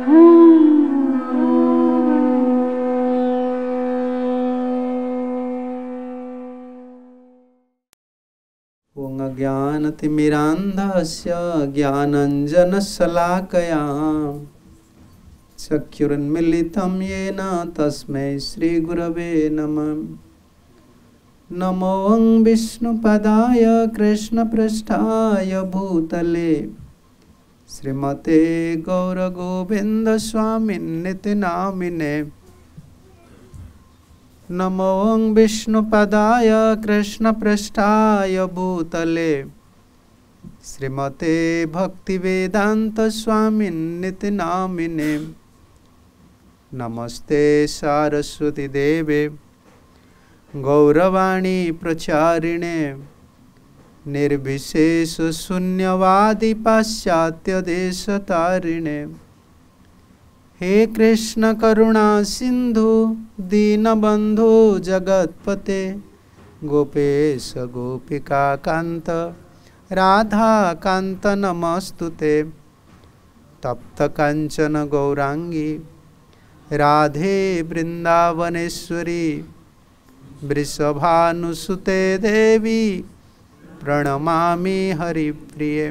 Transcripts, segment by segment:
ॐ अज्ञानतिमिरान्धस्य ज्ञानाञ्जनशलाकया चक्षुरुन्मीलितं येन तस्मै श्रीगुरवे नमः। नमो विष्णुपदाय कृष्णपृष्ठाय भूतले श्रीमते गौरगोविन्दस्वामिन्निति नामिने। नमो विष्णुपदाय कृष्णपृष्ठाय भूतले श्रीमते भक्तिवेदान्तस्वामिन्निति नामिने। नमस्ते सारस्वती देवे गौरवाणी प्रचारिणे निर्विशेष शून्यवादी पाश्चात्य देशतारिणे। हे कृष्ण करुणा सिंधु दीनबंधु जगत्पते गोपेश गोपिका कांत राधा कांत नमस्तुते। तप्त कांचन गौरांगी राधे वृंदावनेश्वरी वृषभानुसुते देवी प्रणमामि हरिप्रिये।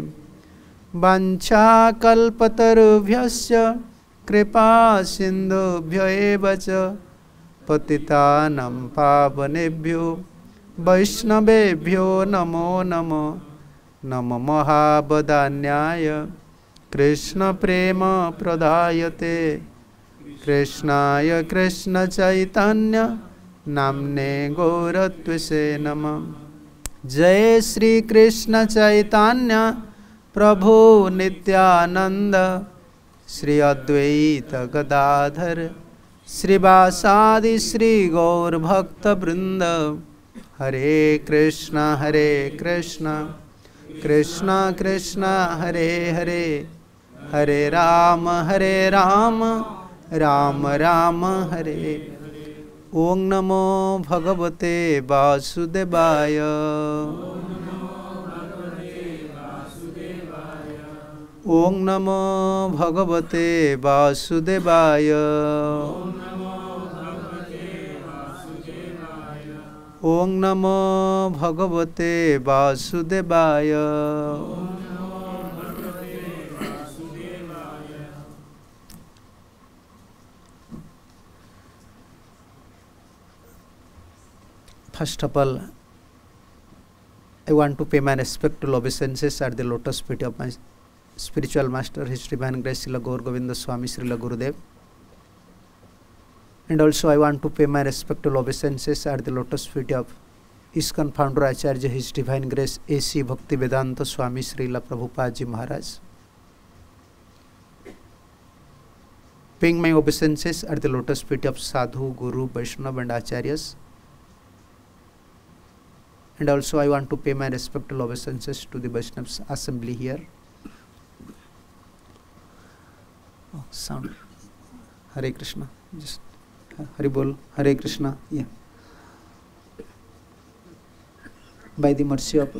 वाञ्छाकल्पतरुभ्यश्च कृपा सिन्धुभ्यो एव च पतितानां पावनेभ्यो वैष्णवेभ्यो नमो नमः। नमो महावदान्याय कृष्ण प्रेम प्रदायते कृष्णाय कृष्ण चैतन्य नाम्ने गौरत्वसे नमः। जय श्री कृष्ण चैतन्य प्रभु नित्यानंद श्री अद्वैत गदाधर श्रीवासादि श्री गौर भक्त वृंद। हरे कृष्ण कृष्ण कृष्ण हरे हरे हरे राम राम राम हरे। ओं नमो भगवते वासुदेवाय। ओं नमो भगवते वासुदेवाय। ओं नमो भगवते वासुदेवाय। First of all, I want to pay my respectful obeisances at the lotus feet of my spiritual master, His Divine Grace Srila Gaur Govinda Swami Srila Gurudev. And also I want to pay my respectful obeisances at the lotus feet of ISKCON founder Acharya His Divine Grace A.C. Bhaktivedanta Swami Srila Prabhupada Ji Maharaj. Paying my obeisances at the lotus feet of Sadhu, Guru, Vaishnava and Acharyas. And also I want to pay my respectful obeisances to the Vaishnava assembly here. Oh, sound. Hare Krishna. Just Hari Bol. Hare Krishna. Yeah. By the mercy of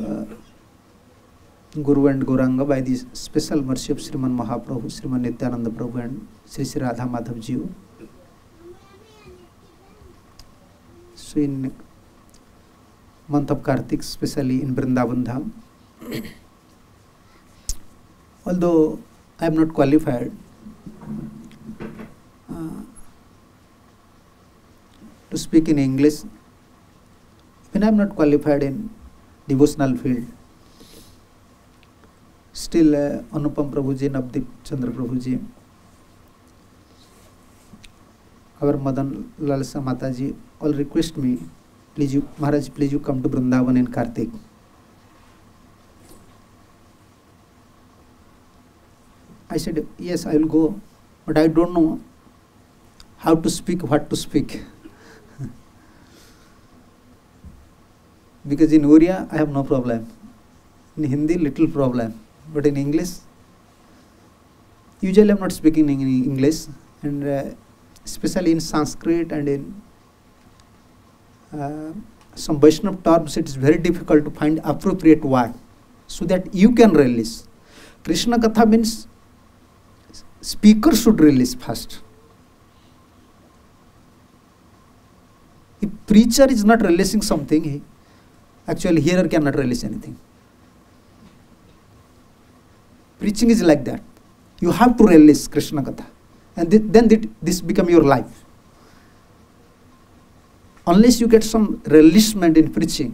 Guru and Gauranga, by the special mercy of Sriman Mahaprabhu, Sriman Nityananda Prabhu and Sri Sri Radha Madhav Ji. So in month of Kartik, especially in Vrindavan Dham, although I am not qualified to speak in English, when I am not qualified in devotional field, still Anupam Prabhuji and Navdeep Chandra Prabhuji, our Madan Lalsa Mataji, all request me, please you, Maharaj, please you come to Vrindavan in Kartik. I said, yes, I will go, but I don't know how to speak, what to speak. Because in Oriya, I have no problem. In Hindi, little problem. But in English, usually I am not speaking in English. And especially in Sanskrit and in some Vaishnava terms, it is very difficult to find appropriate word so that you can release. Krishna Katha means speaker should release first. If preacher is not releasing something, actually hearer cannot release anything. Preaching is like that. You have to release Krishna Katha. And then this become your life. Unless you get some releasement in preaching,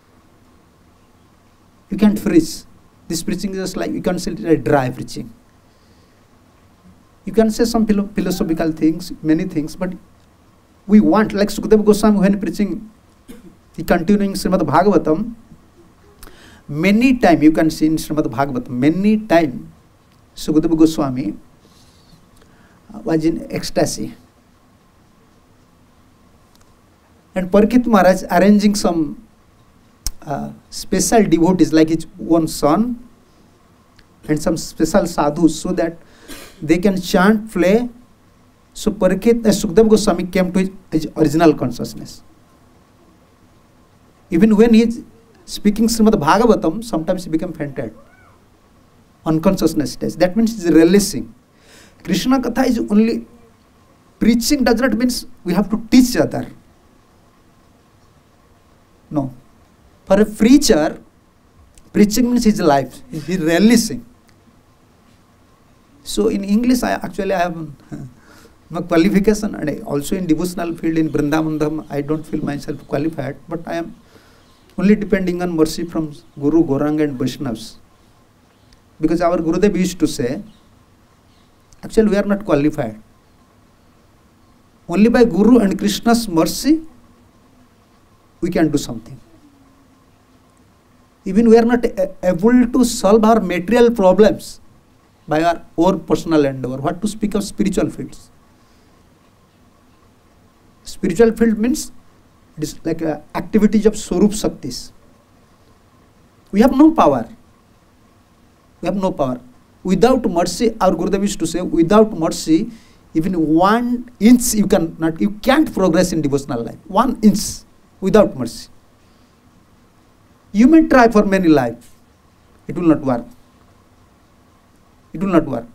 you can't preach. This preaching is just like, you can't say it a dry preaching. You can say some philosophical things, many things, but we want, like Sukadeva Goswami when preaching, he continuing Srimad Bhagavatam, many time you can see in Srimad Bhagavatam, many time Sukadeva Goswami was in ecstasy. And Parikshit Maharaj arranging some special devotees like his own son and some special sadhus so that they can chant, play. So Sukadeva Goswami came to his original consciousness. Even when he is speaking Srimad Bhagavatam, sometimes he became fainted. Unconsciousness stage. That means he is releasing. Krishna Katha is only, preaching does not mean we have to teach other. No. For a preacher, preaching means his life. He is releasing. So in English, I have no qualification, and also in devotional field in Vrindavandham, I don't feel myself qualified, but I am only depending on mercy from Guru, Gauranga and Vaishnavas. Because our Gurudev used to say, actually we are not qualified. Only by Guru and Krishna's mercy, we can do something. Even we are not able to solve our material problems by our own personal endeavor. What to speak of spiritual fields? Spiritual field means it is like activities of Swarup Shaktis. We have no power. We have no power. Without mercy, our Gurudev used to say, without mercy, even 1 inch you can't progress in devotional life. 1 inch without mercy. You may try for many lives. It will not work. It will not work.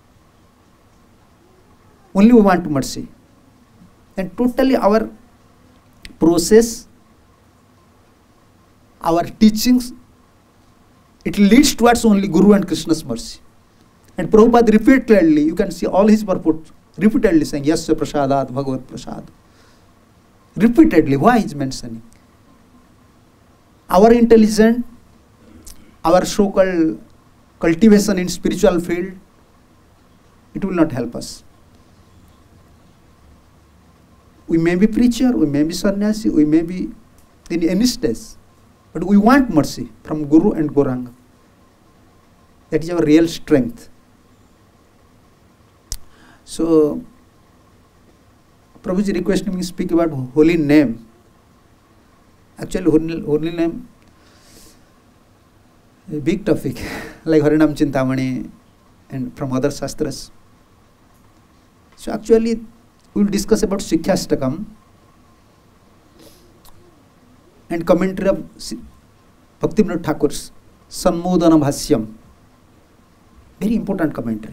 Only we want mercy. And totally our process, our teachings, it leads towards only Guru and Krishna's mercy. And Prabhupada repeatedly, you can see all his purport, repeatedly saying, Yasya Prasadat Bhagavat Prasad. Repeatedly, why he is mentioning? Our intelligence, our so-called cultivation in spiritual field, it will not help us. We may be preacher, we may be sannyasi, we may be in any stage, but we want mercy from Guru and Gauranga. That is our real strength. So, Prabhuji requested me to speak about holy name. Actually, holy name, a big topic, like Harinam Chintamani and from other Shastras. So actually, we will discuss about Sikhyastakam and commentary of Bhaktivinoda Thakur's Sanmodana Bhasyam. Very important commentary.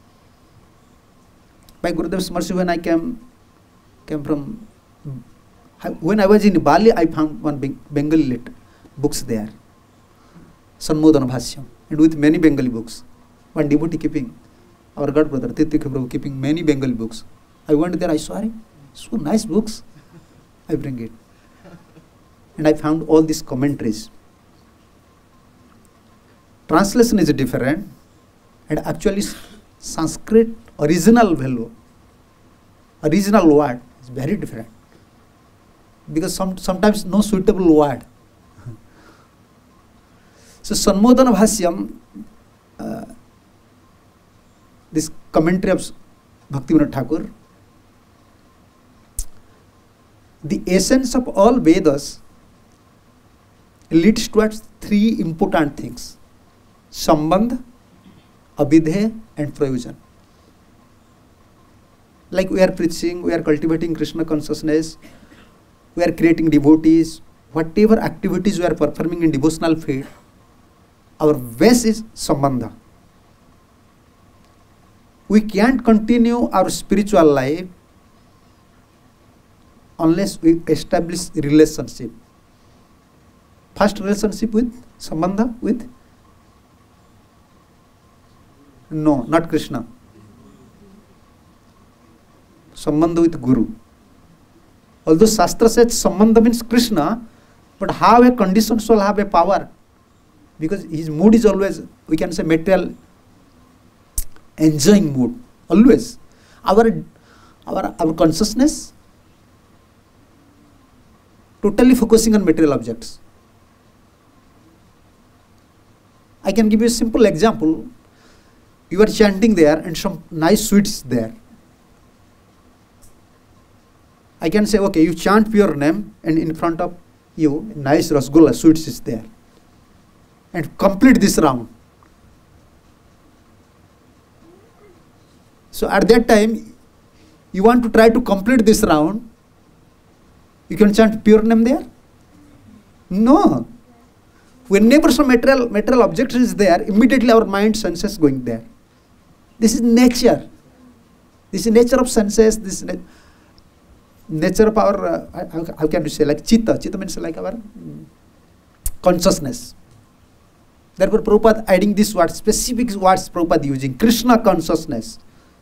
By Gurudev's mercy, when I came from, when I was in Bali, I found one Bengali lit books there, Sanmodana Bhasyam, and with many Bengali books. One devotee keeping, our God brother, Titikha Prabhu, keeping many Bengali books. I went there, I saw it, so nice books, I bring it. And I found all these commentaries. Translation is different, and actually Sanskrit original value, original word is very different. Because sometimes no suitable word. So Sanmodana Bhasyam, this commentary of Bhaktivinoda Thakur, the essence of all Vedas leads towards 3 important things: Sambandh, Abhidheya and Prayojan. Like we are preaching, we are cultivating Krishna consciousness, we are creating devotees, whatever activities we are performing in devotional field, our base is Sambandha. we can't continue our spiritual life unless we establish relationship. First relationship with Sambandha with? No, not Krishna. Sambandha with Guru. Although Shastra says Sambandha means Krishna, but how a conditioned soul have a power? Because his mood is always, we can say, material, enjoying mood. Always. Our consciousness totally focusing on material objects. I can give you a simple example. You are chanting there and some nice sweets there. I can say, okay, you chant pure name and in front of you, nice rasgulla sweets is there. And complete this round. So at that time, you want to try to complete this round, you can chant pure name there? No. Whenever some material object is there, immediately our mind senses going there. This is nature. This is nature of senses. This is nature of our, how can you say, like chitta. Chitta means like our consciousness. Therefore, Prabhupada adding this word, specific words Prabhupada using, Krishna consciousness.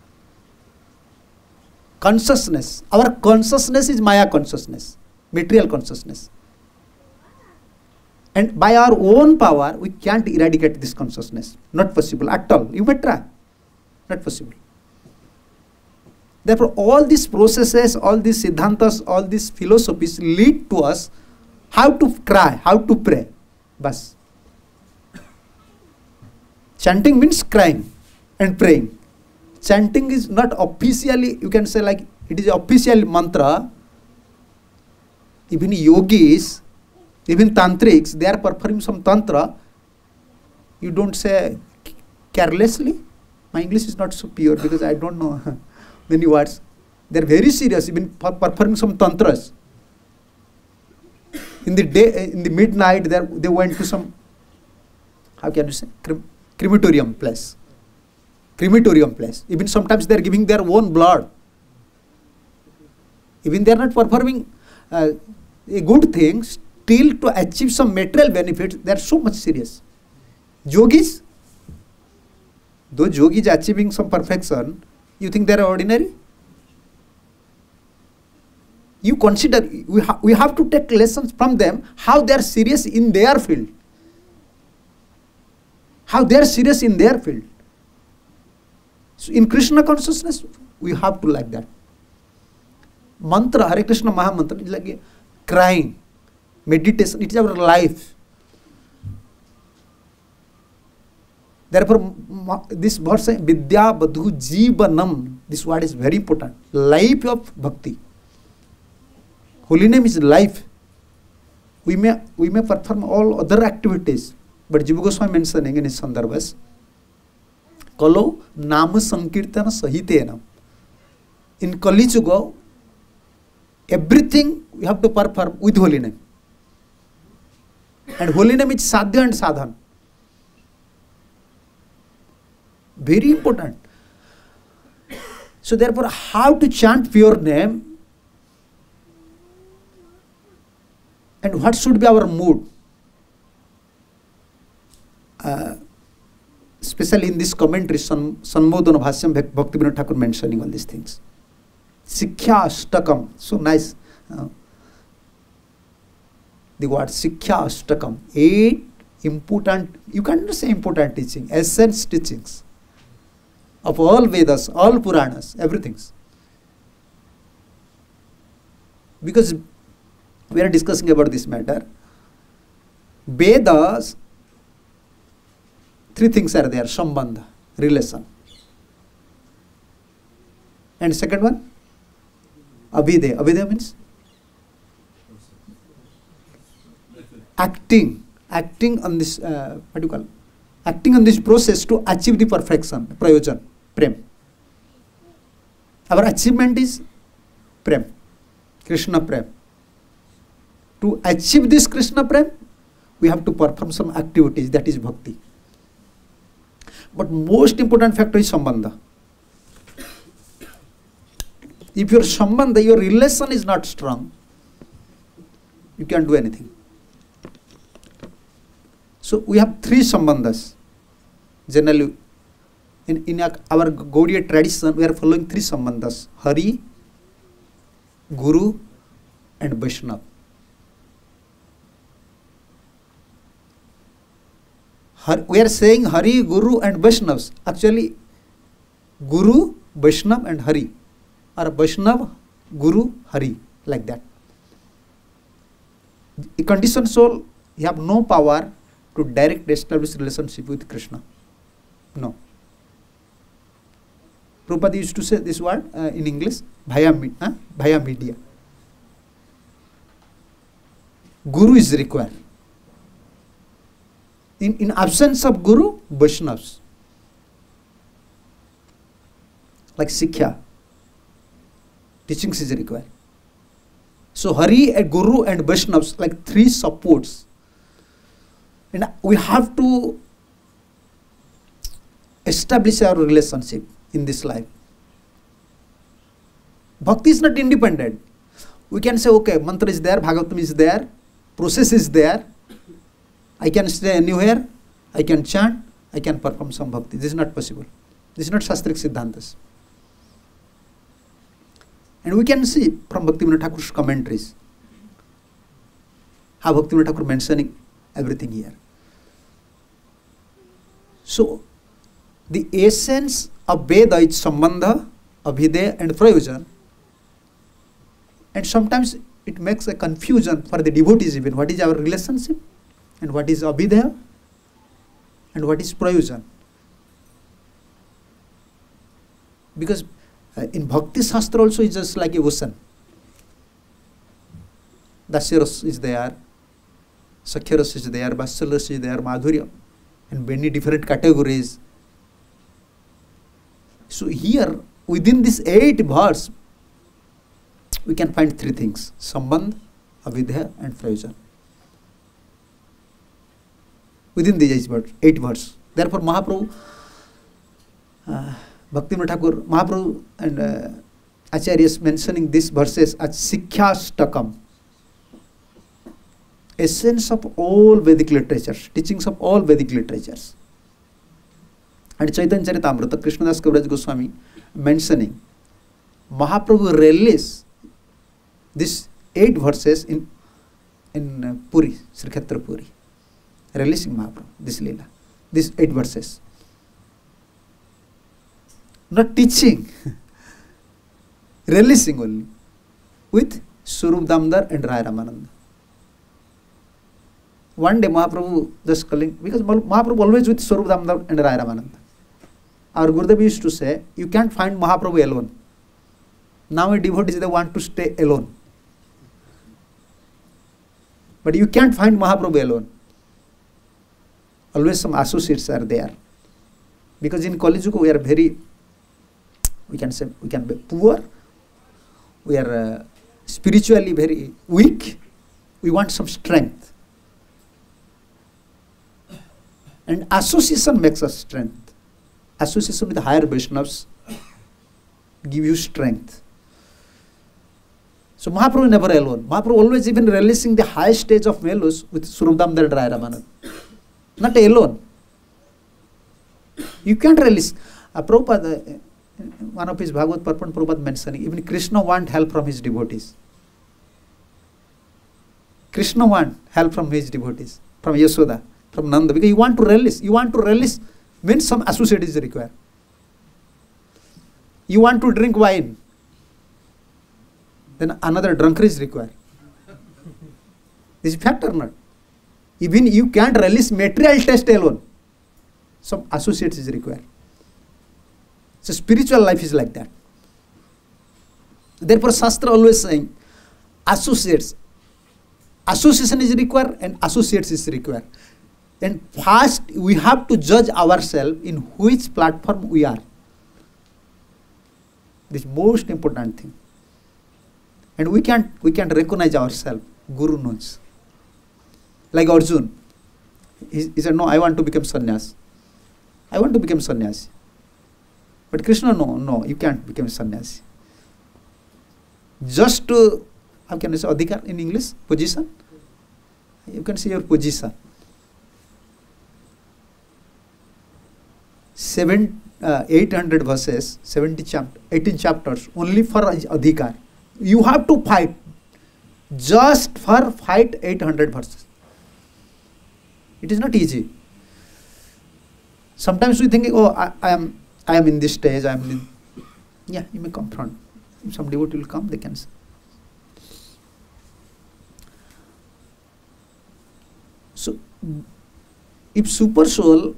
Consciousness. Our consciousness is Maya consciousness, material consciousness. And by our own power, we can't eradicate this consciousness. Not possible at all. You may try. Not possible. Therefore, all these processes, all these siddhantas, all these philosophies lead to us how to cry, how to pray. Bas. Chanting means crying and praying. Chanting is not officially, you can say like, it is official mantra. Even yogis, even tantrics, they are performing some tantra. You don't say carelessly. My English is not so pure because I don't know many words. They are very serious, even performing some tantras. In the day, in the midnight, they went to some, how can you say, crematorium place. Crematorium place. Even sometimes they are giving their own blood. Even they are not performing a good thing, still to achieve some material benefits, they are so much serious. Yogis, though yogi is achieving some perfection, you think they are ordinary? You consider, we have to take lessons from them, how they are serious in their field. How they are serious in their field. So in Krishna consciousness, we have to like that. Mantra, Hare Krishna Maha Mantra is like crying, meditation, it is our life. Therefore, this verse, Vidya Badhu Jivanam, this word is very important. Life of bhakti. Holy name is life. We may perform all other activities, but Jiva Goswami mentioning in his Sandarbhas, Kalo Nama Sankirtana Sahitena. In Kali Yuga, everything we have to perform with holy name. And holy name is Sadhya and Sadhan. Very important. So therefore, how to chant pure name and what should be our mood? Especially in this commentary, Sanbodhana Bhashyam, Bhaktivinoda Thakur mentioning all these things. Sikhya Ashtakam, so nice. The word Sikhya Ashtakam, 8 important, you cannot say important teaching, essence teachings of all Vedas, all Puranas, everything. Because we are discussing about this matter. Vedas, 3 things are there, Sambandha, relation. And second one, Abhideya. Abhideya means acting on this, what do you call, acting on this process to achieve the perfection, prayojan, prem. Our achievement is prem, Krishna prem. To achieve this Krishna prem, we have to perform some activities, that is bhakti. But most important factor is Sambandha. If your sambandha, your relation is not strong, you can't do anything. So we have three sambandhas. Generally, in our Gaudiya tradition, we are following three sambandhas: Hari, Guru, and Vaishnava. We are saying Hari, Guru, and Vaishnavas. Actually, Guru, Vaishnav, and Hari, or Vaishnav, Guru, Hari, like that. A conditioned soul, you have no power to direct establish relationship with Krishna. No. Prabhupada used to say this word in English, via media. Guru is required. In absence of Guru, Vaishnavas. Like Sikhya, teachings is required. So Hari, Guru, and Vaishnavas, like three supports. And we have to establish our relationship in this life. Bhakti is not independent. We can say, okay, mantra is there, Bhagavatam is there, process is there. I can stay anywhere, I can chant, I can perform some bhakti. This is not possible. This is not Shastric Siddhantas. And we can see from Bhaktivinoda Thakur's commentaries how Bhaktivinoda Thakur mentioning everything here. So, the essence of Veda is Sambandha, Abhideya, and Prayojan. And sometimes it makes a confusion for the devotees even. What is our relationship? And what is Abhideya? And what is Prayojan? Because in Bhakti Shastra also is just like a ocean. Dasyaras is there, Sakhyaras is there, Vatsalras is there, Madhurya, and many different categories. So here, within this 8 verse, we can find 3 things: Sambandh, Abhideya, and Prayojan. Within these 8 verses. Therefore, Mahaprabhu, Bhaktivinoda Thakur, Mahaprabhu and Acharyas mentioning these verses as Sikhyastakam, essence of all Vedic literatures, teachings of all Vedic literatures. And Chaitanya Charitamrita, Krishnadas Kaviraj Goswami mentioning, Mahaprabhu released these 8 verses in Puri, Sri Kshetra Puri, releasing Mahaprabhu, this Leela, these 8 verses. Not teaching, releasing only, with Swarup Damodar and Rai Ramananda. One day Mahaprabhu just calling, because Mahaprabhu always with Swarup Damodar and Rai Ramananda. Our Gurudev used to say, you can't find Mahaprabhu alone. Now a devotees, they want to stay alone. But you can't find Mahaprabhu alone. Always some associates are there. Because in Kali Yuga we are very, we can be poor, we are spiritually very weak, we want some strength. And association makes us strength. Association with higher Vaishnavas give you strength. So Mahaprabhu never alone. Mahaprabhu always even releasing the highest stage of mellows with Swarup Damodar and Rai Ramananda. Not alone. You can't release. Prabhupada, one of his Bhagavad Parpan, Prabhupada mentioning, even Krishna want help from his devotees. Krishna want help from his devotees, from Yashoda, from Nanda, because you want to release. You want to release means some associate is required. You want to drink wine, then another drunkard is required. This is fact or not? Even you can't release material taste alone. Some associates is required. So spiritual life is like that. Therefore, Shastra always saying, associates. Association is required and associates is required. And first, we have to judge ourselves in which platform we are. This is most important thing. And we can't recognize ourselves. Guru knows. Like Arjuna. He said, no, I want to become sannyas. I want to become sannyasi. But Krishna, no, you can't become sannyasi. just to, how can I say adhikar in English? Position. You can see your position. 800 verses, 18 chapters only for adhikar. You have to fight just for 800 verses. It is not easy. Sometimes we think, oh, I am in this stage. Yeah, you may confront. If some devotee will come, they can say. So, if super soul,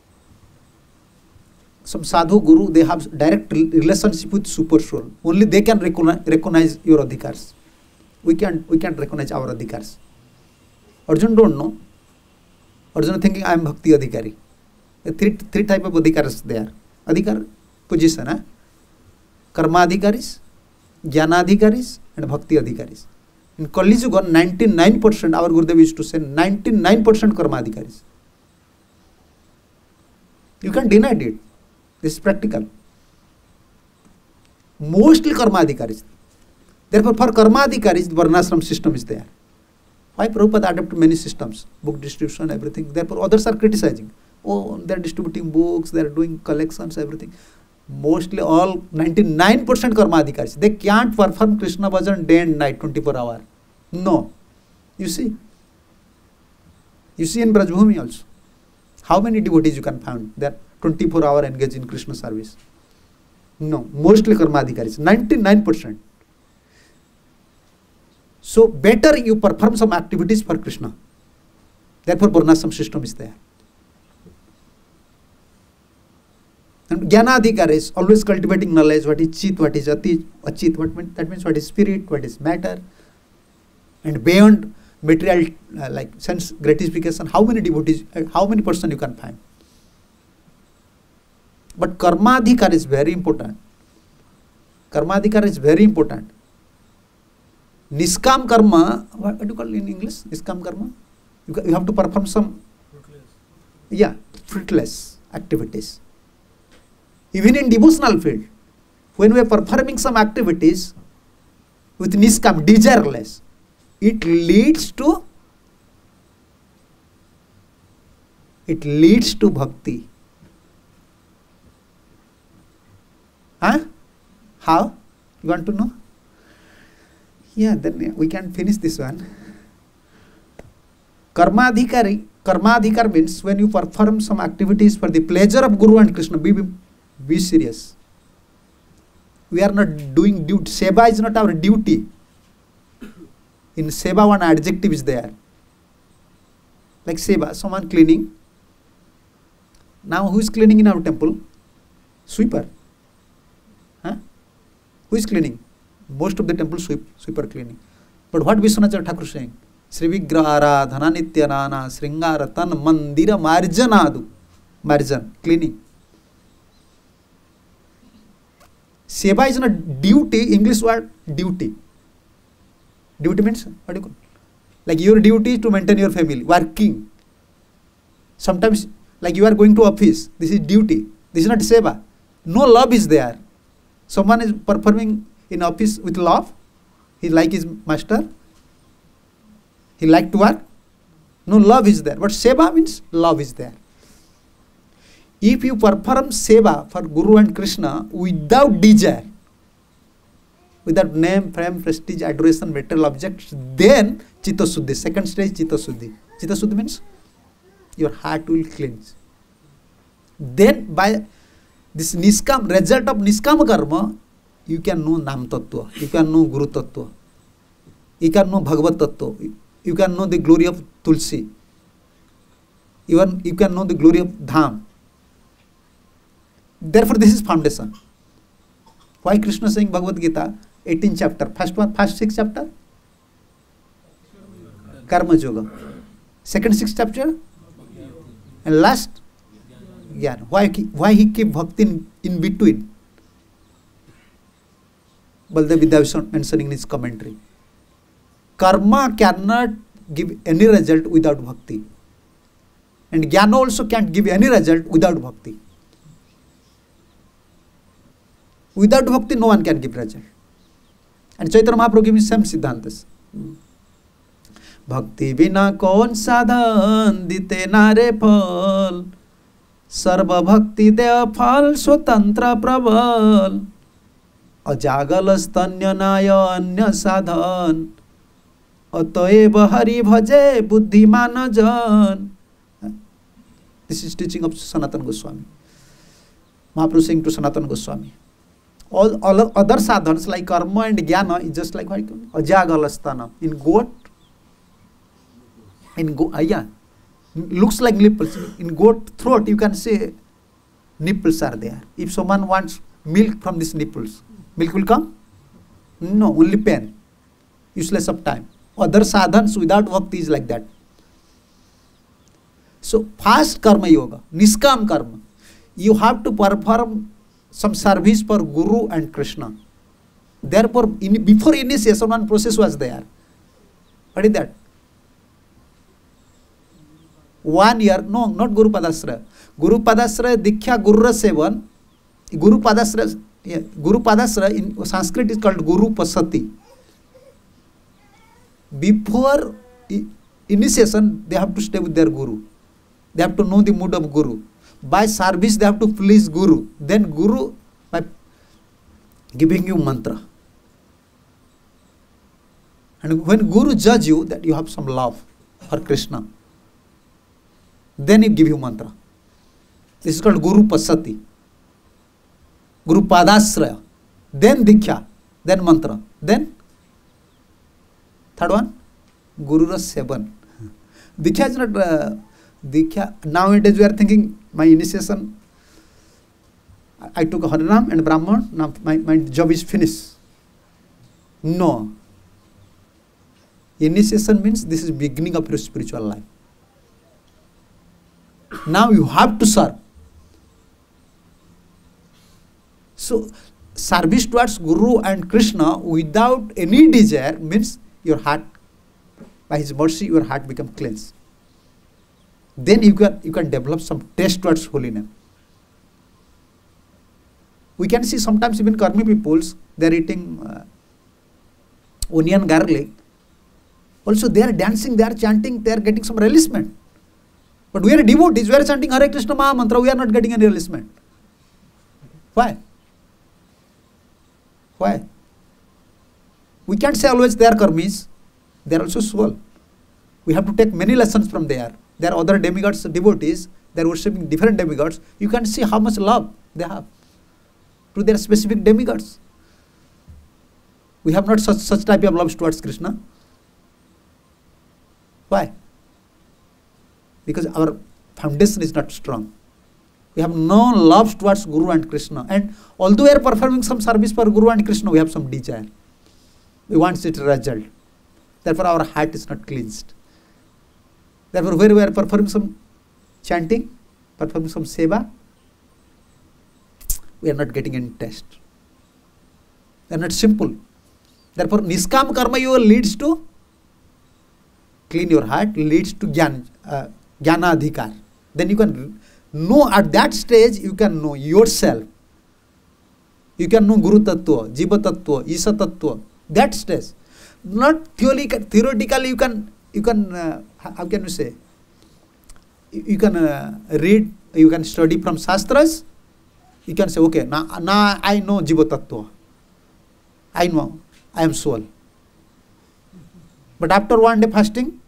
some sadhu guru, they have direct relationship with super soul. Only they can recognize your adhikars. We can't recognize our adhikars. Arjuna don't know. Arjuna thinking I am bhakti adhikari. Three type of adhikaras there. Adhikar, position, karma adhikaris, jnana adhikaris, and bhakti adhikaris. In Kali Yuga, 99%, our Gurudev used to say 99% karma adhikaris. You can't deny it. This is practical. Mostly karma adhikaris. Therefore, for karma adhikaris, the varnashram system is there. Why Prabhupada adopted many systems, book distribution, everything. Therefore, others are criticizing. Oh, they are distributing books, they are doing collections, everything. Mostly all 99% karma adhikaris. They can't perform Krishna bhajan day and night, 24 hours. No. You see in Brajbhumi also. How many devotees you can find? They are 24 hours engaged in Krishna service. No. Mostly karma adhikaris. 99%. So better you perform some activities for Krishna. Therefore, varnashram system is there. And jnana adhikar is always cultivating knowledge. What is chit, what is achit, that means what is spirit, what is matter. And beyond material like sense gratification, how many devotees, how many person you can find. But karma adhikar is very important. Karma adhikar is very important. Niskam karma, what do you call in English? Niskam karma? You have to perform some fruitless activities. Even in devotional field, when we are performing some activities with niskam, desireless, it leads to bhakti. Huh? How? You want to know? Yeah, then we can finish this one. Karma adhikar means when you perform some activities for the pleasure of Guru and Krishna, be serious. We are not doing duty. Seva is not our duty. In seva, one adjective is there. Like seva, someone cleaning. Now, who is cleaning in our temple? Sweeper. Huh? Who is cleaning? Most of the temple sweeper cleaning. But what Vishwanath Thakur is saying? Sri Vigraha Aradhana Nityanana Sringara Tan Mandira Marjanadu. Marjan, cleaning. Seva is not duty, English word duty. Duty means, what do you call? Like your duty is to maintain your family, working. Sometimes, like you are going to office, this is duty. This is not seva. No love is there. Someone is performing in office with love. He like his master. He like to work. No love is there. But seva means love is there. If you perform seva for Guru and Krishna without desire, without name, fame, prestige, adoration, material objects, then Chitta Suddhi, second stage Chitta Suddhi. Chitta Suddhi means your heart will cleanse. Then by this niskam, result of niskam karma, you can know Nam Tattva, you can know Guru Tattva, you can know Bhagavad Tattva, you can know the glory of Tulsi, even you can know the glory of Dham. Therefore, this is foundation. Why Krishna saying Bhagavad Gita, 18 chapter, first 6 chapter? Karma Yoga. Second 6 chapter? And last? Jnana. Why he keep bhakti in between? Baldev Vidyavishwan mentioning in his commentary. Karma cannot give any result without bhakti. And jnana also can't give any result without bhakti. Without bhakti, no one can give result. And Chaitanya Mahaprabhu gave me same Siddhantas. Bhakti bina kaun sadhan dite nare phal, sarva bhakti deva phal swatantra prabal, ajagal stanya naya anya sadhan, ataeva hari bhaje buddhimana jan. This is teaching of Sanatana Goswami. Mahaprabhu saying to Sanatana Goswami, all other sadhans like karma and jnana is just like ajagalastana, in goat, looks like nipples. In goat throat you can say nipples are there. If someone wants milk from these nipples, milk will come? No, only pain, useless of time. Other sadhans without bhakti is like that. So fast karma yoga, niskam karma, you have to perform some service for Guru and Krishna. Therefore, before initiation, one process was there. What is that? 1 year, no, not Guru Padasraya. Guru Padasraya, Diksha, Guru Sevan. Guru Padasraya in Sanskrit is called Guru Pasati. Before initiation, they have to stay with their Guru. They have to know the mood of Guru. By service, they have to please Guru. Then Guru, by giving you mantra. And when Guru judge you that you have some love for Krishna, then he give you mantra. This is called Guru Pasati. Guru Padasraya. Then Diksha. Then mantra. Then third one, Guru Sevan. Diksha is not Diksha. Nowadays we are thinking, my initiation, I took Harinam and Brahman, now my job is finished. No. Initiation means this is beginning of your spiritual life. Now you have to serve. So, service towards Guru and Krishna without any desire means your heart, by His mercy, your heart becomes cleansed. Then you can develop some taste towards holiness. We can see sometimes even karmi peoples, they are eating onion garlic. Also they are dancing, they are chanting, they are getting some relishment. But we are devotees, we are chanting Hare Krishna Maha Mantra, we are not getting any relishment. Why? Why? We can't say always they are karmis, they are also soul. We have to take many lessons from there. There are other demigods, devotees, they are worshipping different demigods. You can see how much love they have to their specific demigods. We have not such type of love towards Krishna. Why? Because our foundation is not strong. We have no love towards Guru and Krishna. And although we are performing some service for Guru and Krishna, we have some desire. We want it result. Therefore our heart is not cleansed. Therefore, where we are performing some chanting, performing some seva, we are not getting any taste. They are not simple. Therefore, niskam karma yoga leads to clean your heart, leads to jnana adhikar. Then you can know at that stage, you can know yourself. You can know Guru Tattva, Jiva Tattva, Isa Tattva. That stage. Not theoretically you can how can you say? You can read, you can study from Shastras. You can say, okay, now I know Jiva Tattva. I know, I am soul. But after 1 day fasting,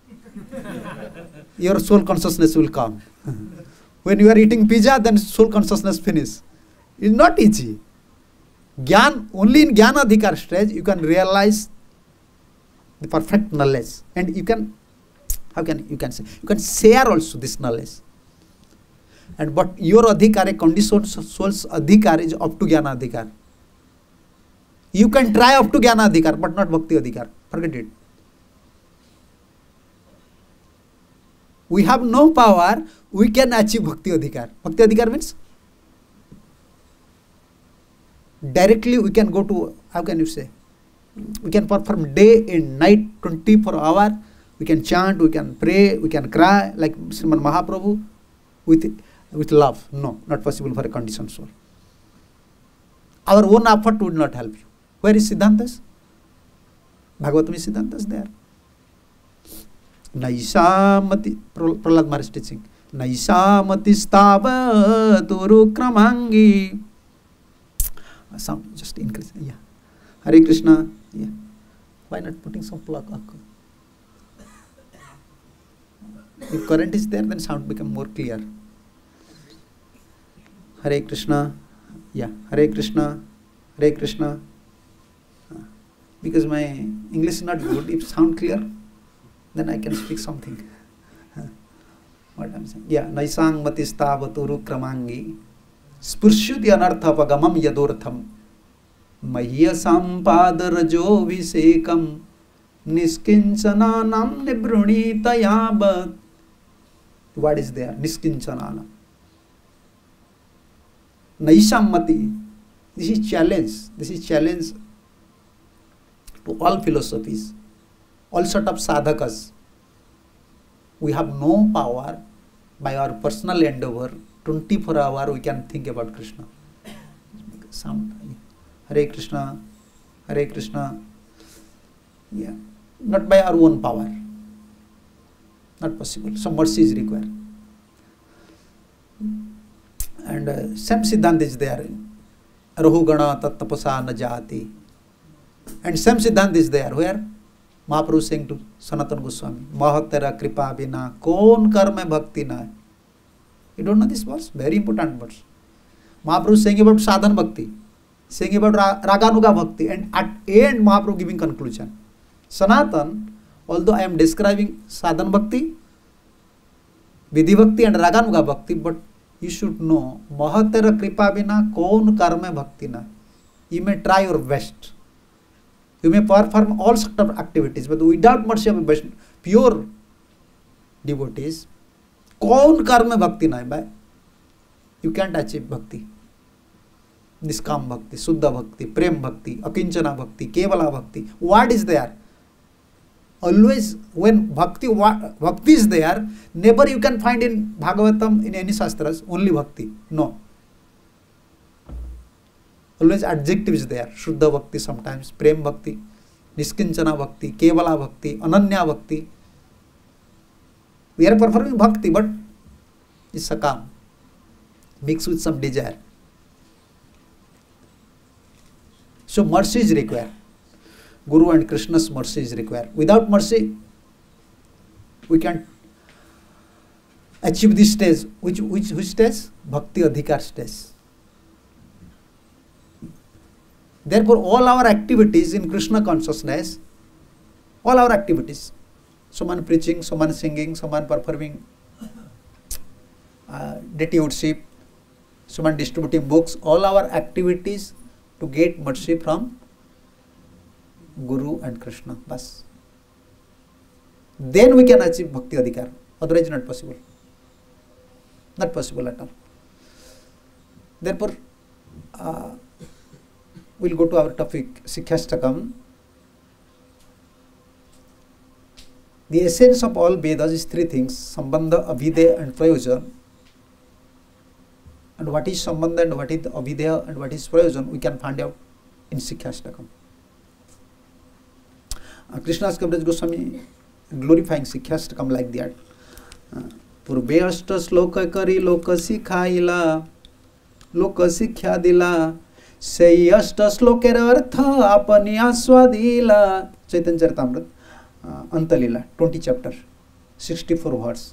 your soul consciousness will come. When you are eating pizza, then soul consciousness finish. It's not easy. Only in Jnana Adhikar stage, you can realize the perfect knowledge. And you can, you can share also this knowledge. And but your adhikar, a conditioned soul's adhikar is up to Jnana Adhikar. You can try up to Jnana Adhikar, but not Bhakti Adhikar. Forget it. We have no power, we can achieve Bhakti Adhikar. Bhakti Adhikar means directly we can go to, how can you say? We can perform day and night, 24 hours. We can chant, we can pray, we can cry like Srimad Mahaprabhu with love. No, not possible for a conditioned soul. Our own effort would not help you. Where is Siddhantas? Bhagavatam Siddhanta is there. Naisamati, Prahlad Maharaj is teaching. Naisamati stava turu kramangi. Sound just increase. Yeah. Hare Krishna. Yeah. Why not putting some plug? If current is there, then sound become more clear. Hare Krishna. Yeah. Hare Krishna. Hare Krishna. Because my English is not good. If sound clear, then I can speak something. What I'm saying. Yeah. Naisang matistavaturu kramangi. Spurshyuti anarthapagamam yadortham. Mahya sampadarajo visekam. Niskincananam nibrunitayabat. What is there? Niskincananam. Naisammati. This is challenge. This is challenge to all philosophies, all sort of sadhakas. We have no power by our personal endeavor. 24 hours we can think about Krishna. Sound. Hare Krishna, Hare Krishna. Yeah, not by our own power. Not possible. Some mercy is required. And same Siddhanta is there. Rahugana tattapasa na jati. And same Siddhanta is there. Where? Mahaprabhu saying to Sanatana Goswami, Mahatera kripa bina kon karma bhakti na. You don't know this verse? Very important verse. Mahaprabhu saying about sadhana bhakti, saying about raganuga bhakti, and at end Mahaprabhu giving conclusion. Sanatan, although I am describing sadhana bhakti, vidhi bhakti and raganuga bhakti, but you should know, Mahatera kripa bina kon karma bhakti na. You may try your best. You may perform all sort of activities, but without mercy of pure devotees, kaun karma bhakti na, you can't achieve bhakti. Niskam bhakti, Suddha bhakti, Prem bhakti, Akinchana bhakti, Kevala bhakti. What is there? Always when bhakti is there, never you can find in Bhagavatam, in any Shastras, only bhakti. No. Always adjective is there. Shuddha bhakti sometimes, Prem bhakti, Niskinchana bhakti, Kevala bhakti, Ananya bhakti. We are performing bhakti, but it's sakam, mixed with some desire. So mercy is required. Guru and Krishna's mercy is required. Without mercy, we can't achieve this stage. Which stage? Bhakti Adhikar stage. Therefore, all our activities in Krishna consciousness, all our activities, someone preaching, someone singing, someone performing deity worship, someone distributing books, all our activities to get mercy from Guru and Krishna. Bas. Then we can achieve Bhakti Adhikar. Otherwise, not possible. Not possible at all. Therefore, we'll go to our topic, Sikhyastakam. The essence of all Vedas is three things: Sambandha, Abhideya and Prayojan. And what is Sambandha and what is Abhideya and what is Prayojan, we can find out in Sikhyastakam. Krishnadas Kaviraj Goswami glorifying Sikhyastakam like that. Purbe ashta shloka kari loka sikhaila, loka sikhya dila, sei ashta shloker artha apani aswadila. Chaitanya Charitamrita, Antalila, 20 chapter, 64 verse.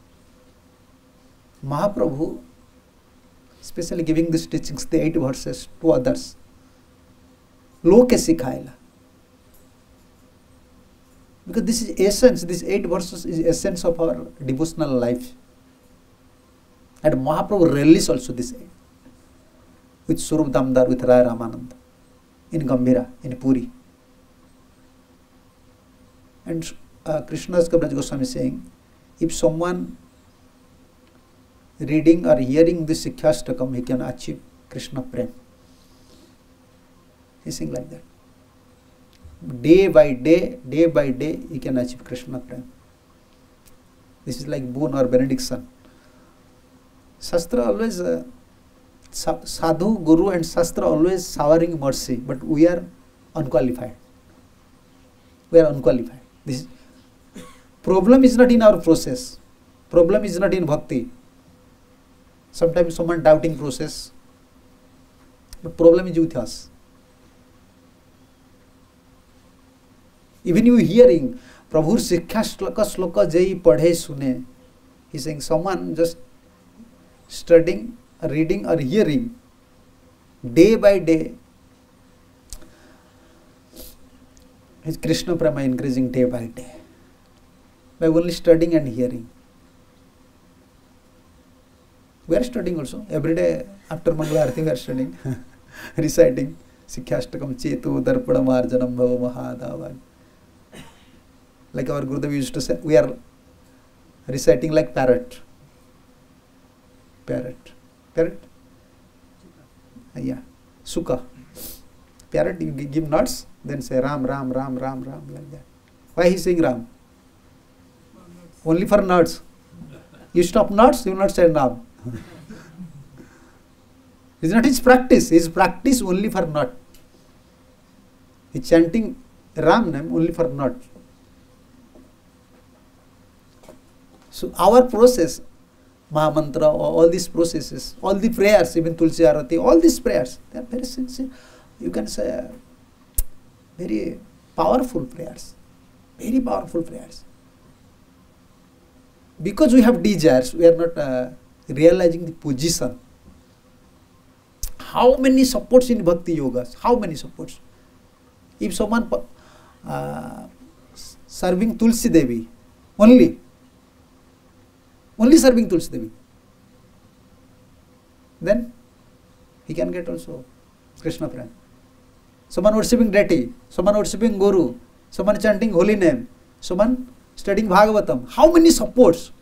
Mahaprabhu especially giving these teachings, the 8 verses to others. Loka sikhaila. Because this is essence, these 8 verses is essence of our devotional life. And Mahaprabhu released also this with Swarup Damdar, with Raya Ramananda, in Gambhira, in Puri. And Krishnadas Kaviraj Goswami is saying, if someone reading or hearing this Sikhyastakam, he can achieve Krishna Prem. He is saying like that. Day by day, he can achieve Krishna Prem. This is like boon or benediction. Shastra always, Sadhu, Guru and Shastra always showering mercy, but we are unqualified. We are unqualified. This problem is not in our process. Problem is not in bhakti. Sometimes someone doubting process, but problem is with us. Even you hearing Prabhu Sikha Shloka Jai Padhe Sune, he is saying someone just studying, reading or hearing day by day, his Krishna Prema increasing day by day by only studying and hearing. We are studying also. Every day after Mangala Arati we are studying, reciting Sikhashtakam Chetu Darpada Marjanam Bhava Mahadavan. Like our Gurudev used to say, we are reciting like parrot. Parrot. Yeah. Sukha. Parrot, you give nuts, then say Ram, Ram, Ram, Ram, Ram, like that. Why he saying Ram? Only for nuts. You stop nuts, you will not say Ram. It's not his practice. His practice only for nut. He's chanting Ram name only for nut. So our process, Mahamantra, all these processes, all the prayers, even Tulsi Arati, all these prayers, they are very sincere. You can say very powerful prayers. Very powerful prayers. Because we have desires, we are not realizing the position. How many supports in Bhakti Yogas? How many supports? If someone serving Tulsi Devi, only serving Tulsi Devi, then he can get also Krishna Prem. Someone worshipping deity, someone worshipping Guru, someone chanting holy name, someone studying Bhagavatam. How many supports?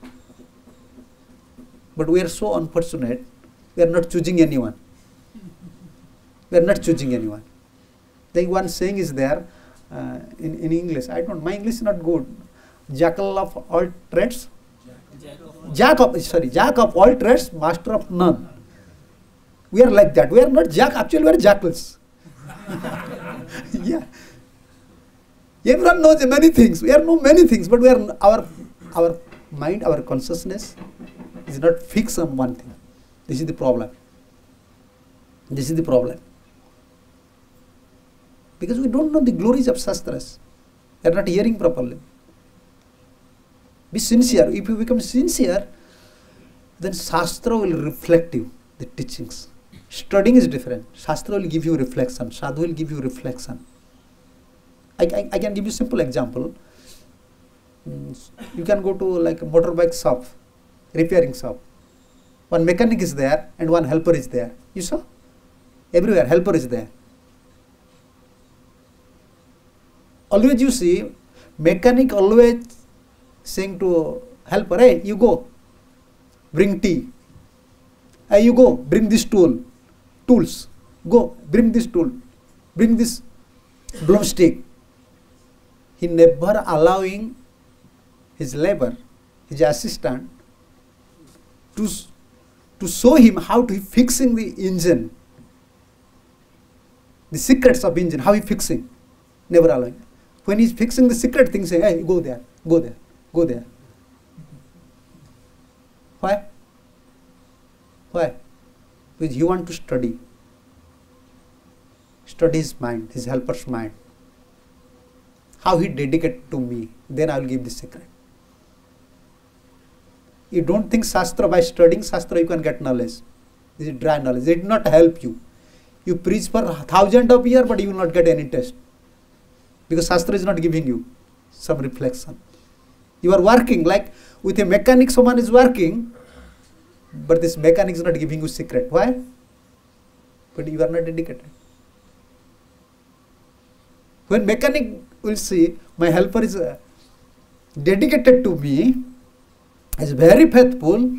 But we are so unfortunate, we are not choosing anyone. We are not choosing anyone. Then one saying is there in English. I don't. My English is not good. Jackal of all trades. Jack of all trades, master of none. We are like that. We are not jack. Actually, we are jackals. Yeah. Everyone knows many things. We are know many things, but we are our mind, our consciousness is not fixed on one thing. This is the problem. This is the problem. Because we don't know the glories of Shastras. We are not hearing properly. Be sincere. If you become sincere, then Shastra will reflect you, the teachings. Studying is different. Shastra will give you reflection. Sadhu will give you reflection. I can give you a simple example. You can go to like a motorbike shop, repairing shop. One mechanic is there and one helper is there. You saw? Everywhere helper is there. Always you see, mechanic always saying to helper, hey, you go, bring tea. Hey, you go, bring this tools. Go, bring this tool. Bring this broomstick. He never allowing his labor, his assistant, to show him how to fixing the engine. The secrets of engine, how he fixing. Never allowing. When he's fixing the secret things, say, hey, go there, go there, go there. Why? Why? Because you want to study. Study his mind, his helper's mind. How he dedicated to me, then I will give the secret. You don't think Shastra, by studying Shastra you can get knowledge. This is dry knowledge. It will not help you. You preach for 1,000 of years, but you will not get any test. Because Shastra is not giving you some reflection. You are working like with a mechanic, someone is working, but this mechanic is not giving you secret. Why? But you are not dedicated. When mechanic will see, my helper is dedicated to me, is very faithful,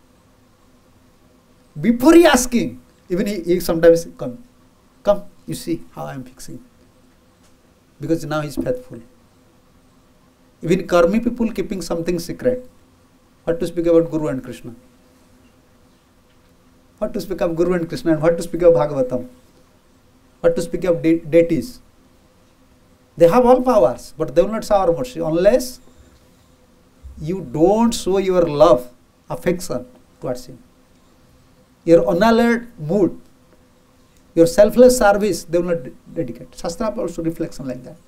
before he asking, even he sometimes come, you see how I am fixing. Because now he is faithful. Even karmi people keeping something secret. What to speak about Guru and Krishna? What to speak of Guru and Krishna, and what to speak of Bhagavatam? What to speak of deities? They have all powers, but they will not show our mercy unless you don't show your love, affection towards him. Your unalloyed mood, your selfless service, they will not dedicate. Shastra also reflection like that.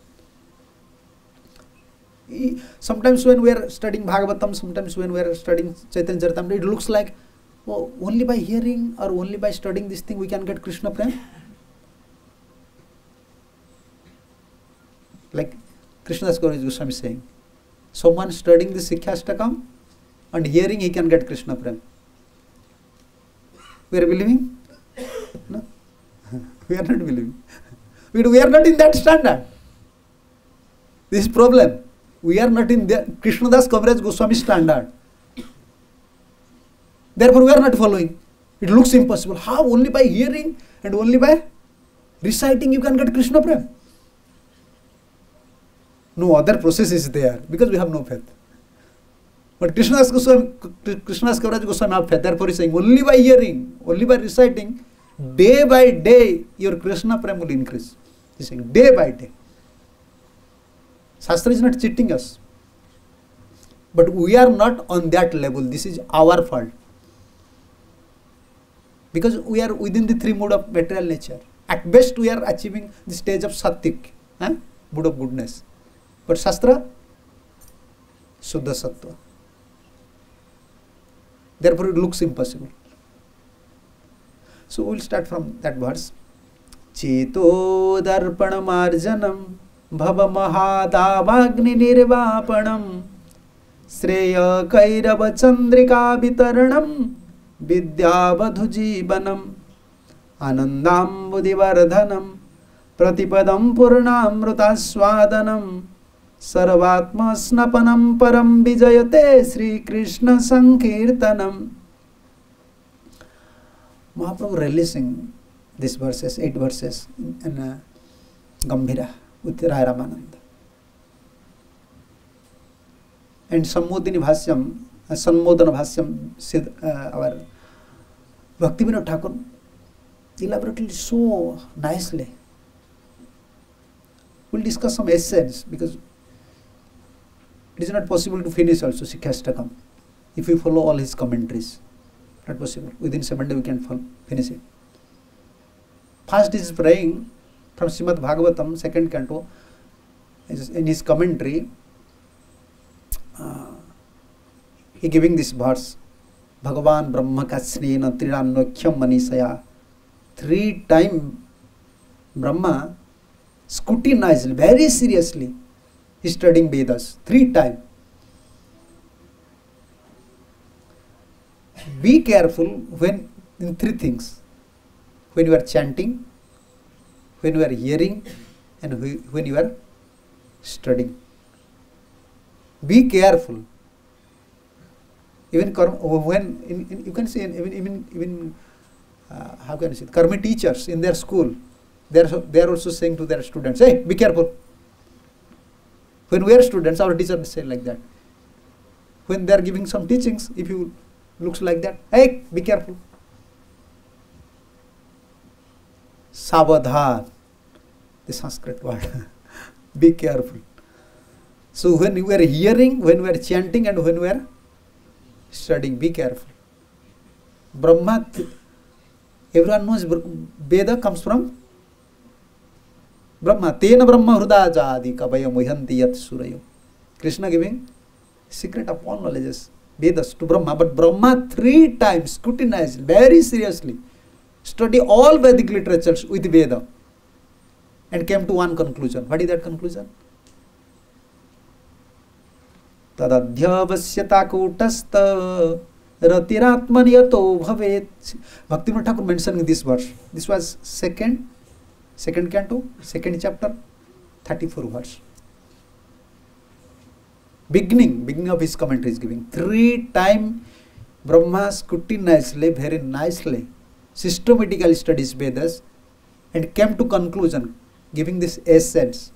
Sometimes when we are studying Bhagavatam, sometimes when we are studying Chaitanya Charitamrita, it looks like, oh, only by hearing or only by studying this thing we can get Krishna Prem. Like Krishnadas Kaviraj Goswami is saying, someone studying the Sikhyastakam and hearing he can get Krishna Prem. We are believing? No? We are not believing. We are not in that standard. This is problem. We are not in the Krishnadas Kaviraj Goswami standard. Therefore, we are not following. It looks impossible. How? Only by hearing and only by reciting you can get Krishna Prem. No other process is there because we have no faith. But Krishnadas Kaviraj Goswami have faith. Therefore, he is saying only by hearing, only by reciting, day by day your Krishna Prem will increase. He is saying day by day. Shastra is not cheating us. But we are not on that level. This is our fault. Because we are within the three modes of material nature. At best we are achieving the stage of Sattvik, mood of goodness. But Shastra, Shuddha Sattva. Therefore it looks impossible. So we will start from that verse. Cheto darpana marjanam Bhava mahadavagni nirvapanam Sreya kairava chandrika vitaranam Vidyavadhu jivanam Anandam buddhivardhanam Pratipadam purnamrutaswadanam Sarvatma snapanam param vijayate Sri Krishna Sankirtanam. Mahaprabhu releasing these verses, 8 verses in Gambhira with Raya Ramananda. And Sammodini Bhasyam, Sanmodana Bhasyam, our Bhaktivinoda Thakur elaborately so nicely. We'll discuss some essence because it is not possible to finish also Sikhyastakam if we follow all his commentaries. Not possible. Within 7 days we can finish it. First is praying from Srimad Bhagavatam, 2nd canto. In his commentary, he giving this verse, Bhagavan Brahma Kasnena Trinanokhyam Manisaya. 3 times Brahma scrutinized very seriously studying Vedas. 3 times. Be careful when in 3 things. When you are chanting, when you are hearing, and when you are studying. Be careful. Even when you can see even how can I say, Karmi teachers in their school, they are also saying to their students, hey, be careful. When we are students, our teachers say like that. When they are giving some teachings, if you looks like that, hey, be careful. Savadhan, the Sanskrit word. Be careful. So when we are hearing, when we are chanting, and when we are studying, be careful. Brahma, everyone knows Veda comes from Brahma. Tena Brahma Hrudajadi Kabaya Muhyanti Yat Surayo. Krishna giving secret of all knowledges, Vedas to Brahma. But Brahma 3 times scrutinized very seriously, study all Vedic literatures with Veda, and came to one conclusion. What is that conclusion? Tadadhyavasyata kutastha ratiratmanyato bhavet. Bhaktivinoda Thakur mentioning this verse. This was second canto, 2nd chapter, 34 verse. Beginning of his commentary is giving 3 times Brahma scrutinizedly, very nicely, systematically studies Vedas and came to conclusion, giving this essence.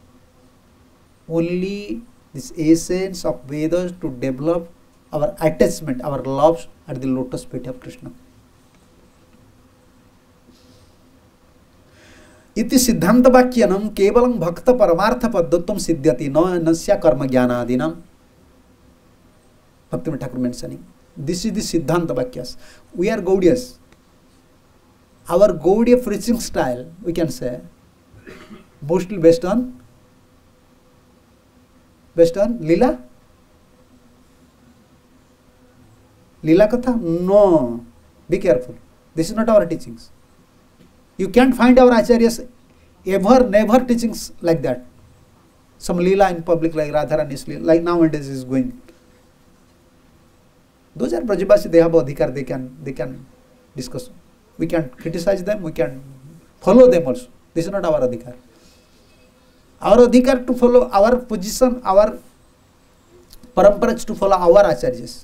Only this essence of Vedas to develop our attachment, our love at the lotus feet of Krishna. इति सिद्धांत वाक्यनम केवलं भक्त परमार्थ पद्धतम सिद्ध्यति न नस्य कर्म ज्ञानादिनम. Bhaktivinoda Thakur mentioning. This is the Siddhanta Vakyas. We are Gaudiyas. Our Gaudiya preaching style, we can say, mostly based on Leela? Leela Katha? No. Be careful. This is not our teachings. You can't find our acharyas ever, never teachings like that. Some Leela in public like Radharani's Leela, like nowadays is going. Those are Brajabasi, they have adhikar, they can discuss. We can criticize them, we can follow them also. This is not our adhikar. Our adhikar to follow our position, our parampara is to follow our acharyas.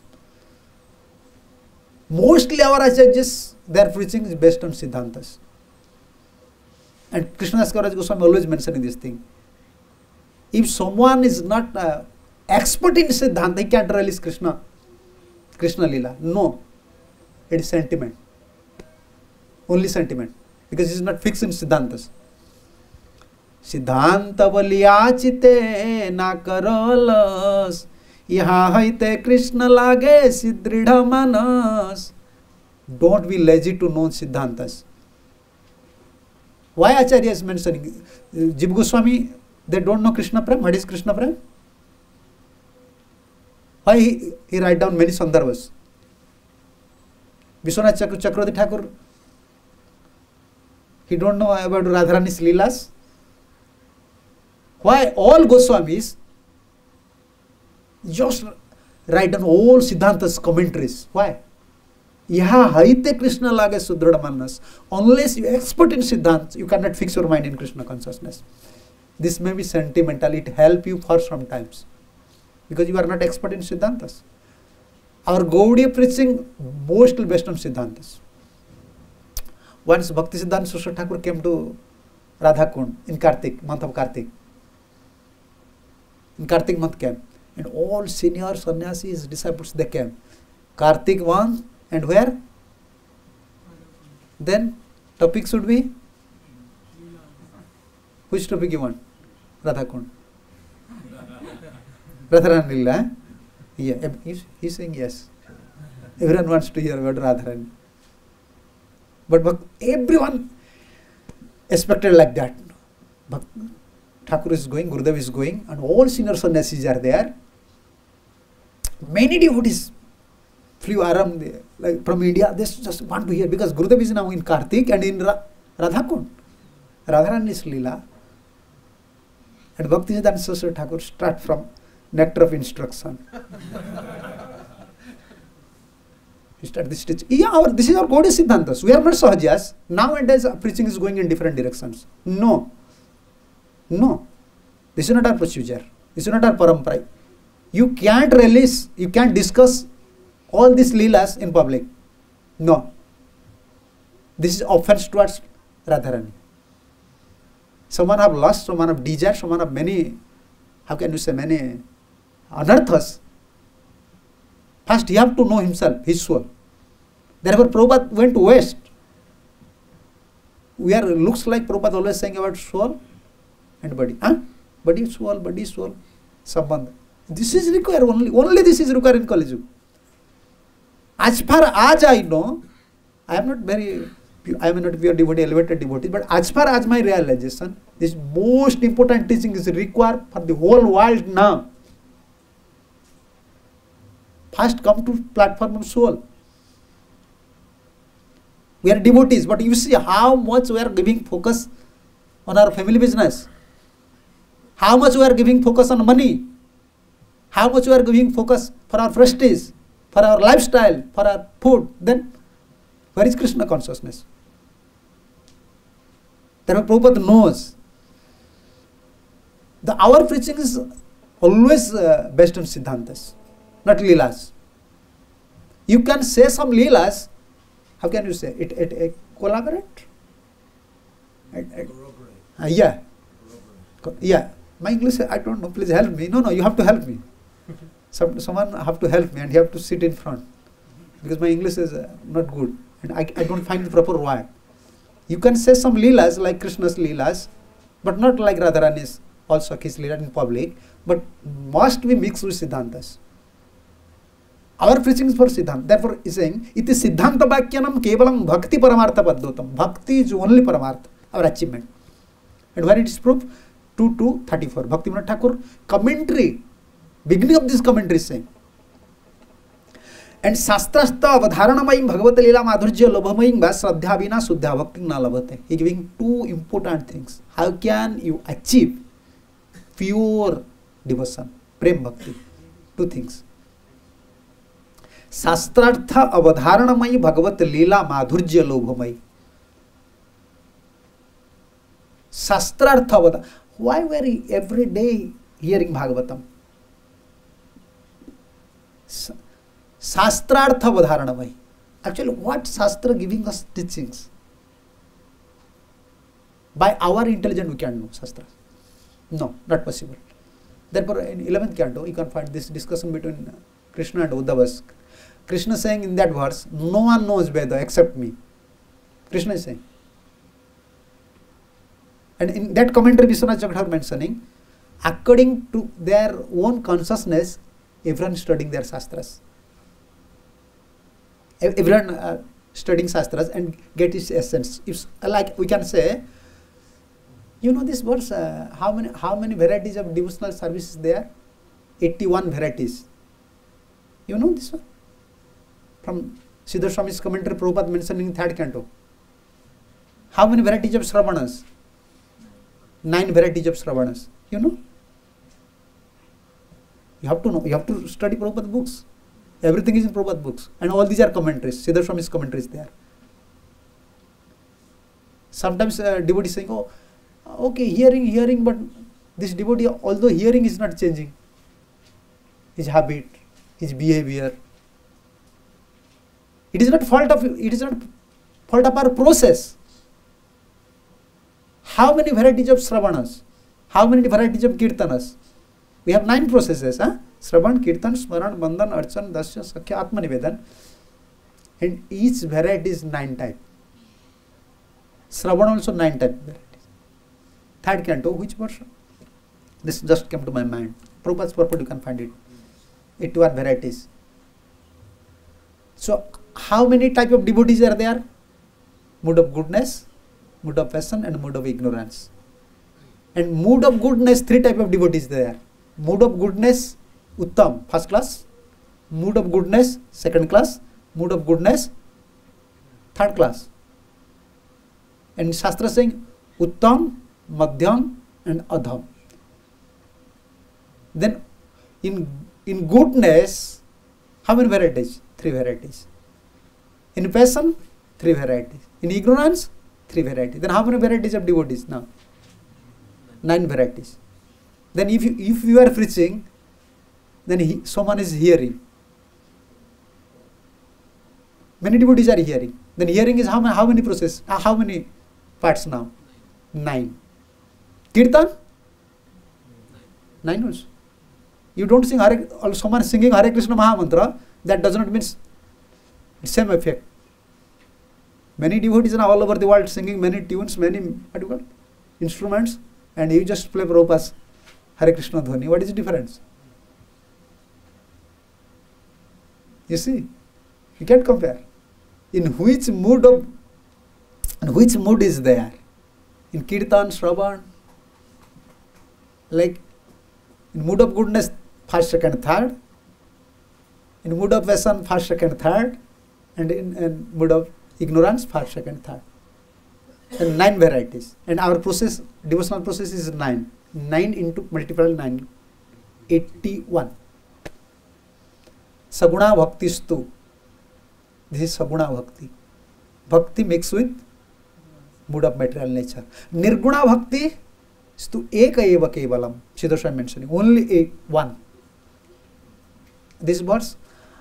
Mostly our acharyas, their preaching is based on Siddhantas. And Krishnadas Kaviraj Goswami always mentioning this thing. If someone is not expert in Siddhanta, he can't realize Krishna Leela. No. It is sentiment. Only sentiment. Because it is not fixed in Siddhantas. Siddhanta valiyachite na karolas yaha haite Krishna lage siddridha manas. Don't be lazy to know Siddhantas. Why Acharya is mentioning? Jiva Goswami, they don't know Krishna Prem. What is Krishna Prem? Why he write down many Sandarbhas? Vishwanath Chakravarti Thakur, he don't know about Radharani's Leelas. Why all Goswamis just write down all Siddhantas commentaries? Why? Yaha haite Krishna lage sudhrada manas. Unless you are expert in Siddhanta, you cannot fix your mind in Krishna consciousness. This may be sentimental, it help you for some times. Because you are not expert in Siddhantas. Our Gaudiya preaching mostly based on Siddhantas. Once Bhakti Siddhanta Saraswati Thakur came to Radha Kund in Kartik, month of Kartik. In Kartik month came. And all senior sannyasis, disciples, they came. Kartik 1 and where? Then topic should be? Which topic you want? Radha Kund. Radharani Leela, yeah, he's saying yes. Everyone wants to hear about Radharani. But everyone expected like that. Thakur is going, Gurudev is going, and all senior sannyasis are there. Many devotees flew around like from India. They just want to hear because Gurudev is now in Kartik and in Radha Kund. Radharani's Leela. And Bhaktisiddhanta Saraswati Thakur start from nectar of instruction. He start this teaching. Yeah, this is our Gaudiya Siddhantas. We are not Sahajas. Nowadays preaching is going in different directions. No. This is not our procedure. This is not our parampara. You can't release, you can't discuss all these Leelas in public. No. This is offense towards Radharani. Someone have lust, someone have desire, someone have many, how can you say, many anarthas. First he have to know himself, his soul. Therefore Prabhupada went west. Looks like Prabhupada always saying about soul and body. Body, soul, sambandha. This is required only this is required in Kali Yuga. As far as I know, I am not pure devotee, elevated devotee, but as far as my realization, this most important teaching is required for the whole world now. First come to platform of soul. We are devotees, but you see how much we are giving focus on our family business. How much we are giving focus on money. How much we are giving focus for our prestige, for our lifestyle, for our food. Then where is Krishna consciousness? Therefore Prabhupada knows. Our preaching is always based on Siddhantas, not Leelas. You can say some Leelas, how can you say? It collaborate? Yeah. My English, I don't know, please help me. No, you have to help me. Someone have to help me and you have to sit in front. Because my English is not good and I don't find the proper word. You can say some leelas like Krishna's leelas, but not like Radharani's also his leela in public, but must be mixed with Siddhantas. Our preaching is for Siddhanta. Therefore, he is saying, iti Siddhanta Bhakyanam kevalam bhakti paramartha paddotam. Bhakti is only paramartha, our achievement. And where it is proved? 2:34. Bhakti Vinod Thakur commentary, beginning of this commentary is saying, and Shastrastha avadharanamayim bhagavata lila madhurjya lobhamayim va shraddha vina suddha bhakti na labhate. He is giving two important things. How can you achieve pure devotion, prem bhakti? Two things. Shastrartha avadharanamayi bhagavat lila madhurjya lobhamayi. Shastrartha avadharanamayi. Why were we every day hearing Bhagavatam? Shastrartha avadharanamayi. Actually, what Shastra giving us teachings? By our intelligence we can know Shastra. No, not possible. Therefore, in 11th canto, you can find this discussion between Krishna and Uddhava. Krishna saying in that verse, no one knows Veda except me. Krishna is saying. And in that commentary, Vishwanath Chakravarti mentioning, according to their own consciousness, everyone studying their Shastras. Everyone studying Shastras and get its essence. If, like we can say, you know this verse, how many varieties of devotional services there? 81 varieties. You know this one? From Siddhar Swami's commentary, Prabhupada mentioning in 3rd canto. How many varieties of Sravanas? 9 varieties of Sravanas. You know? You have to know. You have to study Prabhupada books. Everything is in Prabhupada books. And all these are commentaries. Siddhar Swami's commentaries there. Sometimes devotee saying, oh, okay, hearing, but this devotee, although hearing is not changing, his habit, his behavior, it is not fault of our process. How many varieties of Sravanas? How many varieties of Kirtanas? We have 9 processes. Sravan, Kirtan, Smaran, Bandhan, Archan, Dasya, Sakhya, Atma Nivedan. And each variety is 9 types. Sravan also 9 types varieties. 3rd canto, which version? This just came to my mind. Prabhupada's purport, you can find it. 81 varieties. So, how many type of devotees are there? Mood of goodness, mood of passion, and mood of ignorance. And mood of goodness, 3 type of devotees there. Mood of goodness, Uttam, 1st class. Mood of goodness, 2nd class. Mood of goodness, 3rd class. And Shastra saying Uttam, Madhyam, and Adham. Then in goodness, how many varieties? 3 varieties. In passion, 3 varieties. In ignorance, 3 varieties. Then how many varieties of devotees now? 9 varieties. Then if you are preaching, then someone is hearing. Many devotees are hearing. Then hearing is how many process? How many parts now? 9. Kirtan? 9 also. You don't sing or someone singing Hare Krishna Mahamantra, that does not mean same effect. Many devotees are all over the world singing many tunes, many instruments, and you just play Prabhupada's Hare Krishna Dhwani. What is the difference? You see, you can't compare. In which mood is there? In Kirtan, Shravan, like in mood of goodness, 1st, 2nd, 3rd. In mood of passion, 1st, 2nd, 3rd. And in mood of ignorance, 1st, 2nd, 3rd. And 9 varieties. And our process, devotional process is 9. 9 into multiple 9. 81. Saguna Bhakti Stu. This is Saguna Bhakti. Bhakti mixed with mood of material nature. Nirguna Bhakti Stu Eka Eva Kevalam. Siddhar Swami mentioning. Only one. This verse.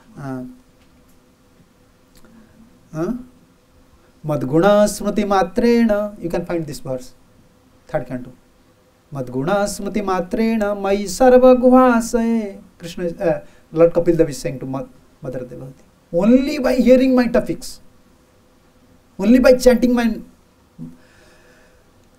Madguna Smriti Matrena. You can find this verse. 3rd canto. Madguna Smriti Matrena Mai Sarva Guhasaya. Krishna, Lord Kapil Dev is saying to Mother Devati. Only by hearing my topics, only by chanting my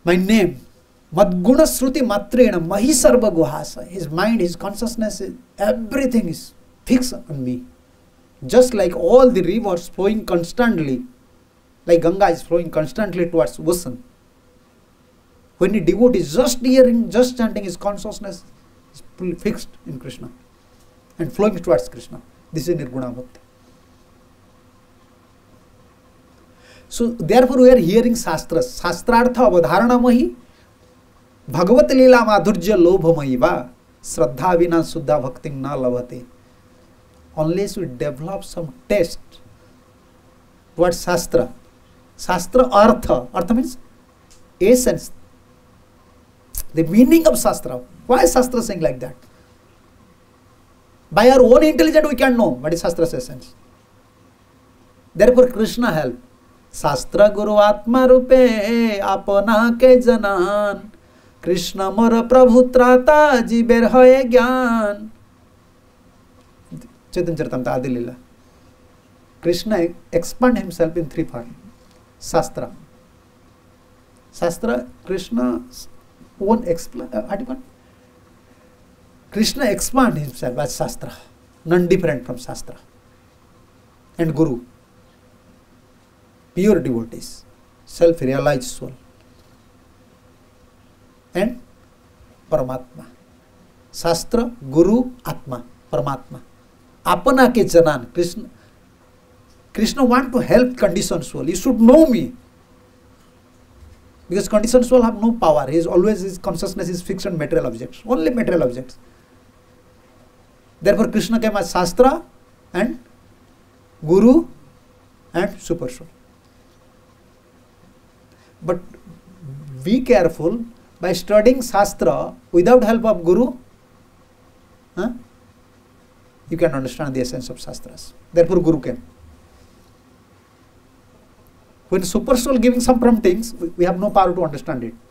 my name. Madguna Shruti Matrena Mahi Sarva Guhasa. His mind, his consciousness, everything is fixed on me. Just like all the rivers flowing constantly, like Ganga is flowing constantly towards ocean. When a devotee is just hearing, just chanting, his consciousness is fixed in Krishna and flowing towards Krishna. This is Nirguna Bhakti. So therefore we are hearing Shastras. Shastrartha avadharana mahi Bhagavat Leela Madhurya Lobha Mahiva Shraddha Vina Suddha Bhakti Na Lavate. Unless we develop some taste towards Shastra. Shastra Artha. Artha means essence. The meaning of Shastra. Why is Shastra saying like that? By our own intelligence we can know what is Shastra's essence. Therefore Krishna help. Shastra Guru Atma Rupe Apana Ke Janan Krishna Mora Prabhu Trata Jiber Hoye Gyan. Chaitanya Charitamrita Adi Leela. Krishna expand himself in three parts. Shastra. Shastra, Krishna's own Krishna expand himself as Shastra, non-different from Shastra. And Guru, pure devotees, self-realized soul. And Paramatma. Shastra, Guru, Atma, Paramatma. Apana ke janan. Krishna want to help conditioned soul. You should know me. Because conditioned soul have no power. His consciousness is fixed on material objects. Only material objects. Therefore Krishna came as Shastra and Guru and Super Soul. But be careful, by studying Shastra without help of Guru, you can understand the essence of Shastras. Therefore Guru came. When Super Soul giving some promptings, we have no power to understand it.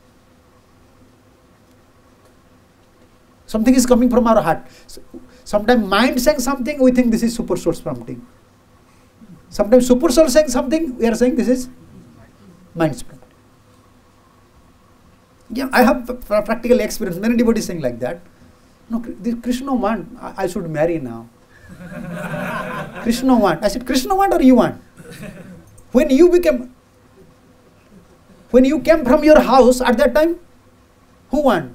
Something is coming from our heart. Sometimes mind saying something, we think this is Super Soul's prompting. Sometimes Super Soul saying something, we are saying this is mind's prompting. Yeah, I have practical experience. Many devotees saying like that. No, Krishna want, I should marry now. Krishna want. I said, Krishna want or you want? When you came from your house at that time, who want?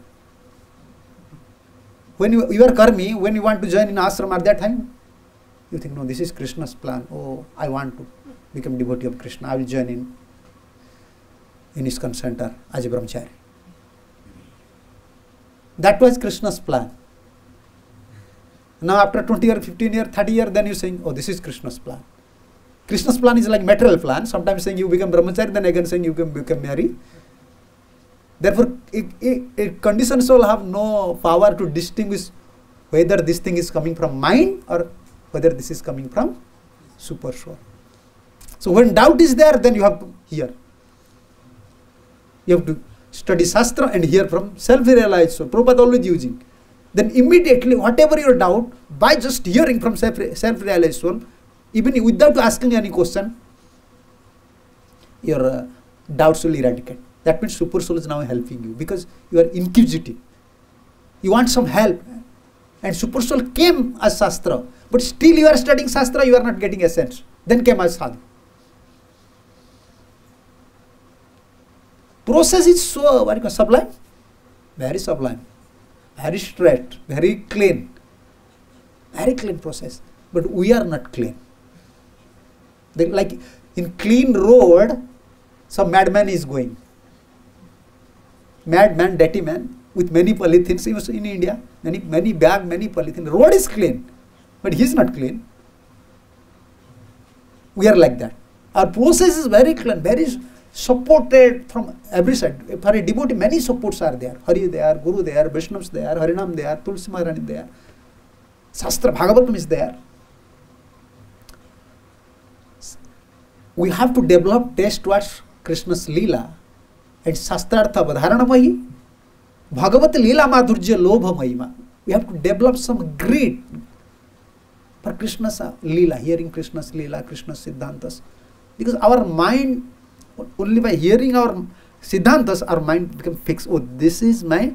When you are karmi, when you want to join in ashram at that time, you think, no, this is Krishna's plan. Oh, I want to become devotee of Krishna. I will join in ISKCON center as a brahmachari. That was Krishna's plan. Now after 20 years, 15 years, 30 years, then you saying, oh, this is Krishna's plan. Krishna's plan is like material plan. Sometimes saying you become brahmachari, then again saying you can become married. Therefore, a conditioned soul have no power to distinguish whether this thing is coming from mind or whether this is coming from Super Soul. So when doubt is there, then you have to hear. You have to study Shastra and hear from self-realized soul. Prabhupada always using. Then immediately, whatever your doubt, by just hearing from self-realized soul, even without asking any question, your doubts will eradicate. That means Super Soul is now helping you because you are inquisitive. You want some help. And Super Soul came as Shastra. But still you are studying Shastra, you are not getting essence. Then came as Sadhu. Process is so very sublime. Very sublime. Very straight. Very clean. Very clean process. But we are not clean. Like in clean road, some madman is going. Madman, dirty man, with many polythenes. He was in India. Many bag, many polythene. Road is clean, but he is not clean. We are like that. Our process is very clean, very supported from every side. For a devotee, many supports are there. Hari there, Guru there, Vaishnavas there, Harinam there, Tulsi Maharani there. Shastra, Bhagavatam is there. We have to develop taste towards Krishna's Leela and Shastrartha Vadharana Mahi, Bhagavat Leela Madhurya Lobha Mahima. We have to develop some greed for Krishna's Leela, hearing Krishna's Leela, Krishna's Siddhantas. Because our mind, only by hearing our Siddhantas, our mind become fixed. Oh, this is my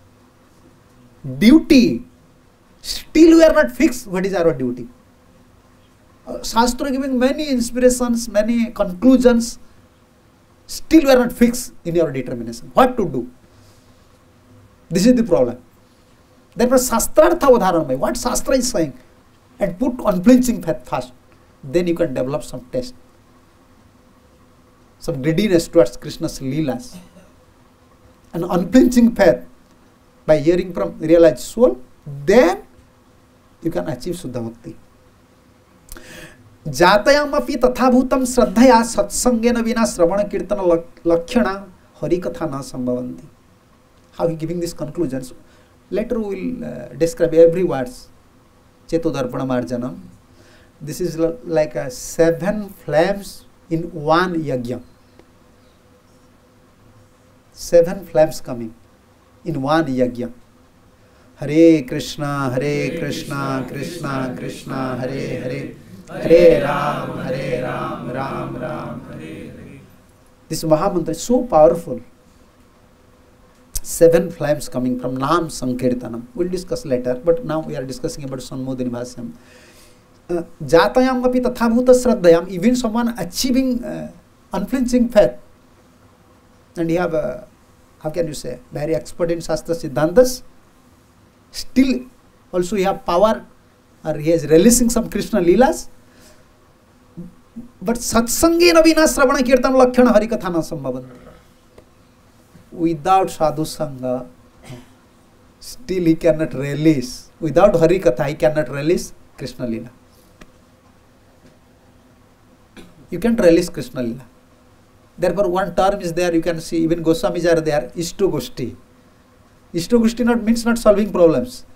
duty. Still we are not fixed. What is our duty? Shastra giving many inspirations, many conclusions. Still we are not fixed in your determination. What to do? This is the problem. Therefore, Shastrartha Udharanamai, what Shastra is saying, and put unflinching faith first. Then you can develop some taste, some greediness towards Krishna's Leelas. An unflinching faith by hearing from realized soul, then you can achieve Suddha Bhakti. Jatayamapi tathabhutam shraddhaya satsangena vina shravana kirtana lakshana harikatha na sambhavanti. How he giving these conclusions? Later we will describe every words. Chetodarpana marjanam. This is like a 7 flames in one yajna. 7 flames coming in one yajna. Hare Krishna, Krishna Krishna, Hare Hare, Hare Ram, Ram Ram, Hare Hare. This Mahamantra is so powerful. 7 flames coming from Nam Sankirtanam. We will discuss later, but now we are discussing about Sanmodini Bhasyam. Jatayam api tathabhuta shraddhayam, even someone achieving unflinching faith, and he have a, how can you say, very expert in Shastra Siddhantas, still also he have power, or he is releasing some Krishna Leelas, but satsangena vina shravana kirtan lakshana harikatha na sambhavanti. Without sadhu sangha, still he cannot release. Without harikatha, he cannot release Krishna Leela. You can't release Krishna Leela. Therefore, one term is there, you can see, even Goswamis are there, Ishto Goshti. Ishto Goshti means not solving problems.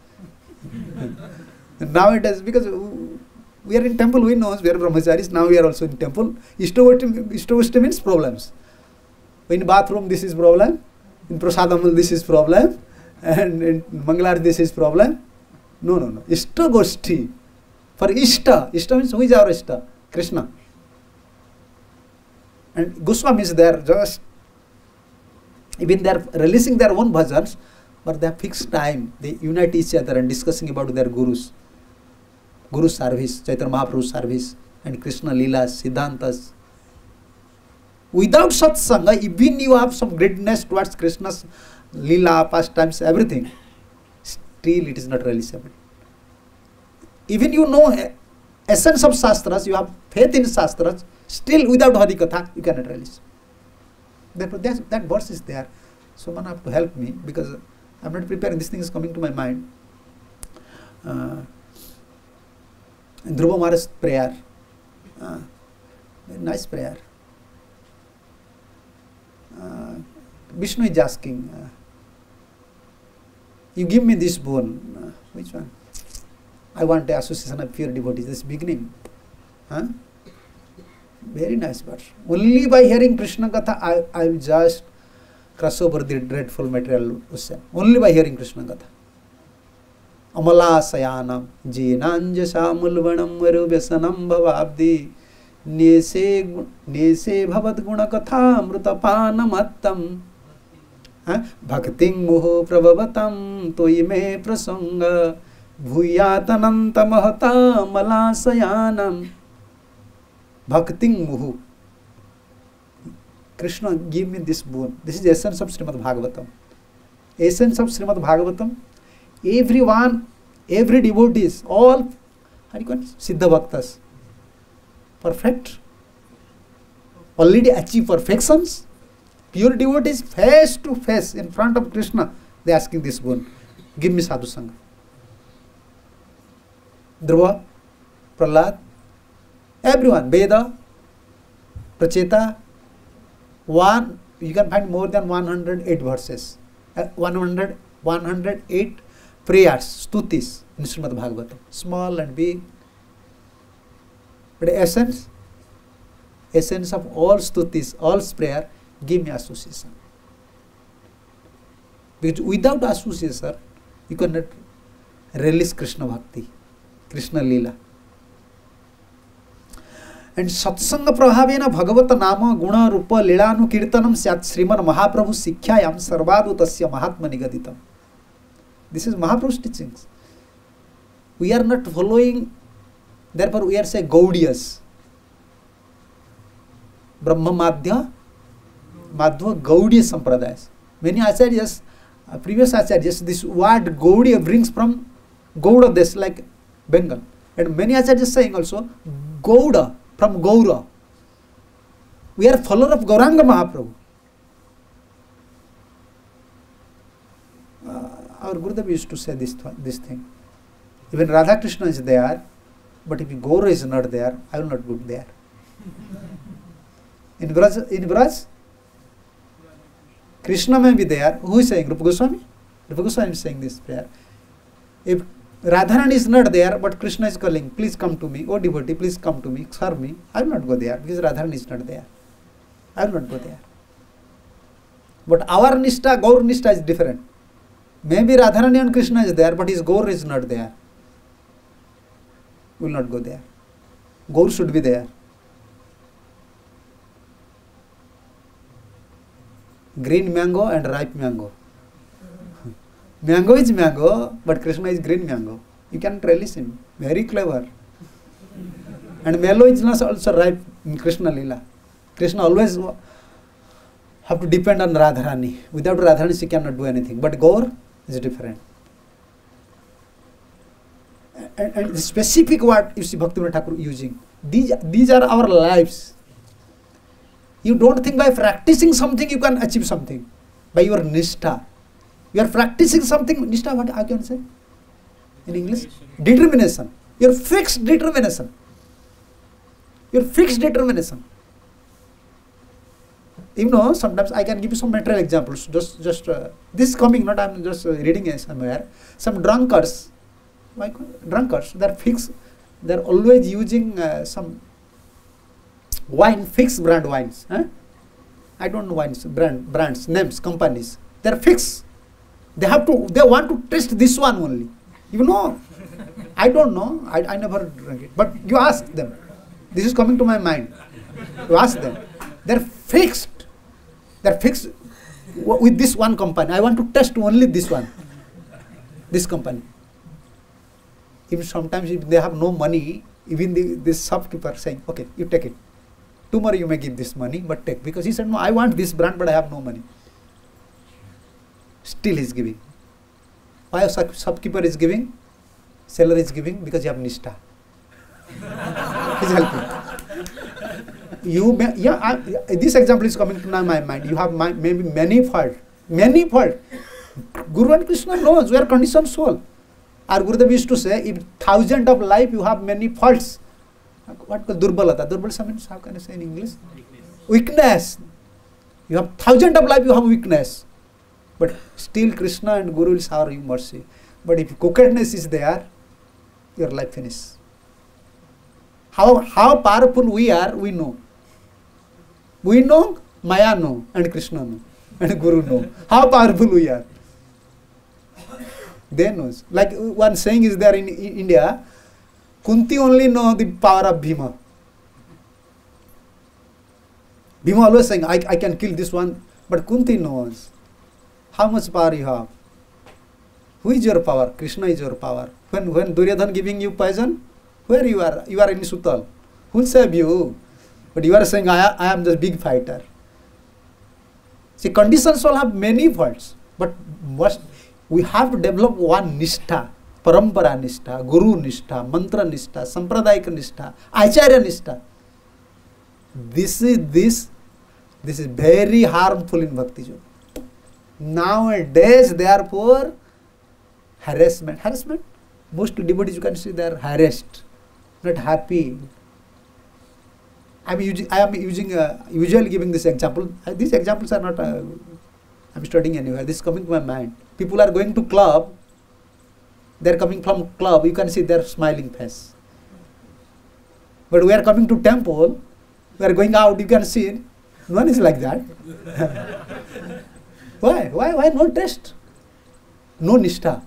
Now it is, because we are in temple, we know, we are brahmacharis, now we are also in temple. Ishto Goshti means problems. In bathroom, this is problem. In Prasadamal, this is problem. And in Mangalar, this is problem. No. Ishta Goshti. For Ishta. Ishta means, who is our Ishta? Krishna. And Goswami is there, just, even they are releasing their own bhajans, but they have fixed time. They unite each other and discussing about their gurus. Guru service, Chaitanya Mahaprabhu service, and Krishna Leelas, Siddhantas. Without satsanga, even you have some greatness towards Krishna's Leela, pastimes, everything, still it is not releasable. Even you know essence of Shastras, you have faith in Shastras, still without Harikatha, you cannot release. Therefore, that verse is there. Someone have to help me, because I am not preparing, this thing is coming to my mind. Dhruva Maharaj's prayer, very nice prayer. Vishnu is asking, you give me this boon. Which one? I want the association of pure devotees. This beginning. Very nice verse. Only by hearing Krishna Katha, I will just cross over the dreadful material ocean. Only by hearing Krishna Katha. Amala sayanam jinanja samulvanam varubhyasanam bhavabdi nese bhavat guna katha amrutapana mattam bhakting muho prabhavatam toi me prasanga bhuyatananta mahata amala sayanam. Bhakting muhu. Krishna, give me this boon. This is the essence of Srimad Bhagavatam. Essence of Srimad Bhagavatam. Everyone, every devotees, all, how do you call it? Siddha Bhaktas. Perfect. Already achieve perfections. Pure devotees, face to face in front of Krishna, they asking this boon. Give me sadhu sangha. Dhruva, Prahlad, everyone, Veda, Pracheta, you can find more than 108 verses, 108 prayers, stutis in Srimad Bhagavatam, small and big. But essence of all stutis, all prayer, give me association. Because without association, you cannot release Krishna Bhakti, Krishna Leela. And satsanga prabhavena bhagavata nama guna rupa lilanu kirtanam syat Sriman Mahaprabhu sikhyayam sarvadu tasya mahatma nigaditam. This is Mahaprabhu's teachings. We are not following, therefore we are saying Gaudiyas. Brahma Madhya, Madhva Gaudiya Sampradayas. Many acharyas, previous acharyas, this word Gaudiya brings from Gauda Desh, like Bengal. And many acharyas saying also Gauda, from Gaura. We are follower of Gauranga Mahaprabhu. Our Gurudev used to say this thing. Even Radha Krishna is there, but if Gaura is not there, I will not go there. In Braj, Krishna may be there. Who is saying? Rupa Goswami? Rupa Goswami is saying this prayer. If Radharani is not there, but Krishna is calling, please come to me, oh devotee, please come to me, serve me, I will not go there because Radharani is not there. I will not go there. But our Nishtha, Gaur Nishtha is different. Maybe Radharani and Krishna is there, but his Gaur is not there. We will not go there. Gaur should be there. Green mango and ripe mango. Mango is mango, but Krishna is green mango. You can relish him. Very clever. And mellow is not also ripe in Krishna Lila. Krishna always have to depend on Radharani. Without Radharani, she cannot do anything. But Gaur is different. And the specific word you see Bhaktivinoda Thakur using. These are our lives. You don't think by practicing something you can achieve something. By your nishtha. You are practicing something. Nishtha, what I can say in English? Determination. Your fixed determination. Your fixed determination. You know, sometimes I can give you some material examples. Just this is coming, not I'm just reading it somewhere. Some drunkards, they're fixed. They're always using some wine, fixed brand wines. I don't know wines, brands, names, companies. They're fixed. They want to test this one only. You know, I don't know. I never drank it. But you ask them. This is coming to my mind. You ask them. They're fixed. They're fixed with this one company. I want to test only this one. This company. Even sometimes if they have no money, even this shopkeeper saying, okay, you take it. Tomorrow you may give this money, but take. Because he said, no, I want this brand, but I have no money. Still he is giving. Why a shopkeeper is giving? Seller is giving because you have nishtha. He's helping. This example is coming to my mind. You have maybe many fault. Guru and Krishna knows we are conditioned soul. Our Gurudev used to say, if 1,000 of life you have many faults. What called durbalata? Durbalata means, how can I say in English? Weakness. You have 1,000 of life, you have weakness. But still Krishna and Guru will shower you mercy. But if crookedness is there, your life finishes. How powerful we are, we know. We know, Maya know, and Krishna know, and Guru know. How powerful we are. They knows. Like one saying is there in India, Kunti only know the power of Bhima. Bhima always saying, I can kill this one, but Kunti knows how much power you have. Who is your power? Krishna is your power. When Duryodhana giving you poison, where you are in Sutal. Who will save you? But you are saying, I am the big fighter. See, conditions will have many faults, but we have to develop one nishtha, parampara nishtha, guru nishtha, mantra nishtha, sampradayika nishtha, acharya nishtha. This is very harmful in Bhakti Yoga. Nowadays, therefore, harassment. Most devotees you can see they are harassed, not happy. I am usually giving this example. These examples are not. I'm studying anywhere. This is coming to my mind. People are going to club. They are coming from club. You can see their smiling face. But we are coming to temple. We are going out. You can see no one is like that. Why no test? No nishtha.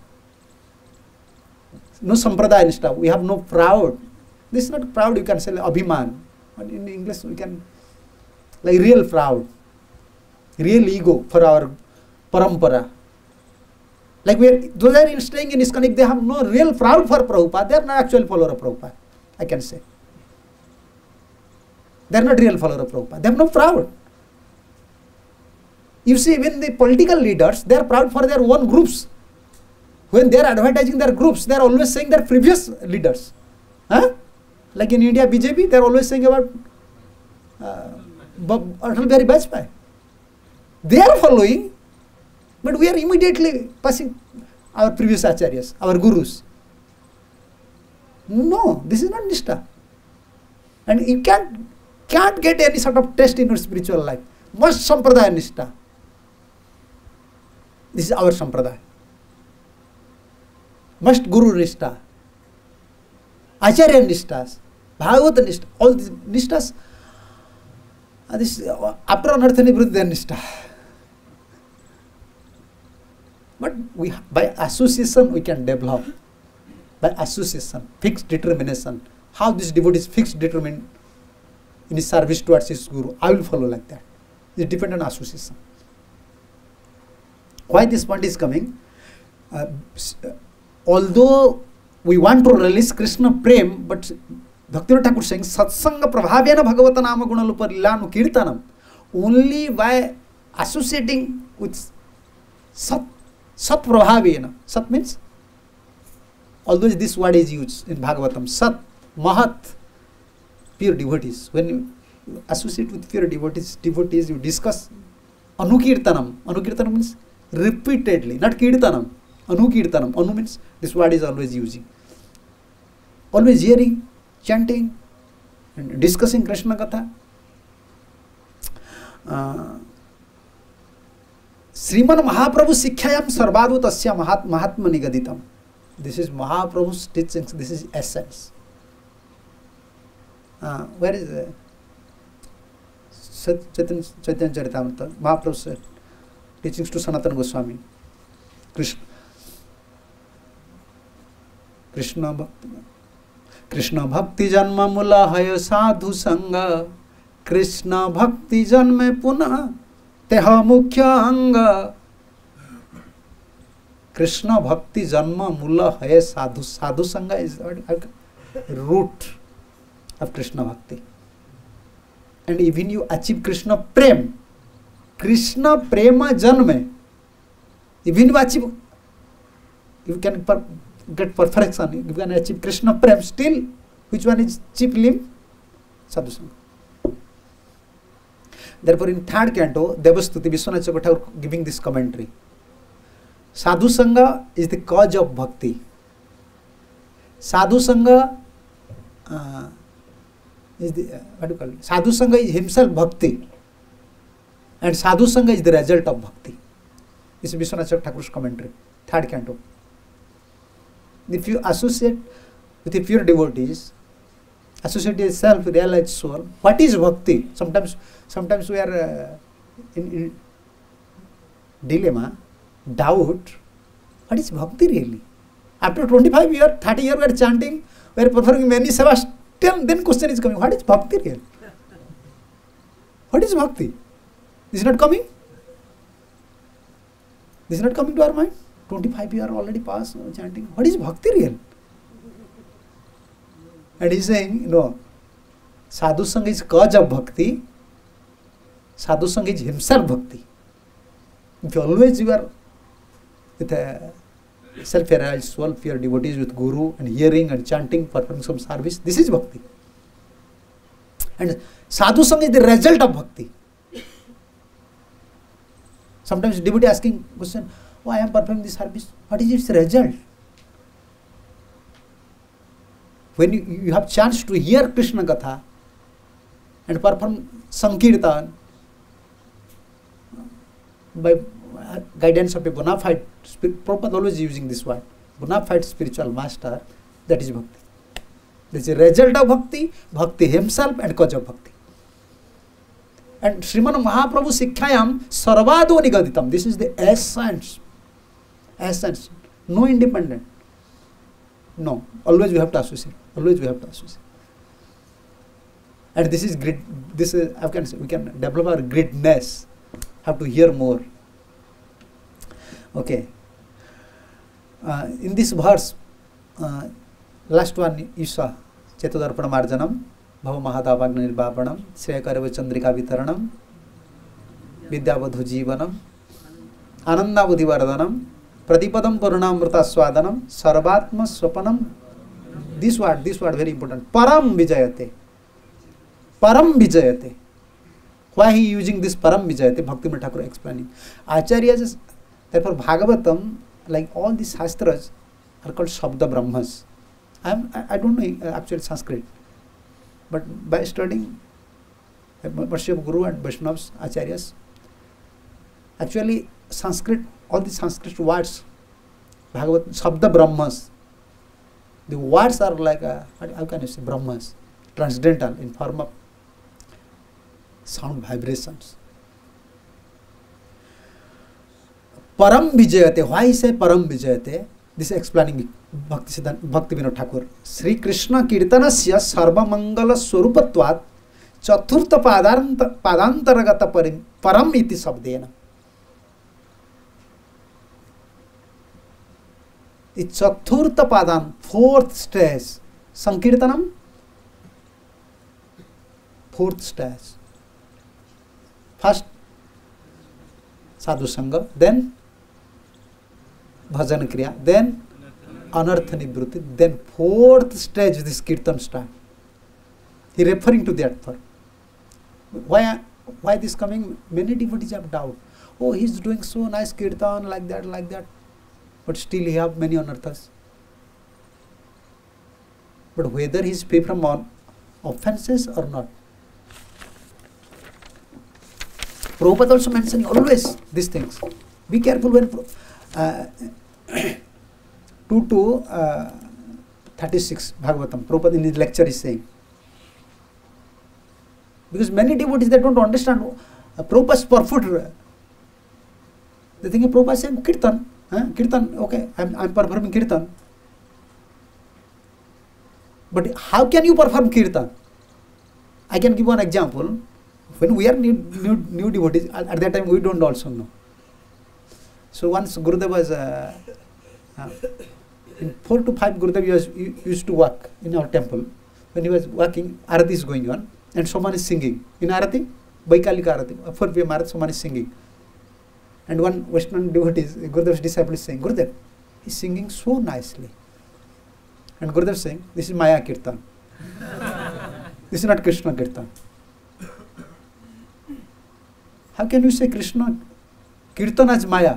No sampradaya nishtha. We have no proud. This is not proud. You can say abhiman. And in English we can, like real proud, real ego for our parampara. Like those are staying in ISKCON, if they have no real proud for Prabhupada, they are not actual follower of Prabhupada, I can say. They are not real follower of Prabhupada. They have no proud. You see, when the political leaders, they are proud for their own groups. When they are advertising their groups, they are always saying their previous leaders. Huh? Like in India, BJP, they are always saying about Atal Bihari Vajpayee. They are following, but we are immediately passing our previous acharyas, our gurus. No, this is not Nishtha. And you can't get any sort of test in your spiritual life. Must Sampradaya Nishtha. This is our Sampradaya. Must Guru Nishtha. Acharya Nishthas. Bhagavata Nishtha. All these Nishthas. This after Anartha Nivritti, they are Nishtha. But by association we can develop. By association, fixed determination. How this devotee is fixed determined in his service towards his Guru. I will follow like that. It depends on association. Why this point is coming? Although we want to release Krishna Prem, but Bhaktivinoda Thakur saying Satsanga Prabhavena Bhagavata Nama Gunalupa Lilanu Kirtanam, only by associating with Sat Prabhavena. Sat means, although this word is used in Bhagavatam, Sat, Mahat, pure devotees. When you associate with pure devotees, you discuss Anukirtanam. Anukirtanam means repeatedly, not Kirtanam. Anukirtanam. Anu means this word is always using. Always hearing, chanting, and discussing Krishna Katha. Sriman Mahaprabhu Sikhyayam Sarvadu Tasya Mahatma Nigaditam. This is Mahaprabhu's teachings. This is essence. Where is Chaitanya Charitamrita? Mahaprabhu said, teachings to Sanatana Goswami. Krishna Bhakti Janma Mula Haya Sadhu Sangha. Krishna Bhakti Janme Puna Teha Mukhya Anga. Krishna Bhakti Janma Mula Haya Sadhu. Sadhu Sangha is the root of Krishna Bhakti. And even you achieve Krishna Prem, Krishna Prema Janme, even you achieve, you can get perfection, you can achieve Krishna Prem, still, which one is chief limb? Sadhu Sangha. Therefore, in third canto, Devastuti, Vishwanath Chakravarti giving this commentary. Sadhu Sangha is the cause of bhakti. Sadhu Sangha is the, what do you call it? Sadhu Sangha is himself bhakti. And Sadhu Sangha is the result of bhakti. This is Vishwanath Thakur's commentary, third canto. If you associate with the pure devotees, associate yourself with realized soul, what is bhakti? Sometimes we are in dilemma, doubt, what is bhakti really? After 25 years, 30 years we are chanting, we are performing many sevas, then question is coming, what is bhakti really? What is bhakti? This is not coming? This is not coming to our mind? 25 years already passed chanting, what is bhakti real? And he is saying, no, Sadhu Sangha is cause of bhakti, Sadhu Sangha is himself bhakti. If always you are with a self-realized soul, pure devotees with Guru and hearing and chanting, performing some service, this is bhakti. And Sadhu Sangha is the result of bhakti. Sometimes devotee asking question, why I am performing this service? What is its result? When you have chance to hear Krishna Katha and perform Sankirtan by guidance of a bona fide, Prabhupada always using this word, bona fide spiritual master, that is bhakti. This is a result of bhakti, bhakti himself and cause of bhakti. And Sriman Mahaprabhu Sikhyayam Sarvado Nigaditam. This is the essence. Essence. No independent. No. Always we have to associate. Always we have to associate. And this is grit. This is we can develop our gritness. Have to hear more. Okay. In this verse, last one you saw, Chetodarpana Marjanam, Bhava Mahadavagna Nirvapanam, Sreyakarava Chandrika Vitaranam, Vidyavadhu Jivanam, Ananda Buddhivardhanam, Pradipadam Purnamrita Swadanam, Sarvatma Swapanam. This word very important. Param Vijayate. Param Vijayate. Why he using this Param Vijayate? Bhaktivinoda Thakur explaining. Acharyas, therefore Bhagavatam, like all these Shastras, are called Shabda Brahmas. I don't know actual Sanskrit, but by studying mercy of Guru and Vaishnavas, Acharyas, actually Sanskrit, all these Sanskrit words, Bhagavad, Shabda Brahmas, the words are like, how can you say, Brahmas, transcendental in form of sound vibrations. Param Vijayate. Why he say Param Vijayate? This is explaining Bhaktivinoda Thakur. Sri Krishna Kirtanasya Sarva Mangala Swarupatvat Chaturtha Padantaragata Param iti Sabdena. It's Chaturtha Padan, fourth stage. Sankirtanam, fourth stage. First, Sadhu Sangha, then Bhajan Kriya, then Anartha Nivrutti, then fourth stage this Kirtan start. He referring to that part. Why this coming? Many devotees have doubt. Oh, he's doing so nice Kirtan, like that. But still he have many anarthas. But whether he is free from offenses or not. Prabhupada also mentioning always these things. Be careful when 2 to 36 Bhagavatam, Prabhupada in his lecture is saying. Because many devotees, they don't understand Prabhupada's purport. They think Prabhupada is saying Kirtan. Kirtan, okay, I'm performing Kirtan. But how can you perform Kirtan? I can give one example. When we are new devotees, at that time we don't also know. So once Gurudev was, in 4 to 5 Gurudev used to walk in our temple. When he was walking, Arati is going on and someone is singing. In Arati, Vaikalika Arati, 4 PM Arati, someone is singing. And one Western devotee, Gurudev's disciple is saying, Gurudev, he's singing so nicely. And Gurudev is saying, this is Maya Kirtan. This is not Krishna Kirtan. How can you say Krishna Kirtan as Maya?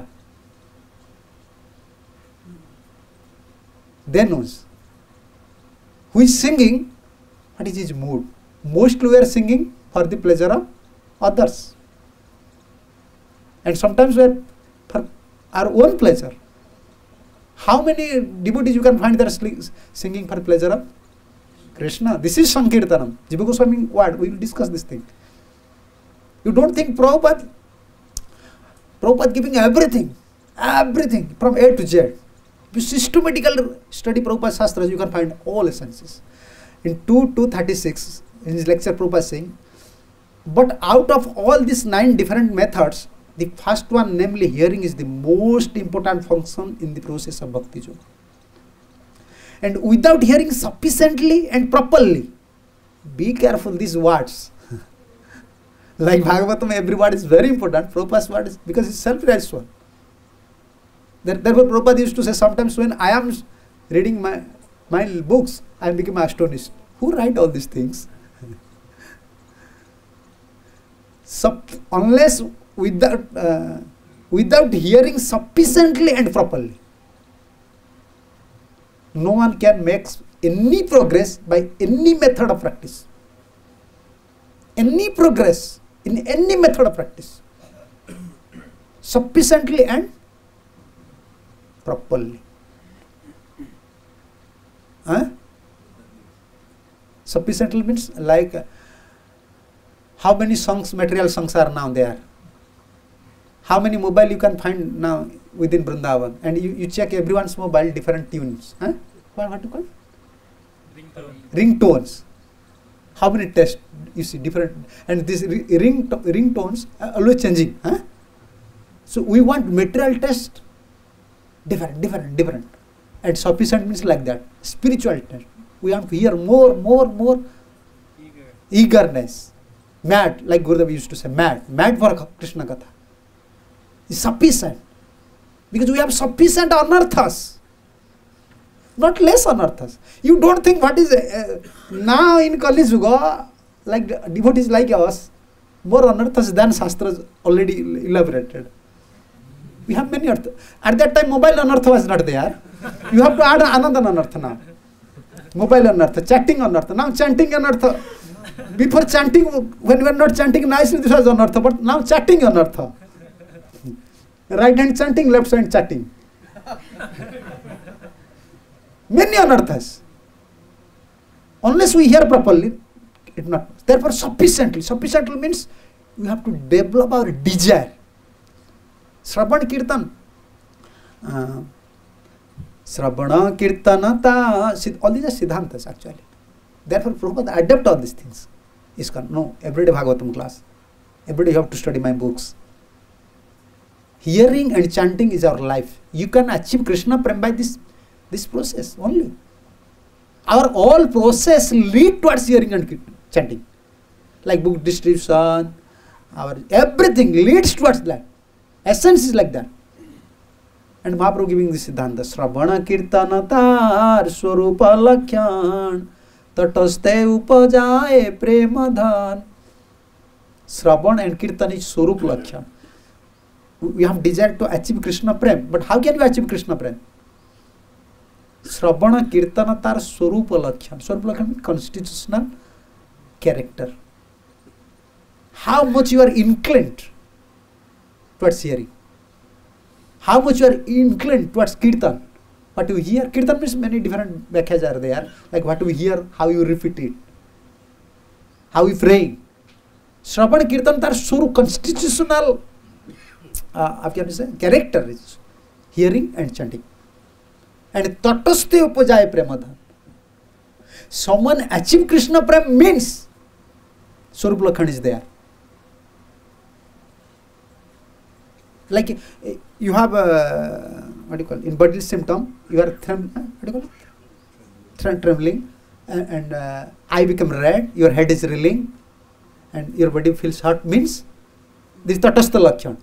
Then knows. Who is singing? What is his mood? Mostly we are singing for the pleasure of others. And sometimes we are for our own pleasure. How many devotees you can find that are singing for pleasure of Krishna? This is Sankirtanam. Jiva Goswami word. We will discuss this thing. You don't think Prabhupada giving everything from A to Z. If you systematically study Prabhupada's Shastras, you can find all essences. In 2:36, in his lecture, Prabhupada is saying, but out of all these 9 different methods, the first one, namely hearing, is the most important function in the process of Bhakti Yoga. And without hearing sufficiently and properly, be careful these words. Like Bhagavatam, every word is very important. Prabhupada's word is because it's self-realized one. Therefore, Prabhupada used to say sometimes when I am reading my books, I become astonished. Who write all these things? Unless without hearing sufficiently and properly, no one can make any progress by any method of practice. Any progress in any method of practice, sufficiently and properly. Sufficiently means like how many songs, material songs are now there. How many mobile you can find now within Vrindavan, and you check everyone's mobile, different tunes. What to call? Ringtones. Ringtones. How many tests you see different, and this ringtones are always changing. Huh? So we want material test, different. And sufficient means like that. Spiritual test. We want to hear more eagerness. Mad, like Gurudev used to say, mad for Krishna Katha. Is sufficient. Because we have sufficient anarthas. Not less anarthas. You don't think what is now in Kali Yuga, like devotees like us, more anarthas than Shastras already elaborated. We have many arthas. At that time, mobile anartha was not there. You have to add another anartha now. Mobile anartha, chatting anartha. Now chanting anartha. Before chanting, when we were not chanting nicely, this was anartha, but now chatting anartha. Right hand chanting, left hand chatting. Many anarthas. Unless we hear properly, it not. Therefore, sufficiently. Sufficiently means we have to develop our desire. Shravan Kirtan. Shravana Kirtanata. All these are Siddhantas actually. Therefore, Prabhupada adapt all these things. ISKCON. No, every day Bhagavatam class. Every day you have to study my books. Hearing and chanting is our life. You can achieve Krishna Prem by this process only. Our all process lead towards hearing and chanting. Like book distribution, our everything leads towards that. Essence is like that. And Mahaprabhu giving this Siddhanta. Shravana Kirtanatar Swarupa Lakhyan Tataste Upajaye Premadhan. Shravan and Kirtan is Swarup Lakhyan. We have desire to achieve Krishna Prem. But how can we achieve Krishna Prem? Shravana Kirtanatar Swarupa Lakhyan. Swarupa Lakhyan means constitutional character. How much you are inclined towards hearing. How much you are inclined towards Kirtan. What you hear. Kirtan means many different vyakhas are there. Like what you hear, how you repeat it. How you pray. Shravana Kirtanatar Swarup constitutional character is hearing and chanting. And Tataste Upajaye Premadhan. Someone achieve Krishna Prem means Swarup Lakhana is there. Like you have what do you call it? In bodily symptom, you are trembling, and eye become red, your head is reeling, and your body feels hot. Means this is Tatastha Lakhana.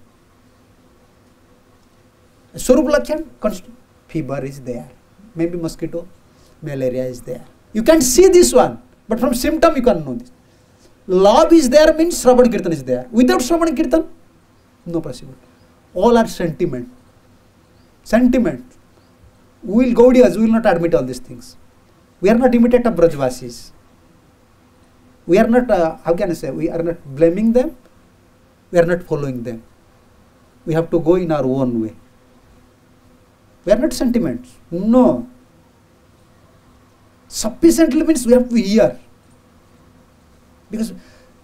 Swarup Lakhana, fever is there, maybe mosquito, malaria is there. You can see this one, but from symptom you can know this. Love is there means Shravan Kirtan is there. Without Shravan Kirtan, no possible. All are sentiment. Sentiment. We will Gaudiyas, we will not admit all these things. We are not imitate of Brajvasis. We are not, how can I say, we are not blaming them. We are not following them. We have to go in our own way. We are not sentiments. No. Sufficiently means we have to hear. Because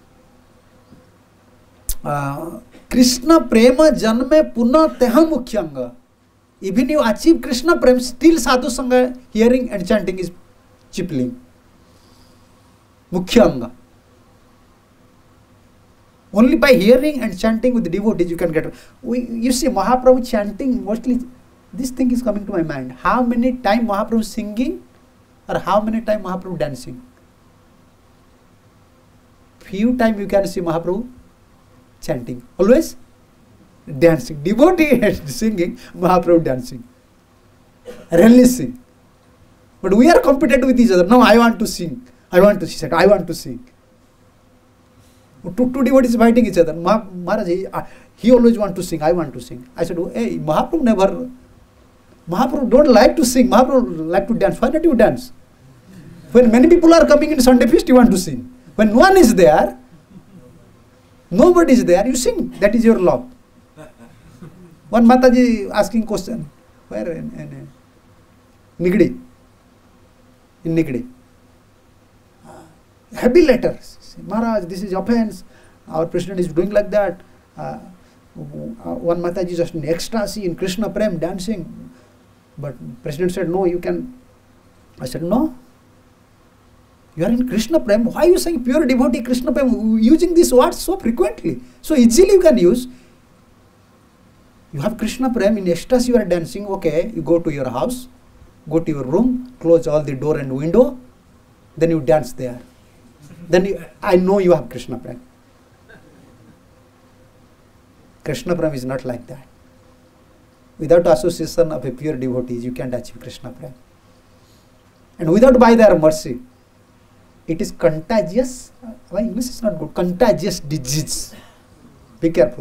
Krishna Prema Janme Puna Teha Mukhyanga. Even you achieve Krishna Prem, still Sadhu Sangha hearing and chanting is chipling. Mukhyanga. Only by hearing and chanting with the devotees you can get. You see Mahaprabhu chanting, mostly this thing is coming to my mind. How many times Mahaprabhu singing or how many times Mahaprabhu dancing? Few times you can see Mahaprabhu chanting. Always dancing. Devotee singing, Mahaprabhu dancing. Releasing. But we are competent with each other. No, I want to sing. I want to sing. I want to sing. Two devotees fighting each other. Maharaj, he always want to sing. I want to sing. I said, hey, Mahaprabhu don't like to sing. Mahaprabhu like to dance. Why not you dance? When many people are coming in Sunday feast, you want to sing. When one is there, nobody is there, you sing. That is your love. One Mataji asking question. Where? In Nigdi. In Nigdi. Heavy letters. Maharaj, this is offense. Our president is doing like that. One Mataji just in ecstasy, in Krishna Prem, dancing. But president said, no, you can. I said, no. You are in Krishna Prem. Why are you saying pure devotee Krishna Prem? Using these words so frequently. So easily you can use. You have Krishna Prem, in ecstasy you are dancing. Okay, you go to your house, go to your room, close all the door and window, then you dance there. Then I know you have Krishna Prem. Krishna Prem is not like that. Without association of a pure devotee, you can't achieve Krishna Prem. And without by their mercy, it is contagious. Why English is not good? Contagious disease. Be careful.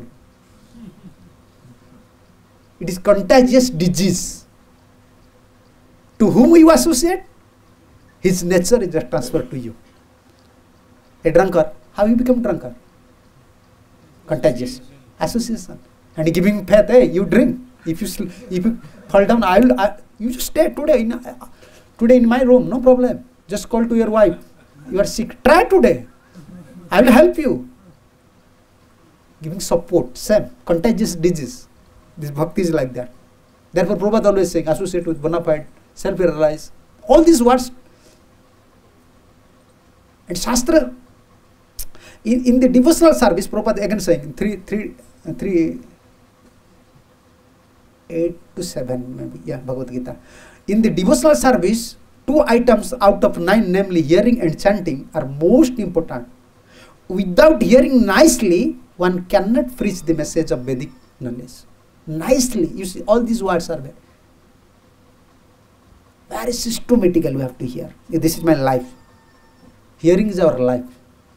It is contagious disease. To whom you associate, his nature is just transferred to you. A drunkard, how you become drunkard? Contagious. Association. And giving faith, hey, you drink. If you fall down, you just stay today in my room, no problem. Just call to your wife. You are sick. Try today. I will help you. Giving support, same, contagious disease. This bhakti is like that. Therefore, Prabhupada always saying, associate with bona fide, self-realize. All these words. And Shastra, in the devotional service, Prabhupada again saying, 8 to 7, maybe, yeah, Bhagavad Gita. In the devotional service, 2 items out of 9, namely hearing and chanting, are most important. Without hearing nicely, one cannot preach the message of Vedic knowledge. Nicely, you see, all these words are very systematically we have to hear. This is my life. Hearing is our life.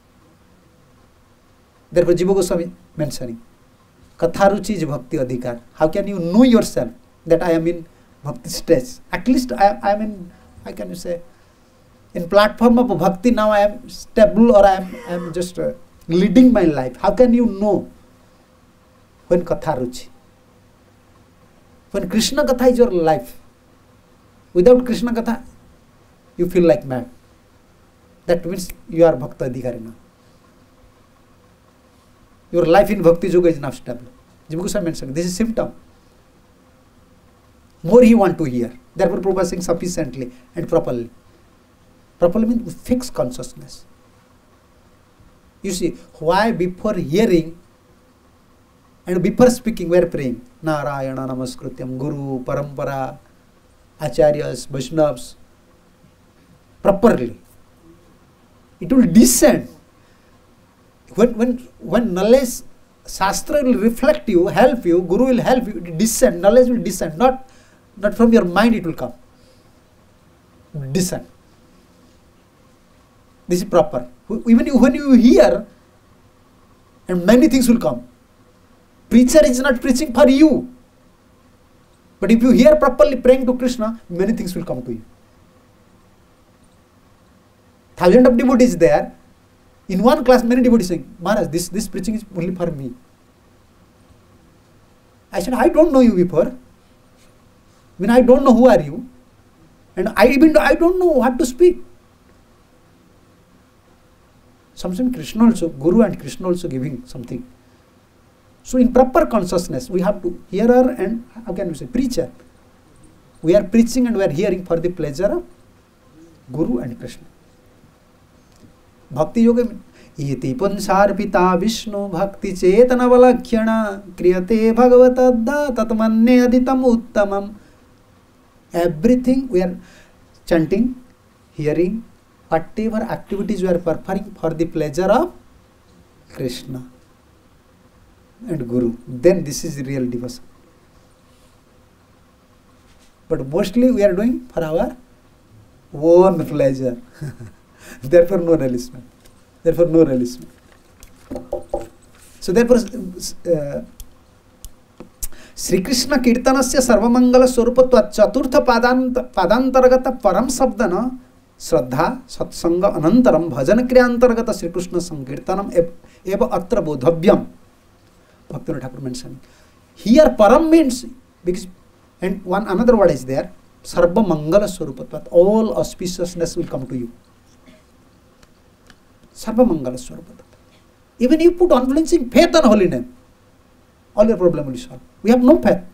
Therefore, Jiva Goswami mentioning, Katharuchi is bhakti adhikar. How can you know yourself that I am in bhakti stage? At least I am in, how can you say, in platform of bhakti now I am stable, or I am just leading my life. How can you know when Katharuchi? When Krishna Katha is your life. Without Krishna Katha, you feel like mad. That means you are bhakti adhikari now. Your life in Bhakti Yoga is not stable. Jiva Goswami mentioned, this is symptom. More you want to hear. Therefore, Prabhupada saying sufficiently and properly. Properly means with fixed consciousness. You see, why before hearing and before speaking we are praying? Narayana Namaskrityam, Guru, Parampara, Acharyas, Vaishnavas. Properly. It will descend. When knowledge, Shastra will reflect you, help you, Guru will help you, it descend, knowledge will descend, not from your mind it will come. Descend. This is proper. Even when you hear, and many things will come. Preacher is not preaching for you. But if you hear properly praying to Krishna, many things will come to you. Thousands of devotees there. In one class, many devotees saying, Maharaj, this preaching is only for me. I said, I don't know you before. When I don't know who are you. And I don't know what to speak. Sometimes Krishna also, Guru and Krishna also giving something. So in proper consciousness, we have to hearer and, how can we say, preacher. We are preaching and we are hearing for the pleasure of Guru and Krishna. Bhakti Yoga iti punsarpita Vishnu bhakti chetana valakhyana kriyate bhagavatadda tatmanne aditam uttamam. Everything we are chanting, hearing, whatever activities we are performing for the pleasure of Krishna and Guru. Then this is real devotion. But mostly we are doing for our own pleasure. Therefore no realism. So therefore Sri Krishna Kirtanasya Sarvamangala Swarupatva Chaturtha Padantaragata Param Sabdana Shraddha Satsanga Anantaram Bhajan Kriyantaragata Sri Krishna Sankirtanam Eva Atra Bodhabhyam. Bhaktivinoda Thakur mentioned. Here Param means, because, and one another word is there, Sarva Mangala Swarupatva. All auspiciousness will come to you. Sarva Mangala Swarupatva. Even you put unflinching faith on holy name, all your problem will be solved. We have no faith.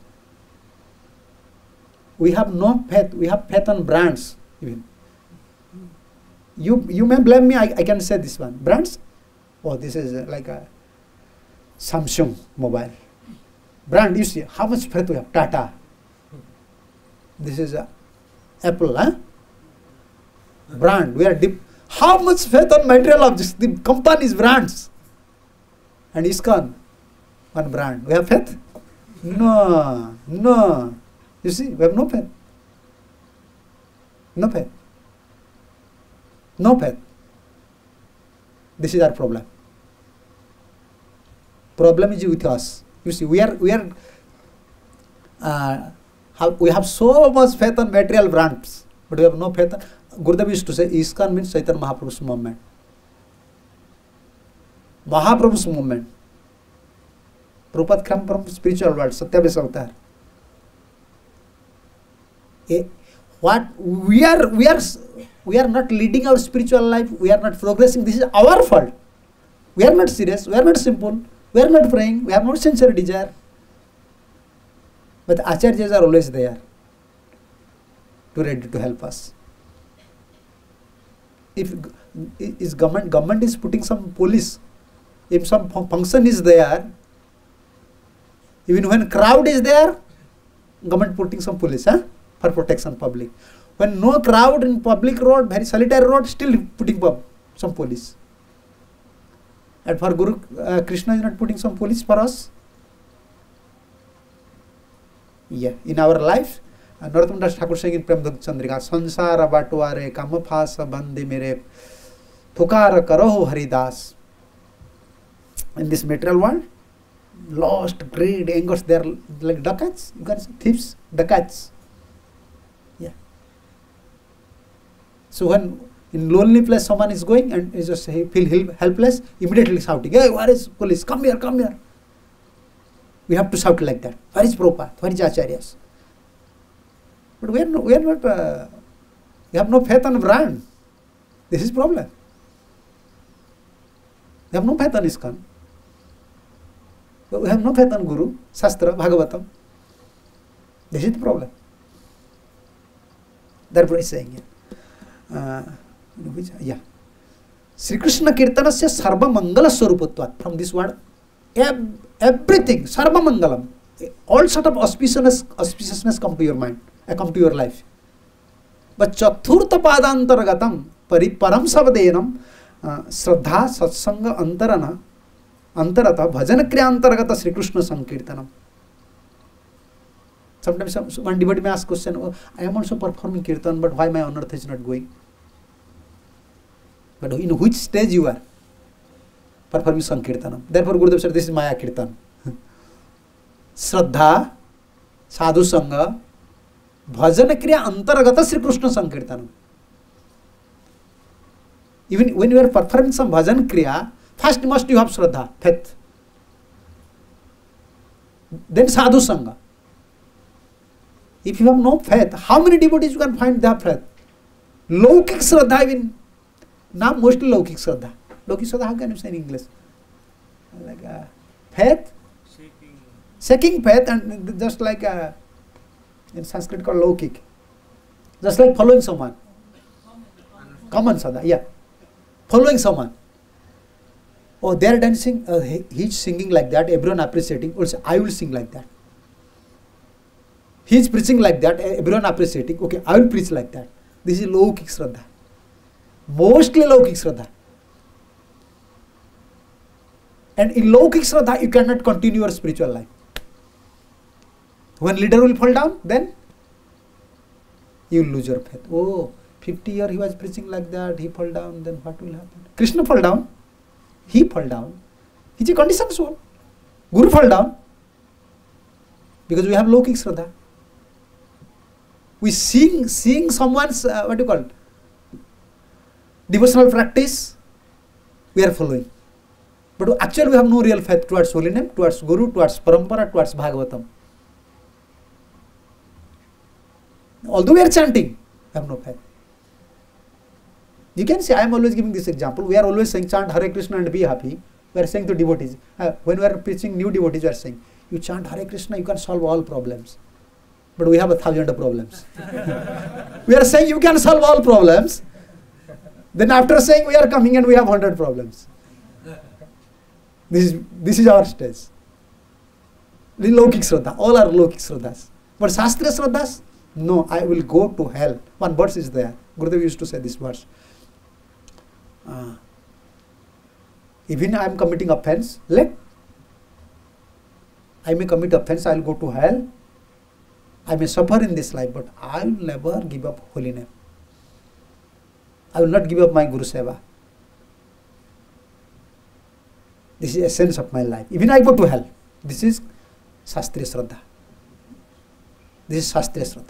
We have faith on brands even. You may blame me, I can say this one. Brands? Oh, this is like a Samsung mobile. Brand, you see, how much faith we have? Tata. This is Apple, huh? Brand, we are deep. How much faith on material objects? The company's brands. And ISKCON, one brand. We have faith? No, no. You see, we have no faith. No faith. No faith. This is our problem. Problem is with us. You see, we have so much faith on material brands, but we have no faith on. Gurudev used to say, ISKCON means Chaitanya Mahaprabhu's movement. Mahaprabhu's movement. Prabhupada come from spiritual world, Satyabhasa Avatar. What we are not leading our spiritual life, we are not progressing, this is our fault. We are not serious, we are not simple, we are not praying, we have no sincere desire. But Acharyas are always there to ready to help us. If is government is putting some police, if some function is there, even when crowd is there, government putting some police for protection public. When no crowd in public road, very solitary road, still putting some police. And for Guru Krishna is not putting some police for us. Yeah, in our life, Narottam Das Thakur saying in Prem Dhut Chandrika, Sansara Batuare Kamafasa Bandi Mere Thukara Karoho Haridas. In this material world, lost, greed, anger, they are like dacoits. You can say thieves, dacoits. Yeah. So when in lonely place someone is going and is just feel helpless, immediately shouting, "Hey, where is police? Come here, come here." We have to shout like that. Where is Prabhupada? Where is Acharyas? But we have no faith on brand. This is problem. We have no faith on ISKCON. We have no faith on Guru, Shastra, Bhagavatam. This is the problem. Therefore, he's saying here. Sri Krishna Kirtanasya Sarva Mangala Swarupatvat. From this word, everything, Sarva Mangalam, all sort of auspiciousness come to your mind, come to your life. But Chaturtha Padantaragatam, Param Savadenam, Shraddha Satsanga Antarana, Antarata, Bhajana Kriya Antaragata Sri Krishna Sankirtanam. Sometimes one devotee may ask question, oh, I am also performing Kirtan, but why my unearth is not going? But in which stage you are performing Sankirtanam? Therefore Gurudev said, this is Maya Kirtan. Shraddha, Sadhu Sangha, Bhajana Kriya Antaragata Sri Krishna Sankirtanam. Even when you are performing some Bhajan Kriya, first must you have Shraddha, faith. Then Sadhu Sangha. If you have no faith, how many devotees you can find their faith? Laukik Shraddha even. Now mostly Laukik Shraddha. Laukik Shraddha, how can you say in English? Like faith? Shaking faith, and just like in Sanskrit called Laukik. Just like following someone. Common Shraddha, yeah. Following someone. Oh, they are dancing, he's singing like that, everyone appreciating. Also, I will sing like that. He is preaching like that, everyone appreciating. Okay, I will preach like that. This is Laukik Shraddha. Mostly Laukik Shraddha. And in Laukik Shraddha, you cannot continue your spiritual life. When leader will fall down, then you will lose your faith. Oh, 50 years he was preaching like that, he fall down, then what will happen? Krishna fall down. He fall down. He is a conditioned soul. Guru fall down. Because we have Laukik Shraddha. We seeing someone's, what do you call it? Devotional practice, we are following. But actually we have no real faith towards holy name, towards Guru, towards Parampara, towards Bhagavatam. Although we are chanting, we have no faith. You can say, I am always giving this example. We are always saying, chant Hare Krishna and be happy. We are saying to devotees. When we are preaching new devotees, we are saying, you chant Hare Krishna, you can solve all problems. But we have 1,000 problems. We are saying you can solve all problems. Then after saying we are coming and we have 100 problems. This is our stage. The Lokik Shraddha, all are Lokik Shraddhas. But Shastriya Shraddhas, no, I will go to hell. One verse is there. Gurudev used to say this verse. Even I am committing offense, I may commit offense, I will go to hell. I may suffer in this life, but I will never give up holy name. I will not give up my Guru Seva. This is the essence of my life. Even I go to hell. This is Shastriya Shraddha. This is Shastriya Shraddha.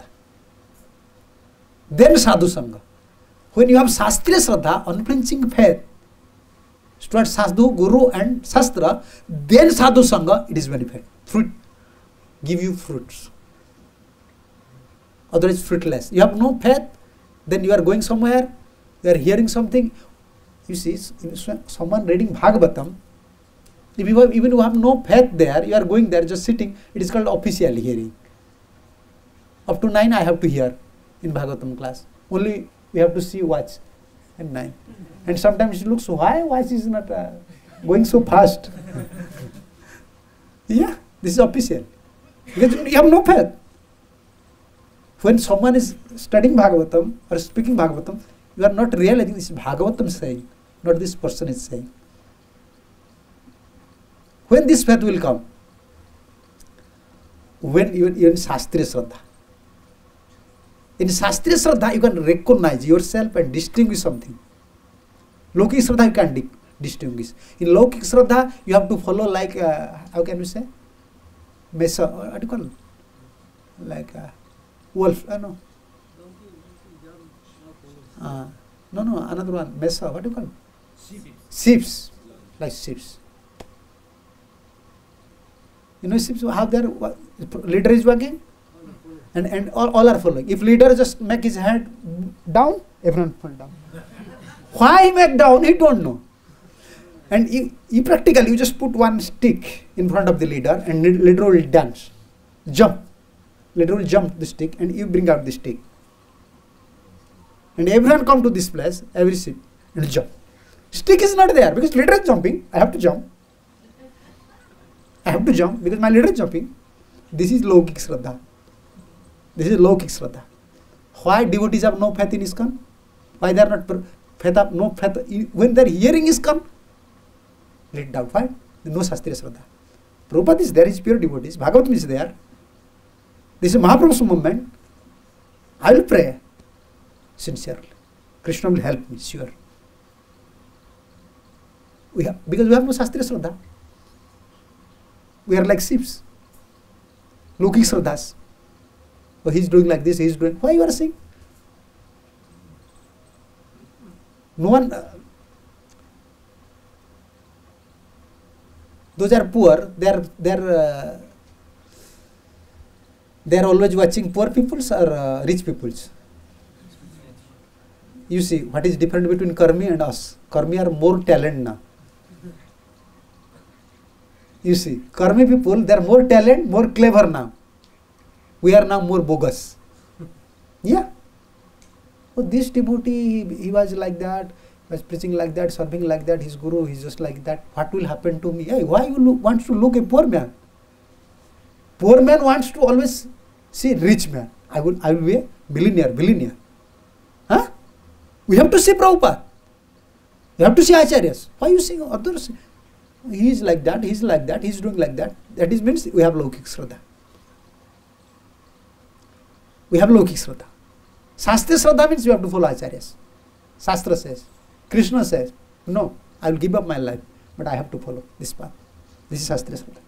Then Sadhu Sangha. When you have Shastriya Shraddha, unflinching faith, towards Sadhu, Guru and Shastra, then Sadhu Sangha, it is benefit. Fruit. Give you fruits. Otherwise fruitless. You have no faith, then you are going somewhere, you are hearing something. You see, someone reading Bhagavatam, if you even you have no faith there, you are going there, just sitting, it is called official hearing. Up to 9 I have to hear in Bhagavatam class. Only we have to see watch at 9. And sometimes it looks, why watch is not going so fast? Yeah, this is official. Because you have no faith. When someone is studying Bhagavatam or speaking Bhagavatam, you are not realizing this is Bhagavatam saying, not this person is saying. When this faith will come? When you are in Shastriya Shraddha. In Shastriya Shraddha, you can recognize yourself and distinguish something. Lokik Shraddha, you can distinguish. In Lokik Shraddha, you have to follow like, how can you say? Mesa, what do you call it? Like wolf, no. No, another one. Mesa, what do you call it? Sheeps. Like sheeps. You know, sheeps, how their leader is working? And all are following. If leader just make his head down, everyone fall down. Why he make down, he don't know. And you practically, you just put one stick in front of the leader and leader will dance. Jump. Leader will jump the stick and you bring out the stick. And everyone come to this place, every seat, and jump. Stick is not there because leader is jumping. I have to jump. I have to jump because my leader is jumping. This is Lokik Shraddha. This is Lokik Shraddha. Why devotees have no faith in ISKCON? Why they are not no faith? When their hearing ISKCON, let doubt. Why? No Shastriya Shraddha. Prabhupada is there, his pure devotees. Bhagavatam is there. This is Mahaprabhu's movement. I will pray sincerely. Krishna will help me, sure. Because we have no Shastriya Shraddha. We are like sheeps. Lokik Shraddhas. Oh, he is doing like this, he is doing. Why you are saying? No one. Those are poor. They are always watching poor peoples or rich peoples. You see, what is different between Karmi and us? Karmi are more talent now. You see, Karmi people, they are more talent, more clever now. We are now more bogus. Yeah. Oh, this devotee, he was like that, was preaching like that, serving like that, his guru, he's just like that. What will happen to me? Hey, why you want to look a poor man? Poor man wants to always see rich man. I will be a billionaire. Huh? We have to see Prabhupada. You have to see Acharyas. Why you seeing others? He is like that, he is like that, he is doing like that. That is means we have Lokik Shraddha. We have Lokik Shraddha. Shastriya Shraddha means you have to follow Acharyas. Shastra says. Krishna says, no, I will give up my life, but I have to follow this path. This is Shastriya Shraddha.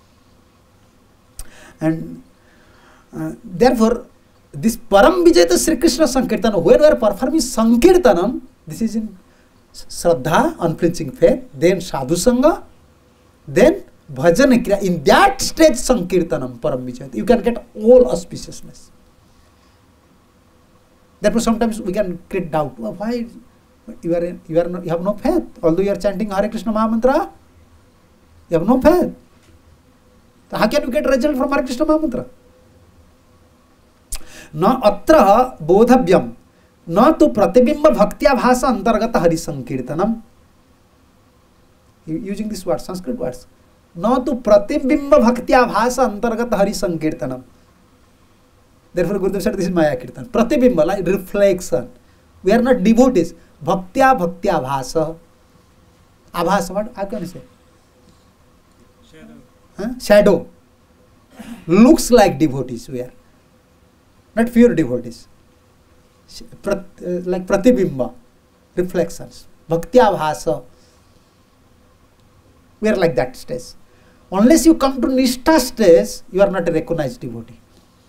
And therefore, this Param Vijayata Sri Krishna Sankirtana, where we are performing Sankirtanam, this is in Shraddha, unflinching faith, then Sadhu Sangha, then Bhajan Kriya. In that stage, Sankirtanam, Param Vijayata, you can get all auspiciousness. Therefore, sometimes we can create doubt. Well, why you have no faith? Although you are chanting Hare Krishna Mahamantra, you have no faith. So how can you get result from Hare Krishna Mahamantra? Na atra bodhavyam. न तो प्रतिबिंब भक्त्याभास अंतर्गत Hari संकीर्तनम, using this word, Sanskrit words. न तो प्रतिबिंब भक्त्याभास अंतर्गत Hari संकीर्तनम. Therefore Gurudev said this is Maya Kirtan. Pratibimba, like reflection. We are not devotees. Bhaktya Abhasa, what? How can you say? Shadow. Huh? Shadow. Looks like devotees we are. Not pure devotees. Like Pratibimba. Reflections. Bhaktya. We are like that stage. Unless you come to Nishtha stage, you are not a recognized devotee.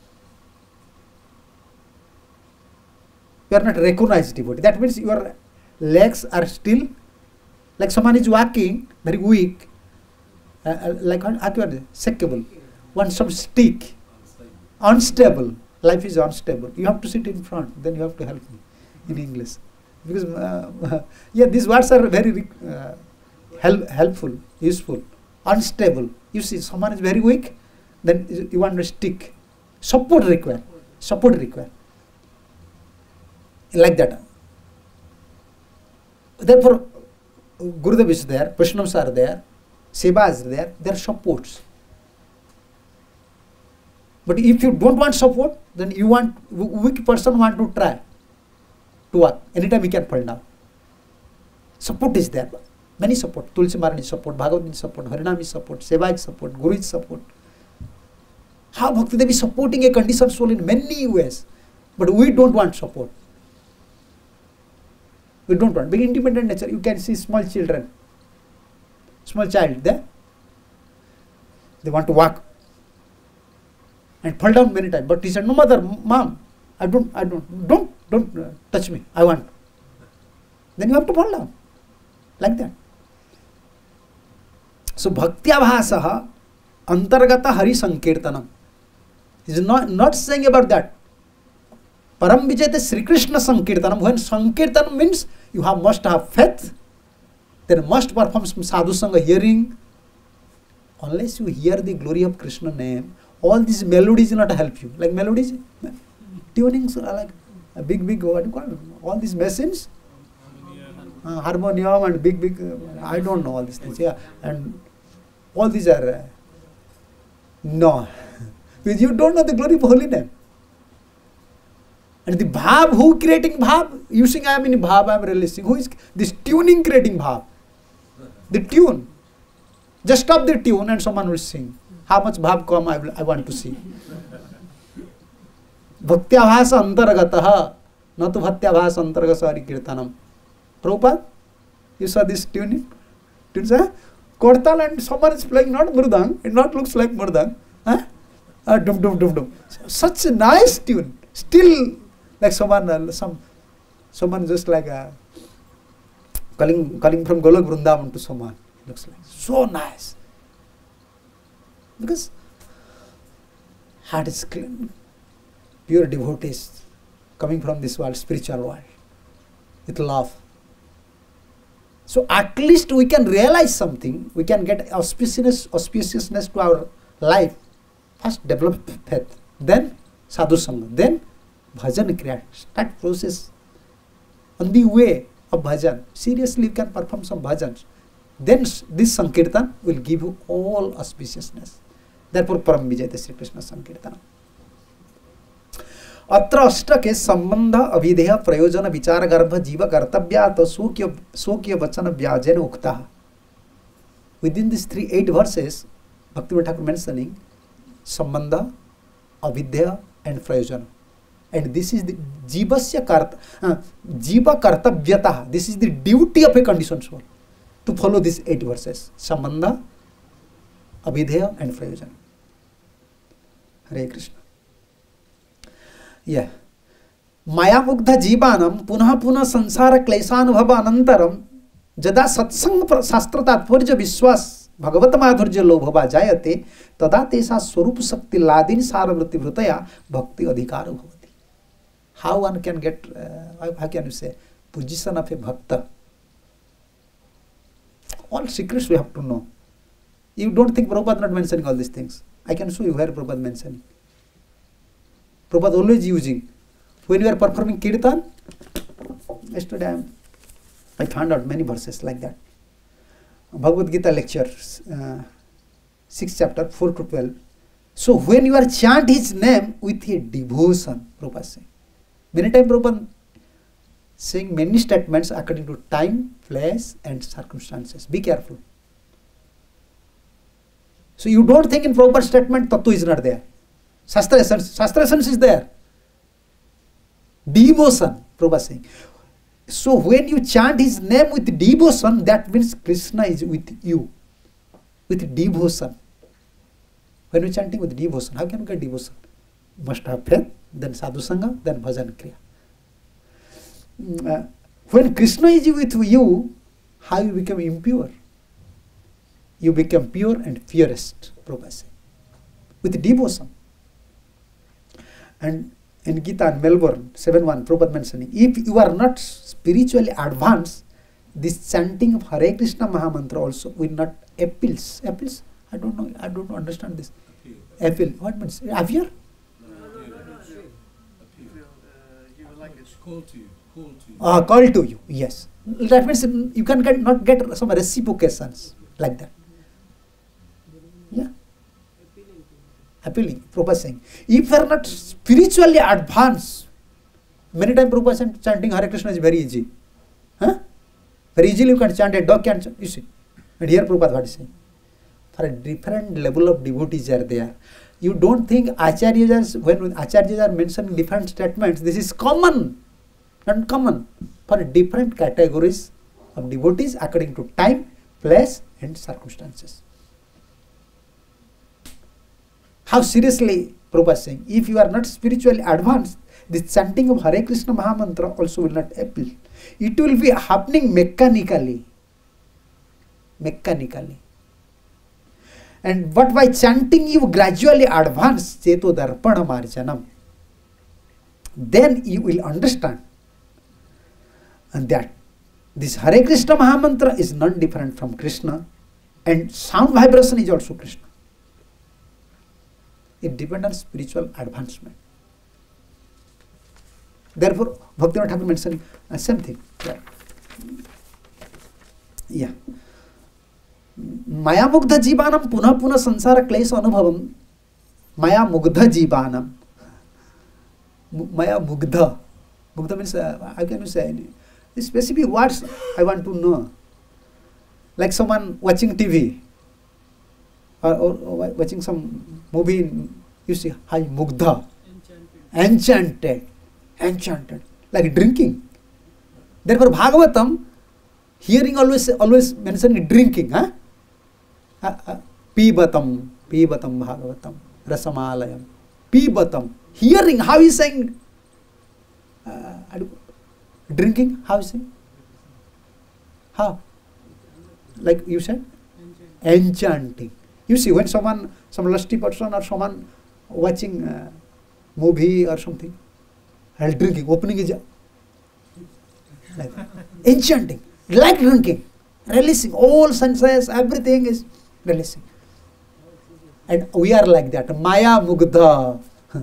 You are not a recognized devotee. That means your legs are still, like someone is walking, very weak, like shakeable. Want some stick, unstable. Life is unstable. You have to sit in front, then you have to help me in English. Because, yeah, these words are very helpful, useful. Unstable. You see, someone is very weak, then you want a stick. Support required. Support required. Like that. Therefore, Gurudev is there, Vaishnavas are there, Seva is there, there are supports. But if you don't want support, then you want, weak person want to try to walk. Anytime he can fall down. Support is there. Many support. Tulsi Maharani is support, Bhagavad is support, Harinam is support, Seva is support, Guru is support. How Bhaktidev is supporting a conditioned soul in many ways. But we don't want support. We don't want. Being independent nature, you can see small children. Small child there. They want to walk. And fall down many times. But he said, no mother, mom, don't touch me. I want. Then you have to fall down. Like that. So Bhaktyabhasaha Antargata Hari Sankirtanam. He is not saying about that. Param Vijayate Sri Krishna Sankirtanam. When Sankirtanam means you must have faith, then must perform some sadhu sangha hearing. Unless you hear the glory of Krishna name, all these melodies will not help you. Like melodies, tunings are like a big, what do you call it? All these machines, harmonium and big, I don't know all these things. Yeah, and all these are, no. Because you don't know the glory of holy name. And the bhav, who creating bhav? You sing, I am in bhav, I am releasing. Who is this tuning creating bhav? The tune. Just stop the tune and someone will sing. How much bhav come I want to see. Bhaktyabhasa antargataha, not bhaktyabhasa antargasa hari kirtanam. Prabhupada, you saw this tuning? Tunes, Kortal and someone is playing not murdang, it not looks like murdang. Dum dum dum dum. Such a nice tune. Still like someone just like calling from Golok Vrindavan to someone. It looks like so nice. Because heart is clean. Pure devotees coming from this world, spiritual world, with love. So at least we can realize something, we can get auspiciousness to our life. First develop faith, then sadhu sangha, then bhajan kriya. Start process on the way of bhajan. Seriously, you can perform some bhajans. Then this Sankirtan will give you all auspiciousness. Therefore, Param Vijayate Sri Krishna Sankirtan. अत्र अष्टके संबंध अभिधेय प्रयोजन विचार गर्भ जीव कर्तव्यात स्वकीय वचन व्याजेन उक्ता. Within these 8 verses, Bhaktivinoda Thakur mentioning Sambandha, Avidya and Prayojana. And this is the Jivasya Jiva Kartavyataha. This is the duty of a conditioned soul to follow these 8 verses. Sambandha, Avidya and Prayojana. Hare Krishna. Yeah. Maya Mugdha Jivanam Punha Punha Sansara Kleshanubhava Anantaram Jada Satsang Sastra Tatvarja Vishwas Bhagavata Madhurja Lobhava Jayate Tada Tesa Swarup Sakti Ladin Saravritti Vrutaya Bhakti Adhikara Bhavati. How one can get, how can you say, position of a bhakta? All secrets we have to know. You don't think Prabhupada not mentioning all these things. I can show you where Prabhupada mentioning. Prabhupada always using. When you are performing kirtan, Yesterday I found out many verses like that. Bhagavad Gita lecture, 6th chapter, 4 to 12. So when you are chant his name with a devotion, Prabhupada saying. Many times Prabhupada saying many statements according to time, place and circumstances. Be careful. So you don't think in proper statement, Tattva is not there. Shastra essence is there. Devotion, Prabhupada saying. So when you chant his name with devotion, that means Krishna is with you. With devotion. When you are chanting with devotion, how can you get devotion? You must have faith, then sadhu sangha, then bhajan kriya. When Krishna is with you, how you become impure? You become pure and purest, Prabhupada saying. With devotion. And in Gita in Melbourne, 7.1, Prabhupada mentioning, if you are not spiritually advanced, this chanting of Hare Krishna Mahamantra also will not appeals. Appeals? I don't know. I don't understand this. Appeal. What means? Appear? He will like it's called to you. Called to you. Call to you. Yes. That means you can not get some reciprocations like that. Yeah. Appealing. Prabhupada saying, if you are not spiritually advanced, many times Prabhupada chanting Hare Krishna is very easy. Huh? Very easily you can chant, a dog can chant, you see. And here Prabhupada what is saying? For a different level of devotees are there. You don't think Acharyas, when Acharyas are mentioning different statements, this is common. Not common. For different categories of devotees according to time, place and circumstances. How seriously Prabhupada is saying, if you are not spiritually advanced, this chanting of Hare Krishna Mahamantra also will not appeal. It will be happening mechanically. Mechanically. And but by chanting you gradually advance Cheto Darpana Marjanam, then you will understand and that this Hare Krishna Mahamantra is not different from Krishna and sound vibration is also Krishna. It depends on spiritual advancement. Therefore, Bhaktivinoda Thakur mentioned same thing. Yeah. Maya mugdha jivanam punah punah sansara klesha anubhavam. Maya mugdha jivanam. Maya mugdha. Mugdha means, how can you say? Specific words I want to know. Like someone watching TV or watching some movie, you see, hi mugdha. Enchanted. Enchanted. Like drinking. Therefore, Bhagavatam, hearing always mentioning drinking. Huh? Pibatam Bhagavatam, Rasamalayam. Pibatam. Hearing, how is saying? Drinking, how is saying? How? Like you said? Enchanting. You see, when some lusty person or someone watching movie or something, and drinking, opening his like enchanting, like drinking, releasing all senses, everything is releasing. And we are like that. Maya Mugdha.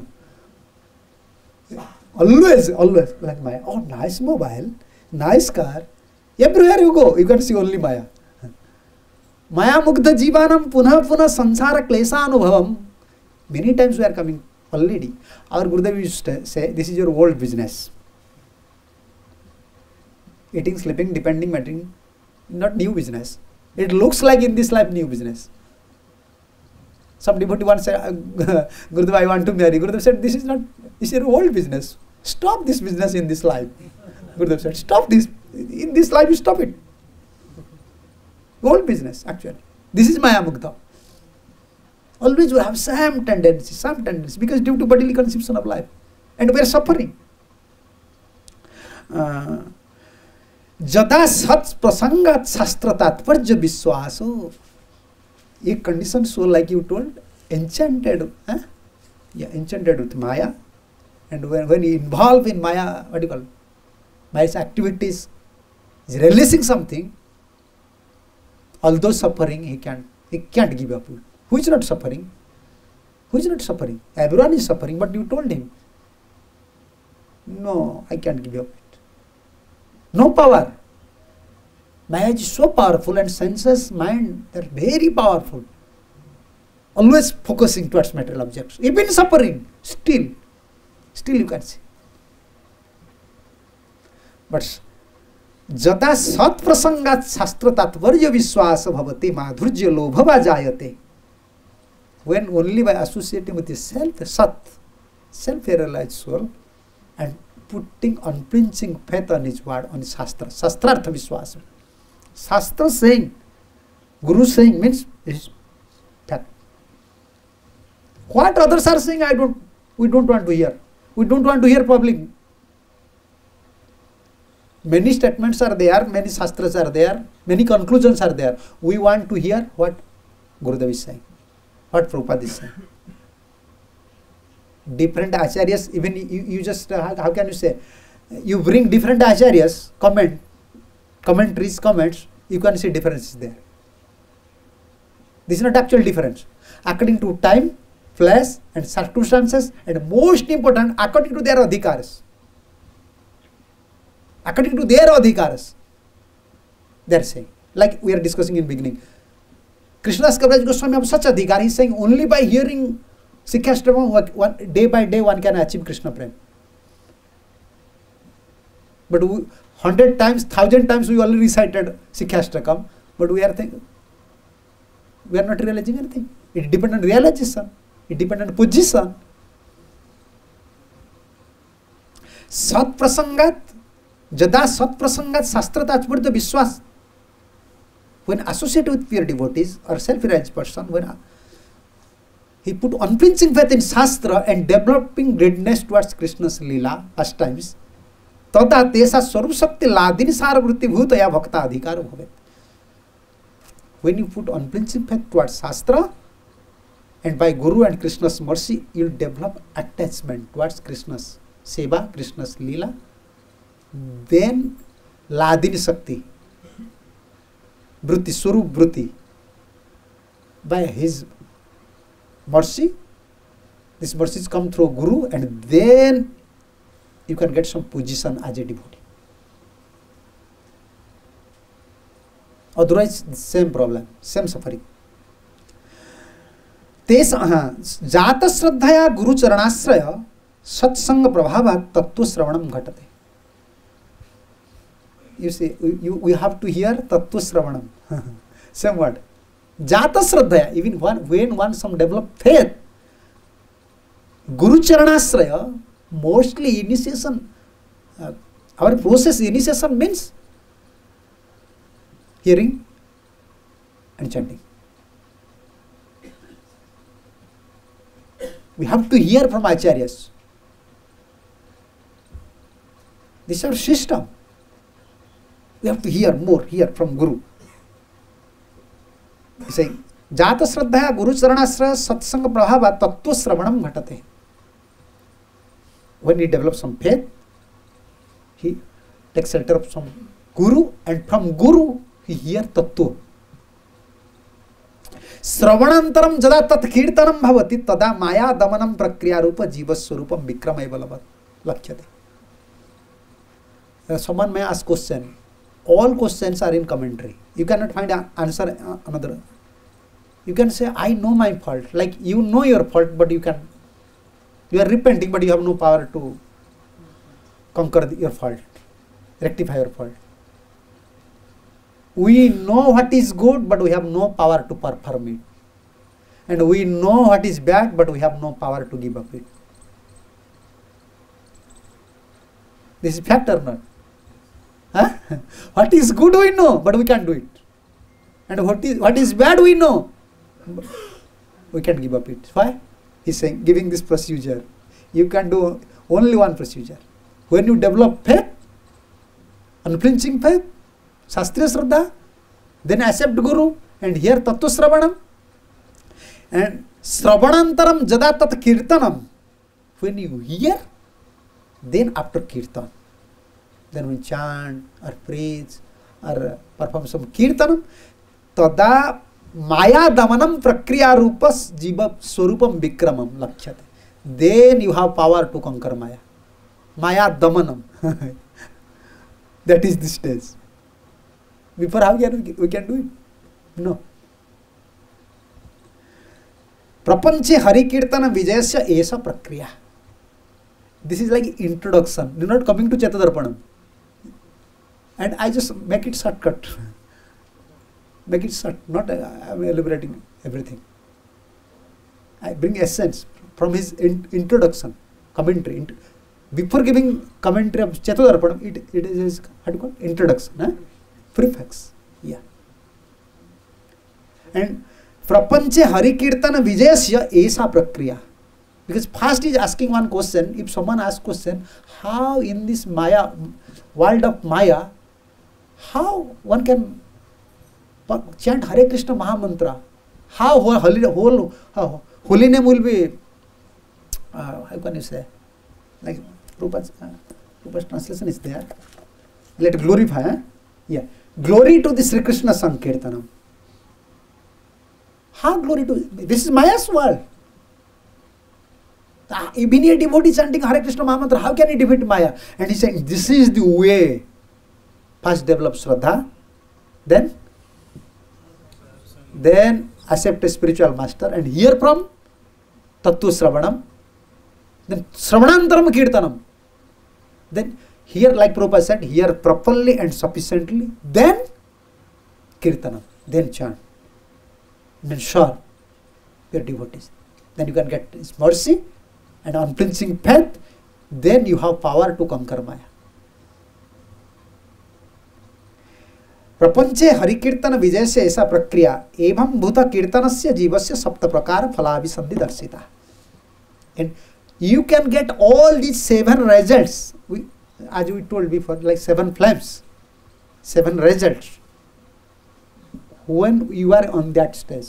always like Maya. Oh, nice mobile, nice car. Everywhere you go, you can see only Maya. Maya Mugdha Jivanam Punah Punah Sansara Klesa Anubhavam. Many times we are coming already. Our Gurudev used to say, this is your old business. Eating, sleeping, depending, mattering, not new business. It looks like in this life new business. Some devotee once said, Gurudev, I want to marry. Gurudev said, this is your old business. Stop this business in this life. Gurudev said, stop this. In this life, you stop it. Old business, actually. This is Maya Mugdha. Always we have some tendency, because due to bodily conception of life. And we are suffering. Jada sat prasangat shastra tatparja viswaso. A condition so like you told, enchanted. Yeah, enchanted with Maya. And when you involve in Maya, what do you call it? Maya's activities, is releasing something, although suffering, he can't give up. Who is not suffering? Who is not suffering? Everyone is suffering, but you told him, no, I can't give up it. No power. Maya is so powerful, and senses, mind, they are very powerful. Always focusing towards material objects. Even suffering, still you can see. But जदा सत्प्रसंगात शास्त्र तात्पर्य विश्वास भवति माधुर्य लोभवा जायते. When only by associating with the self-realized soul and putting unflinching faith on his word, on his shastra, shastrartha vishwas. Shastra saying, Guru saying means is fact. What others are saying, we don't want to hear. We don't want to hear public. Many statements are there, many shastras are there, many conclusions are there. We want to hear what Gurudev is saying, what Prabhupada is saying. Different acharyas, even you just, how can you say, you bring different acharyas, commentaries, comments, you can see differences there. This is not actual difference. According to time, place and circumstances, and most important, according to their adhikaras. According to their adhikaras, they are saying. Like we are discussing in beginning. Krishnadas Kaviraj Goswami have such adhikar. He is saying only by hearing Sikhyashtama, day by day one can achieve Krishna Prem. But 100 times, 1000 times we already recited Sikhyashtakam, but we are not realizing anything. It depends on realization. It depends on position. Sat prasangat, jada sat prasangat shastra tachpurta vishwas. When associated with pure devotees or self-realized person, when he put unflinching faith in Shastra and developing readiness towards Krishna's Leela, pastimes, tada tesa swarup shakti ladini saravrutti bhutaya bhakta adhikaro bhavet. When you put unflinching faith towards Shastra, and by Guru and Krishna's mercy, you will develop attachment towards Krishna's Seva, Krishna's Leela, then ladini shakti, Vritti, Swarup Vritti, by his mercy, this mercy come through Guru, and then you can get some position as a devotee. Otherwise, same problem, same suffering. Jata Shraddhaya Guru Charanasraya Satsanga Prabhava Tattva Sravanam Ghatate. You see, we have to hear Tattva Sravanam. Same word. Jata Shraddhaya, even when one some develop faith, Guru Charanasraya, mostly initiation, our process initiation means hearing and chanting. We have to hear from acharyas. This is our system. We have to hear more, hear from Guru. He is saying, Jata Shraddhaya Guru Charanasraya Satsanga Prabhava Tattva Sravanam Ghatate. When he develops some faith, he takes shelter of some Guru, and from Guru he hears Tattva. Sravanantaram jada tat kirtanam bhavati tada maya damanam prakriya rupa jivas swarupam vikramaiva lakhyate. Someone may ask question. All questions are in commentary. You cannot find an answer another. You can say, I know my fault. Like you know your fault, but you are repenting, but you have no power to conquer your fault, rectify your fault. We know what is good, but we have no power to perform it. And we know what is bad, but we have no power to give up it. This is fact or not? Huh? What is good we know, but we can't do it. And what is bad we know, we can't give up it. Why? He's saying, giving this procedure. You can do only one procedure. When you develop faith, unflinching faith, Shastriya Shraddha, then accept Guru and hear Tattva Sravanam. And Sravanantaram Jada Tat Kirtanam. When you hear, then after Kirtan, then we chant or preach or perform some Kirtanam, tada Maya Damanam Prakriya Rupas Jiva Swarupam Vikramam Lakhyate. Then you have power to conquer Maya. Maya Damanam. That is the stage. Before how we can do it? No. Prapanche Hari Kirtana Vijayasya Esa Prakriya. This is like introduction. You're not coming to Chetadarpanam. And I just make it shortcut. Make it short. Not I'm elaborating everything. I bring essence from his introduction, commentary. Before giving commentary of Chetadarpanam, it is his, how do you call it? Introduction. Preface. Yeah. And Prapanche Hari Kirtana Vijayasya Esa Prakriya. Because first is asking one question. If someone asks question, how in this Maya, world of Maya, how one can chant Hare Krishna Mahamantra? How holy name will be, how can you say, like Prabhupada's translation is there. Let it glorify. Yeah. Glory to the Sri Krishna Sankirtanam. How glory to, this is Maya's world. Even a devotee chanting Hare Krishna Mahamantra, how can he defeat Maya? And he's saying, this is the way. First develop Shraddha, then accept a spiritual master and hear from Tattva Sravanam, then Sravanantaram Kirtanam. Then hear, like Prabhupada said, hear properly and sufficiently, then Kirtanam, then chant. Then sure, you are devotees. Then you can get His mercy and unflinching faith, then you have power to conquer Maya. प्रपंचे हरिकीर्तन विजय से ऐसा प्रक्रिया एवं भूत कीर्तनस्य जीवस्य सप्त प्रकार फलाभिसंधि दर्शिता. And you can get all these 7 results, as we told before, like 7 flames, 7 results when you are on that stage.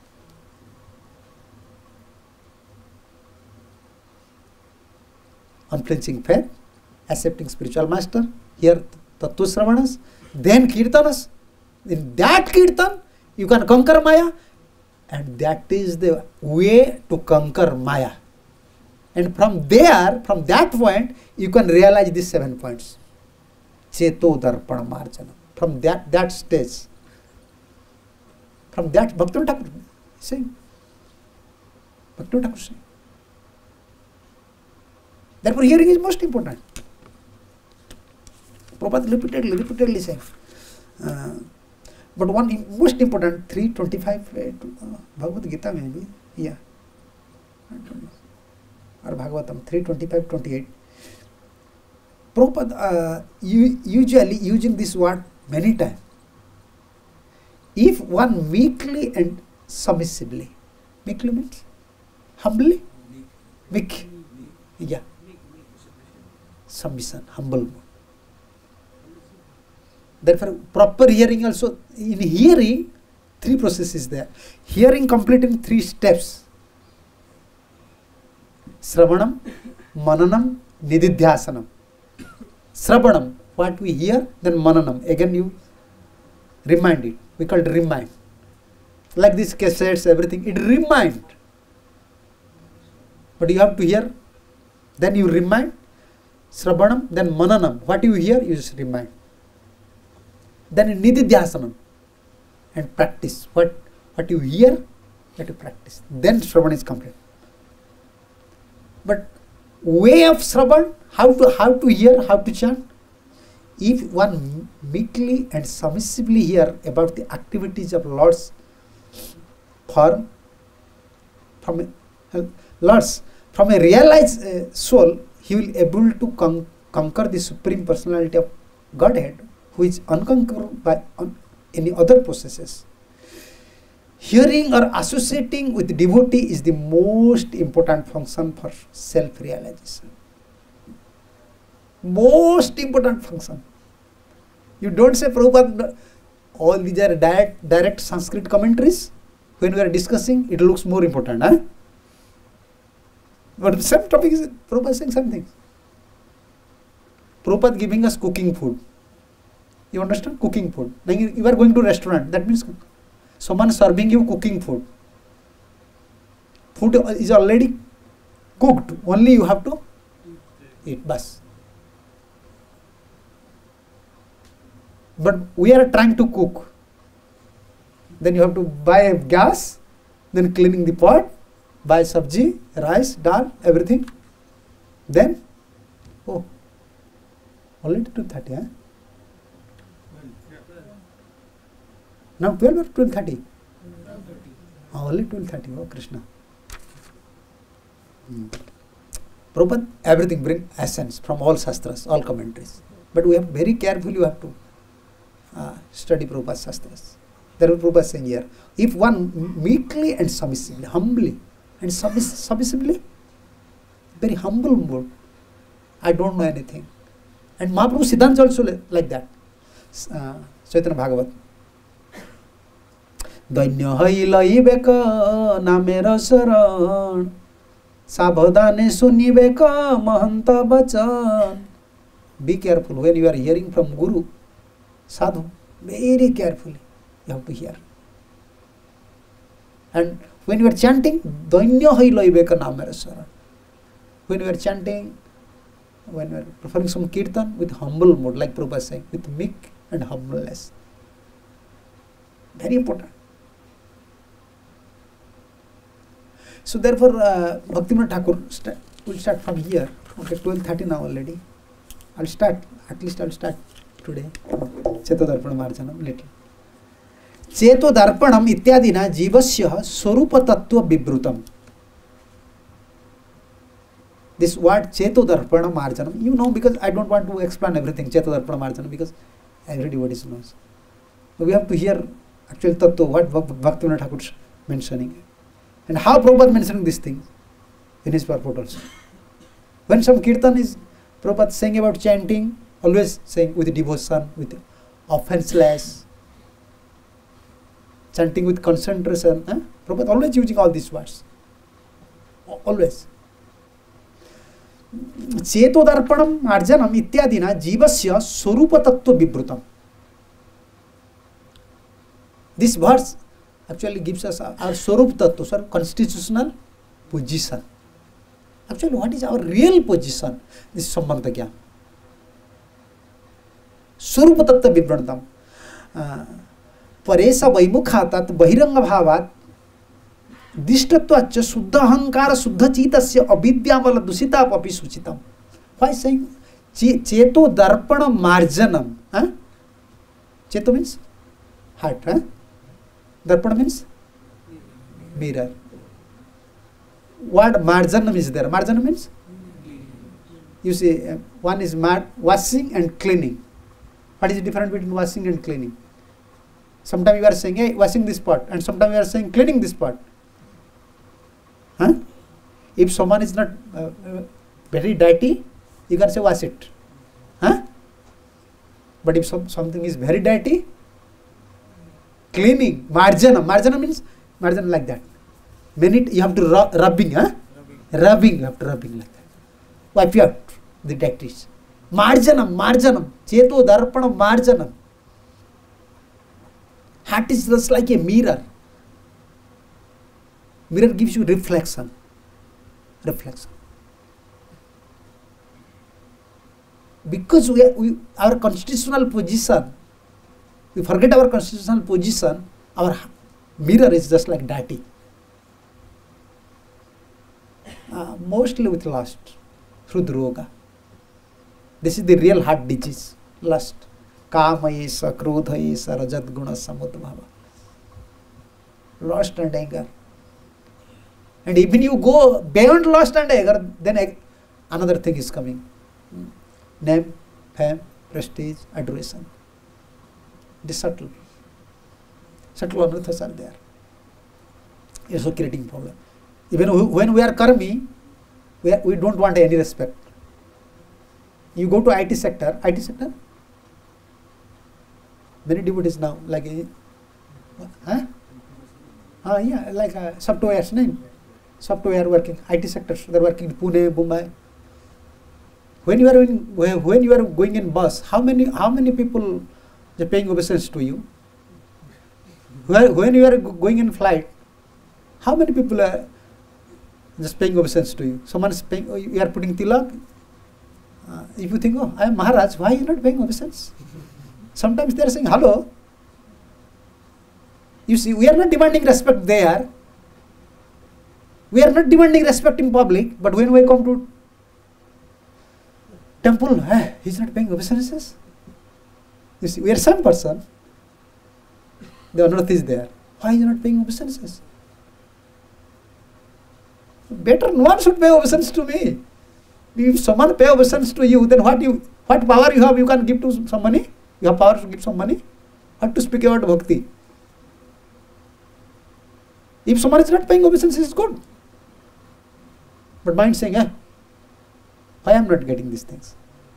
Unflinching faith, accepting spiritual master, here Tattva Sravanas, then Kirtanas. In that Kirtan, you can conquer Maya, and that is the way to conquer Maya. And from there, from that point, you can realize these 7 points. Cheto Darpana Marjana. From that stage. From that, Bhaktivinoda Thakur saying. Bhaktivinoda Thakur saying. Therefore, hearing is most important. Prabhupada repeatedly saying. But one most important, 325, Bhagavad Gita maybe, yeah. Or Bhagavatam, 325-28. Prabhupada usually using this word many times. If one meekly and submissively, meekly means humbly, meek, yeah, submission, humble. Therefore, proper hearing also, in hearing, 3 processes there. Hearing complete in 3 steps. Sravanam, Mananam, Nididhyasanam. Sravanam, what we hear, then Mananam. Again you remind it. We call it remind. Like these cassettes, everything, it remind. But you have to hear, then you remind. Sravanam, then Mananam. What you hear, you just remind. Then Nididhyasanam, and practice. What you hear, that you practice. Then Shravan is complete. But way of Shravan, how to hear, how to chant, if one meekly and submissively hear about the activities of Lord's form, from a realized soul, he will able to conquer the Supreme Personality of Godhead, who is unconquerable by any other processes. Hearing or associating with devotee is the most important function for self-realization. Most important function. You don't say, Prabhupada, all these are direct Sanskrit commentaries. When we are discussing, it looks more important. Huh? But the same topic is Prabhupada saying something. Prabhupada giving us cooking food. You understand? Cooking food. Now you are going to restaurant. That means someone serving you cooking food. Food is already cooked. Only you have to eat. Bas. But we are trying to cook. Then you have to buy gas, then cleaning the pot, buy sabji, rice, dal, everything. Then, oh, already 2:30, huh? Now 12 or 12:30? Oh, only 12:30, oh Krishna. Prabhupada, everything bring essence from all shastras, all commentaries. But we have very carefully, you have to study Prabhupada's shastras. There is Prabhupada saying here, if one meekly and submissively, humbly and submissively, very humble mode, I don't know anything. And Mahaprabhu Siddhanta is also like that. Chaitanya Bhagavat. Dainya hai laibeka namera saran sabhadane sunibeka mahanta bachan. Be careful when you are hearing from Guru, Sadhu, very carefully you have to hear. And when you are chanting, Dainya hai laibeka namera saran. When you are chanting, when you are performing some kirtan with humble mode, like Prabhupada is saying, with meek and humbleness. Very important. So therefore, Bhaktivinoda Thakur will start from here. Okay, 12:30 now already. I'll start. At least I'll start today. Cheto Darpanam Marjanam little. Cheto Darpanam ityadina jivasya swarupa tattva vibrutam. This word Cheto Darpanam Marjanam, you know, because I don't want to explain everything Cheto Darpanam Marjanam, because everybody knows. So we have to hear actual tattva, what Bhaktivinoda Thakur is mentioning. And how Prabhupada mentioning these things in his purport also. When some kirtan is Prabhupada saying about chanting, always saying with devotion, with offenseless, chanting with concentration. Prabhupada always using all these words. Always. Cheto darpanam arjanam ityadina jivasya swarupa tattva vibrutam. This verse actually gives us our Swarup Tattva, sir, constitutional position. Actually, what is our real position? This Sambandha Gyan. Swarup Tattva Vibrantam. Paresa Vaimukhatat Bahiranga Bhavat Dishtatvacha Suddha Hankara Suddha Chitasya Abhidyavala Dusita Papi Suchitam. Why saying Cheto Darpana Marjanam? Cheto means heart. Darpana means mirror. What marjanam is there? Marjanam means, you see, one is washing and cleaning. What is the difference between washing and cleaning? Sometimes you are saying, hey, washing this pot, and sometimes you are saying cleaning this pot. If someone is not very dirty, you can say wash it. But if something is very dirty, cleaning, marjana means marjana like that. Minute you have to rubbing, rubbing, you have to rubbing like that. Wipe out the dirties. Marjanam, cheto darpanam marjanam. Heart is just like a mirror. Mirror gives you reflection. Because our constitutional position, we forget our constitutional position, our mirror is just like dirty. Mostly with lust, through droga. This is the real heart disease, lust. Kama esa, krodha esa, rajat guna samudbhava. Lust and anger. And even you go beyond lust and anger, then another thing is coming. Name, fame, prestige, adoration. The subtle anarthas are there. It's also creating problem. Even when we are karmi, we don't want any respect. You go to IT sector, many devotees now, like, like software's name. Software working, IT sectors, they're working in Pune, Mumbai. When you are going in bus, how many people are paying obeisance to you? When you are going in flight, how many people are just paying obeisance to you? Someone is paying, you are putting tilak. If you think, oh, I am Maharaj, why are you not paying obeisance? Sometimes they are saying hello. You see, we are not demanding respect there. We are not demanding respect in public, but when we come to temple, he's not paying obeisances. You see, we are same person. The Anuruddha is there. Why is he not paying obeisances? Better no one should pay obeisance to me. If someone pay obeisance to you, then what power you have? You can give to some money. You have power to give some money. What to speak about bhakti? If someone is not paying obeisance, it's good. But mind saying, why I am not getting these things?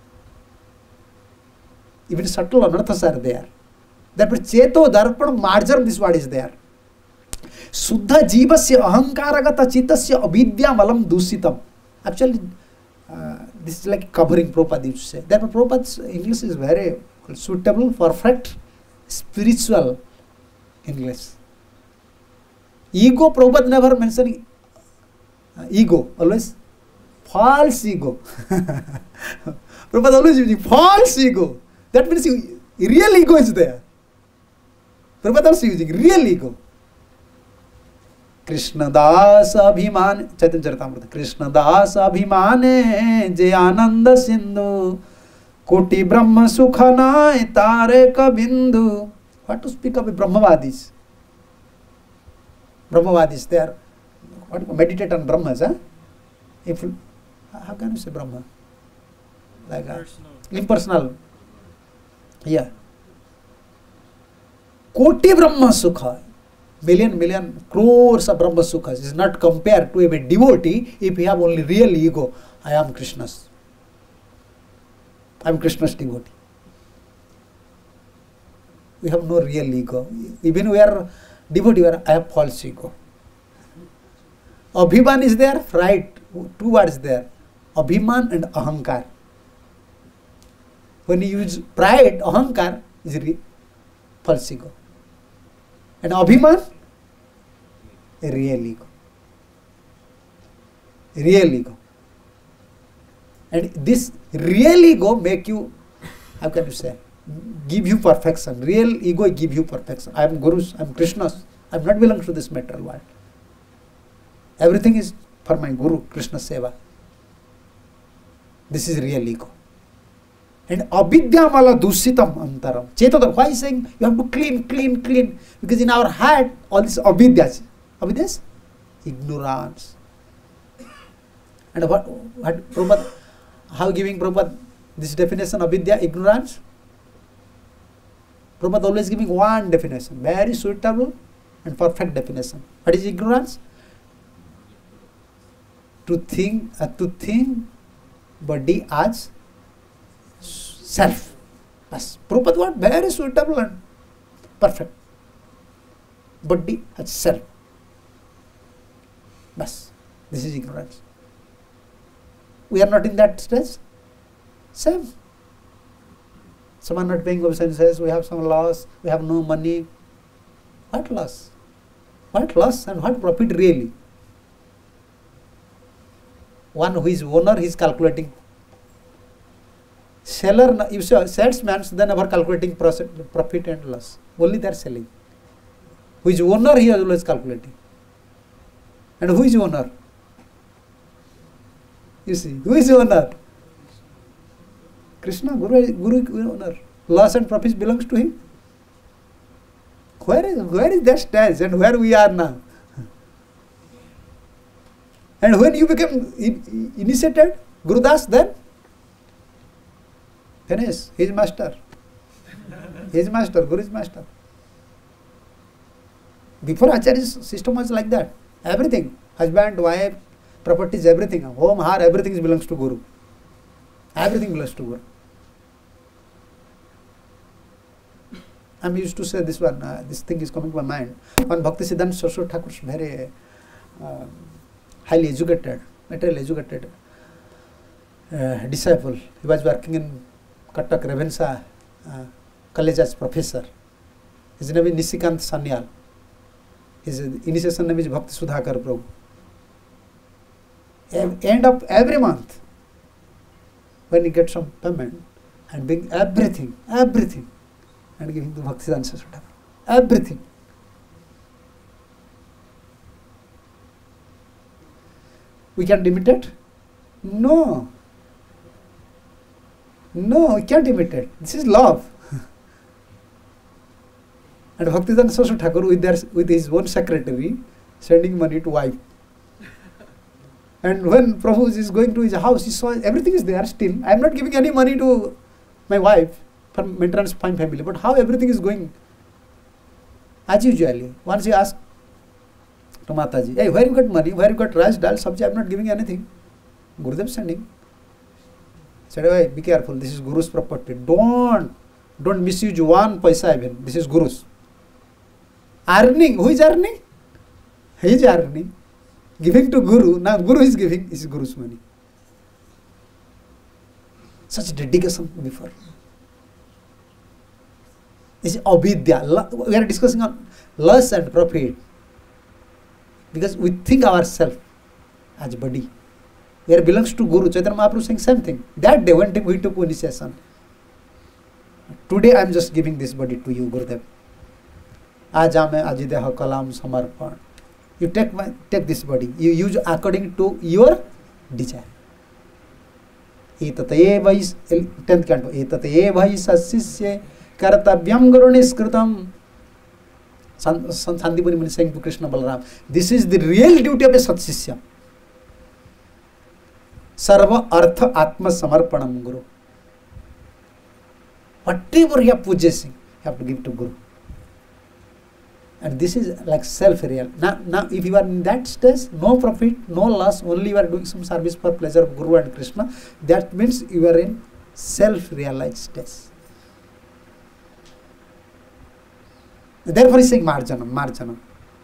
Even subtle anarthas are there. Therefore, cheto darpan marjam, this word is there. Suddha jivasya ahankaragata chitasya avidya malam dusitam. Actually, this is like covering Prabhupada used to say. Therefore, Prabhupada's English is very suitable, perfect, spiritual English. Ego, Prabhupada never mentioned ego, always false ego. Prabhupada always using false ego. That means real ego is there. Prabhupada also using real ego. Krishna das abhiman, Chaitanya Charitamrita. Krishna das abhimane je ananda sindhu koti brahma sukhanai tare kabindu. What to speak of Brahmavadis? Brahmavadis, they are meditate on Brahmas. If how can you say Brahma? Like impersonal. Yeah. Koti Brahma Sukha. Million crores of Brahma Sukhas is not compared to a devotee if he have only real ego. I am Krishna's. I am Krishna's devotee. We have no real ego. Even we are devotee, I have false ego. Abhiman is there, right? Two words there. Abhiman and Ahankar. When you use pride, Ahankar is false ego. And Abhiman, a real ego. Real ego. And this real ego make you, how can you say, give you perfection. Real ego give you perfection. I am Guru's, I am Krishna's. I am not belong to this material world. Everything is for my Guru, Krishna Seva. This is real ego. And avidyamala dusitam antaram. Chetodar, why is saying you have to clean? Because in our heart, all this avidyas. Avidyas? Ignorance. And what Prabhupada, how giving Prabhupada this definition of avidya, ignorance? Prabhupada always giving one definition, very suitable and perfect definition. What is ignorance? To think body as self. Bas. Prabhupada word very suitable and perfect. Body as self. Bas. This is ignorance. We are not in that stage. Same. Someone not paying obeisances, we have some loss, we have no money. What loss? What loss and what profit really? One who is owner, he is calculating. Seller, you say salesman, they never calculating profit and loss. Only they are selling. Who is owner, he is always calculating. And who is owner? You see, who is owner? Krishna, Guru owner. Loss and profit belongs to him. Where is that stage and where we are now? And when you become initiated, Gurudas, then finish. He is master. He is master. Guru is master. Before Acharya's system was like that. Everything. Husband, wife, properties, everything. Home, heart, everything belongs to Guru. Everything belongs to Guru. I am used to say this one. This thing is coming to my mind. One Bhakti Siddhanta Saraswati Thakur is very highly educated, material educated disciple. He was working in Katak Revensa college as professor. His name is Nisikant Sanyal. His initiation name is Bhakti Sudhakar Prabhu. End of every month, when he gets some payment and bring everything, and giving to Bhaktisiddhanta Saraswati Thakur. Everything. We can imitate? No. No, we can't imitate. This is love. And Bhaktisiddhanta Saraswati Thakur with his own secretary sending money to wife. And when Prabhu is going to his house, he saw everything is there still. I am not giving any money to my wife for maintenance of my family. But how everything is going? As usually. Once he asked to Mataji, hey, where you got money? Where you got rice, dal, sabji? I am not giving anything. Gurudev sending. Said, hey, be careful. This is Guru's property. Don't misuse one paisa even. This is Guru's. Earning. Who is earning? He is earning. Giving to Guru. Now Guru is giving. This is Guru's money. Such dedication before. This is avidya. We are discussing on loss and profit. Because we think ourselves as body. Where belongs to Guru. Chaitanya Mahaprabhu saying same thing. That day when we took initiation. Today I am just giving this body to you, Gurudev. Ajame ajideha kalam samarpan. You take this body. You use according to your desire. Etate vai 10th canto. Etate vai sasisye kartavyam guru niskritam. Sandipani Muni saying to Krishna Balaram, this is the real duty of a Satsishya. Sarva Artha Atma Samarpanam Guru. Whatever you are possessing, you have to give to Guru. And this is like self-real. Now, if you are in that stage, no profit, no loss, only you are doing some service for pleasure of Guru and Krishna, that means you are in self-realized stage. Therefore, he is saying Marjanam.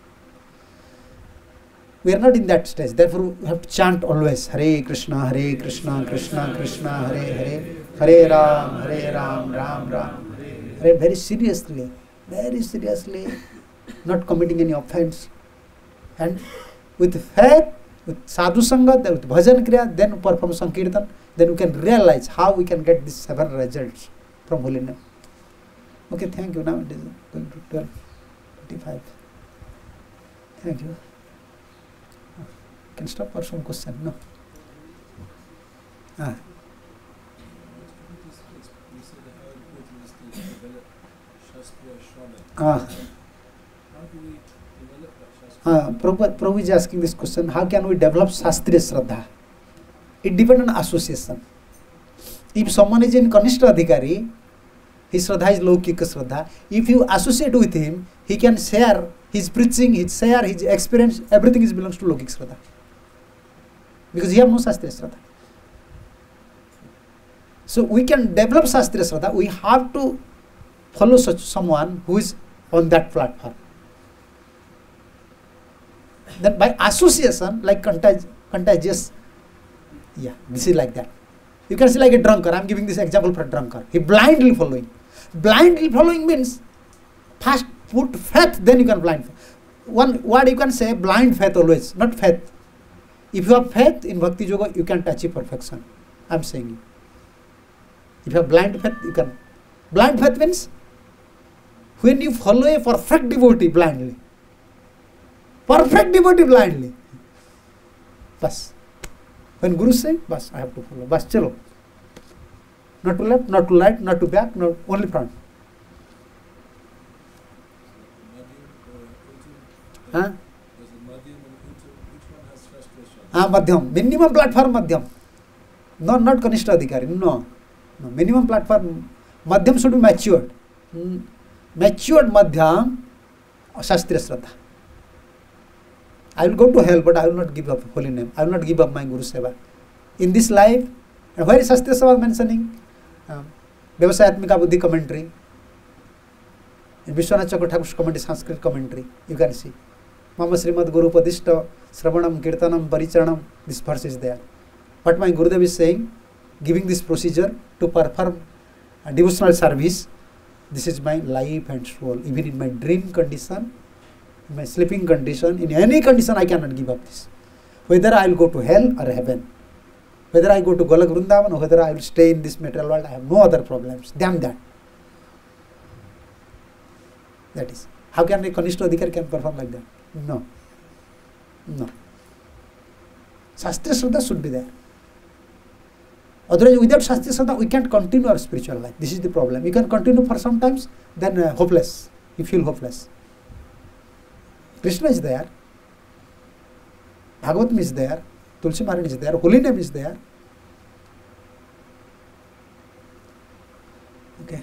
We are not in that stage. Therefore, we have to chant always Hare Krishna, Krishna Krishna, Hare Hare, Hare Ram, Ram Ram. Hare. Very seriously, not committing any offense. And with faith, with sadhu sangha, with bhajan kriya, then perform sankirtan, then we can realize how we can get these 7 results from holy name. Okay, thank you. Now it is going to 12:25. Thank you. Can stop for some question? No. Prabhu is asking this question, how can we develop Shastriya Shraddha? It depends on association. If someone is in Kanishta Adhikari, his Shraddha is Laukika Shraddha. If you associate with him, he can share his preaching, his experience, everything belongs to Laukika Shraddha. Because he has no Shastriya Shraddha. So we can develop Shastriya Shraddha, we have to follow someone who is on that platform. Then by association, like contagious, this is like that. You can see like a drunkard. I am giving this example for a drunkard. He blindly following. Blindly following means first put faith, then you can blind. One word you can say, blind faith always, not faith. If you have faith in Bhakti Yoga, you can achieve perfection. I am saying you. If you have blind faith, you can. Blind faith means when you follow a perfect devotee blindly. Perfect devotee blindly. Bas. When Guru say, bas, I have to follow. Bas, chalo. Not to left, not to right, not to back, not only front. Huh? Madhyam. Minimum platform Madhyam. No, not Kanishta Adhikari. No. Minimum platform. Madhyam should be matured. Matured Madhyam, Shastriya Shraddha. I will go to hell, but I will not give up holy name. I will not give up my Guru Seva. In this life, and where is Shastriya Seva mentioning? Vyavasayatmika Buddhi commentary. In Vishwanath Chakravarti Thakur's commentary, Sanskrit commentary, you can see. Mama Srimad Guru Padishta Sravanam Kirtanam Paricharanam, this verse is there. What my Gurudev is saying, giving this procedure to perform a devotional service, this is my life and soul. Even in my dream condition, in my sleeping condition, in any condition I cannot give up this. Whether I will go to hell or heaven, whether I go to Golak Vrindavan or whether I will stay in this material world, I have no other problems. Damn that. That is. How can a Kanishta Adhikari can perform like that? No. No. Shastra Shraddha should be there. Otherwise, without Shastra Shraddha, we can't continue our spiritual life. This is the problem. You can continue for some times, then hopeless. You feel hopeless. Krishna is there. Bhagavatam is there. Tulsi Maharani is there. Holy name is there. Okay.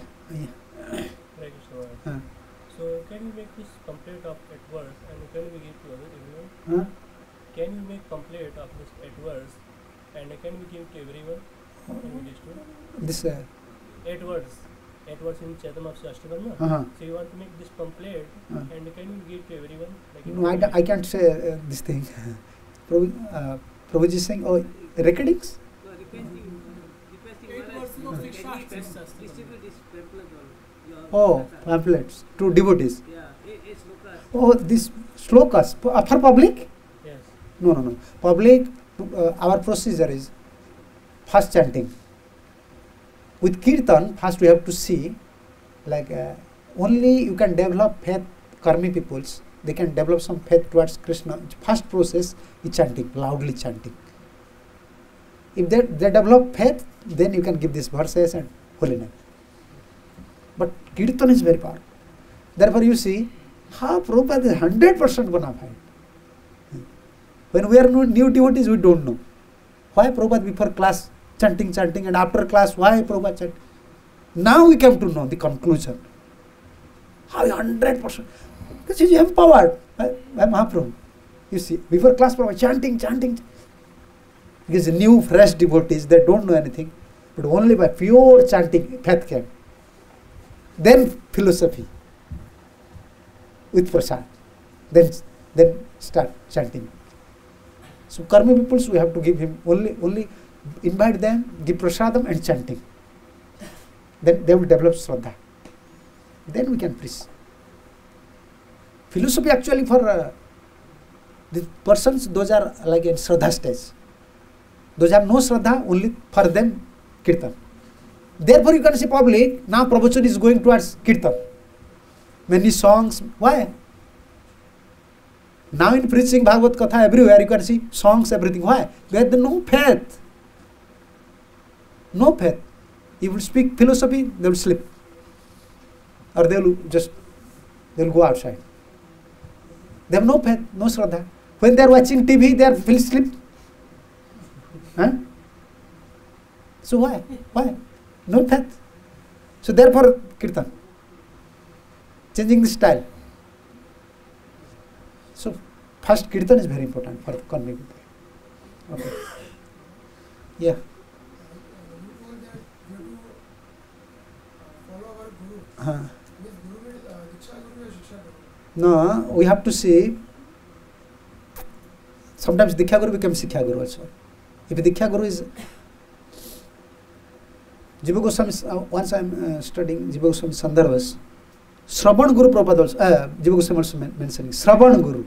So can you make this complete of adverse and can we give to everyone? Can you make complete of this adverse and can we give to everyone? Can we just do? This Adverse in Chaitanya Ashtakarma. So you want to make this complete and can you give to everyone? Like no, I can't say this thing. Prabhuji is saying, oh, recordings? Oh, pamphlets to devotees. Oh, this slokas for public? Yes. No. Public, our procedure is first chanting. With kirtan, first we have to see, like only you can develop faith, karmi peoples, they can develop some faith towards Krishna. First process is chanting, loudly chanting. If they develop faith, then you can give these verses and holy name. But kirtan is very powerful. Therefore you see, how Prabhupada is 100% bona fide. When we are new devotees, we don't know. Why Prabhupada before class chanting and after class, why Prabhupada chanting? Now we come to know the conclusion. How 100%? Because he is empowered by Mahaprabhu. You see, before class Prabhupada chanting. Because new fresh devotees, they don't know anything. But only by pure chanting, faith came. Then philosophy with prasad. Then start chanting. So karmi peoples, we have to give him only invite them, give prasadam and chanting. Then they will develop Shraddha. Then we can preach. Philosophy actually for the persons, those are like in Shraddha stage. Those have no Shraddha, only for them kirtan. Therefore you can see public, now promotion is going towards kirtan. Many songs, why? Now in preaching Bhagavad Katha everywhere you can see songs, everything. Why? They have no faith. No faith. You will speak philosophy, they will sleep. Or they will go outside. They have no faith, no Shraddha. When they are watching TV, they will sleep. So why? No faith. So therefore kirtan. Changing the style. So first kirtan is very important for karmi people. Okay. Yeah. No, we have to see. Sometimes Diksha Guru becomes Siksha Guru also. If Diksha Guru is Jiva Goswami, once I am studying Jiva Goswami Sandarbhas, Shravan Guru Prabhupada also, Jiva Goswami also mentioning Shravan Guru,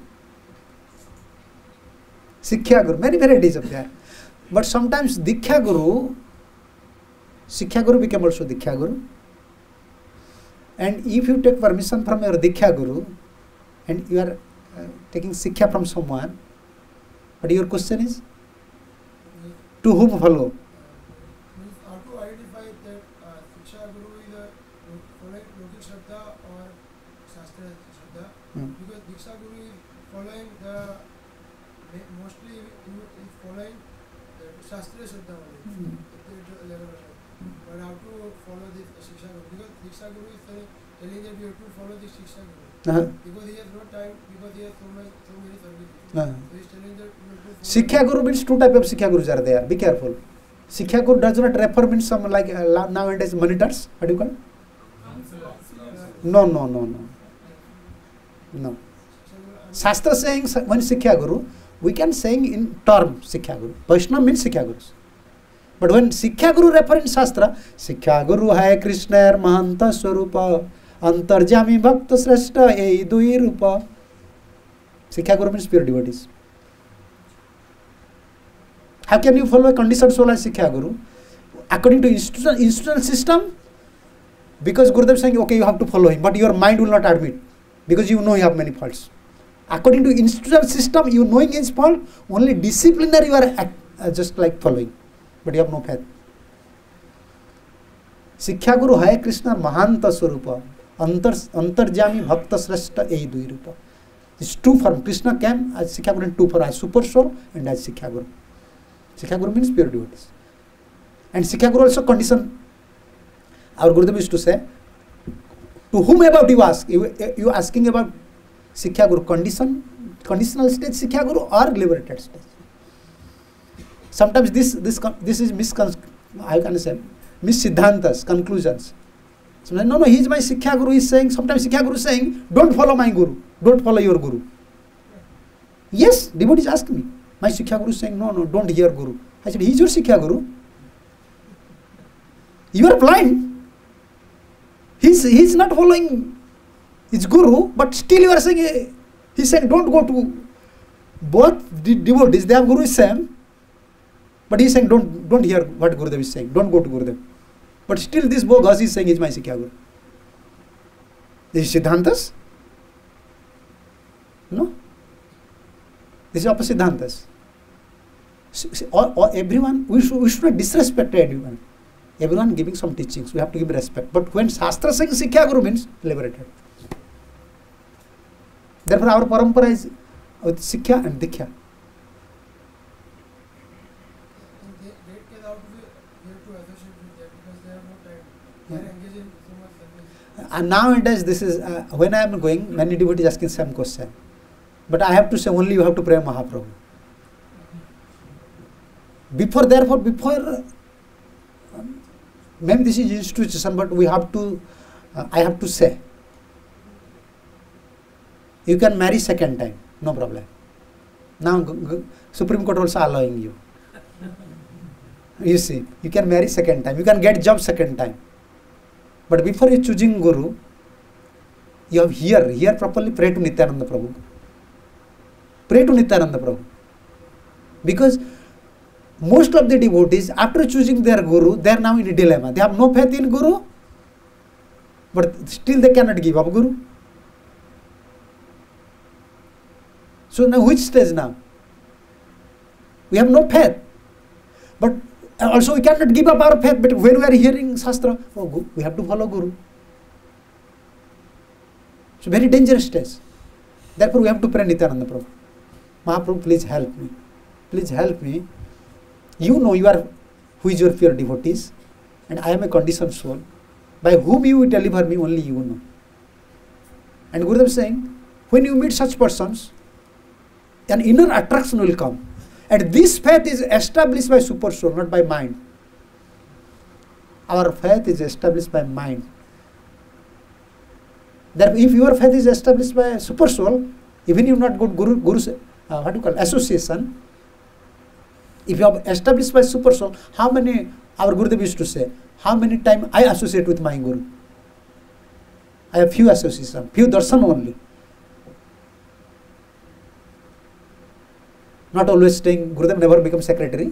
Siksha Guru, many varieties of that. But sometimes Diksha Guru, Siksha Guru became also Diksha Guru. And if you take permission from your Diksha Guru and you are taking Siksha from someone, but your question is, to whom follow? How to identify that Siksha Guru is following Lokic Shraddha or Shastra Shraddha? Because Diksha Guru is following mostly is following Shastra Shraddha only. But how to follow this Siksha Guru? Because Diksha Guru is telling that you have to follow this Siksha Guru. Because he has no time, because he has so many services. So he is telling that you have to follow. Siksha Guru means two types of Siksha Gurus are there. Be careful. Siksha Guru does not refer means some like nowadays monitors. What do you call it? No. Shastra saying when Siksha Guru, we can saying in term Siksha Guru. Vaishnava means Siksha Gurus. But when Siksha Guru refer in Shastra, Siksha Guru hai Krishna Mahanta Swarupa Antarjami Bhakta Srashta Ei Dui Rupa. Siksha Guru means pure devotees. How can you follow a conditioned soul as Siksha Guru? According to institutional system, because Gurudev is saying, okay, you have to follow him, but your mind will not admit. because you know you have many faults. According to institutional system, you knowing his fault, only discipliner you are just like following, but you have no faith. शिक्षा गुरु है कृष्ण महांत स्वरूप अंतर्जामी भक्त श्रेष्ठ यही दुई रूप. It's true form. Krishna came as Sikha Guru in two forms, as Super Soul and as Sikha Guru. Sikha Guru means pure devotees. And Sikha Guru also condition. Our Gurudev used to say, to whom about you ask? You asking about Sikha Guru conditional stage Sikha Guru or liberated stage? Sometimes this is missiddhantas, conclusions. Sometimes, no, he is my Sikha Guru is saying, sometimes Sikha Guru is saying, don't follow my Guru, don't follow your Guru. Yes, devotees ask me. My Sikha Guru is saying, no, don't hear Guru. I said, he is your Sikha Guru. You are blind. He is not following his Guru, but still you are saying, he is saying, don't go to both the devotees, they have Guru is same. But he is saying, don't hear what Gurudev is saying, don't go to Gurudev. But still this bogus is saying, he is my Sikha Guru. This is Siddhantas? No. This is opposite Siddhantas. Or everyone, we should not disrespect everyone. Everyone giving some teachings, we have to give respect. But when Shastra saying Sikha Guru means liberated. Therefore our parampara is with Sikha and Dikha. And nowadays, this is when I am going, many devotees asking same question. But I have to say only you have to pray Mahaprabhu. Before, maybe this is institution, but we have to, I have to say, you can marry second time, no problem. Now Supreme Court also allowing you. You see, you can marry second time, you can get job second time. But before you choosing Guru, you have here properly pray to Nityananda Prabhu. Pray to Nityananda Prabhu. Because most of the devotees, after choosing their Guru, they are now in a dilemma. They have no faith in Guru, but still they cannot give up Guru. So now which stage now? We have no faith. But also we cannot give up our faith, but when we are hearing Shastra, we have to follow Guru. It's a very dangerous stage. Therefore we have to pray Nityananda Prabhu. Mahaprabhu, please help me. Please help me. You know who is your pure devotees, and I am a conditioned soul. By whom you will deliver me, only you know. And Gurudev is saying, when you meet such persons, an inner attraction will come. And this faith is established by Super Soul, not by mind. Our faith is established by mind. That if your faith is established by Super Soul, even you not good association, if you have established by Super Soul, how many, our Gurudev used to say, how many times I associate with my Guru? I have few association, few darshan only. Not always staying, Gurudev never become secretary.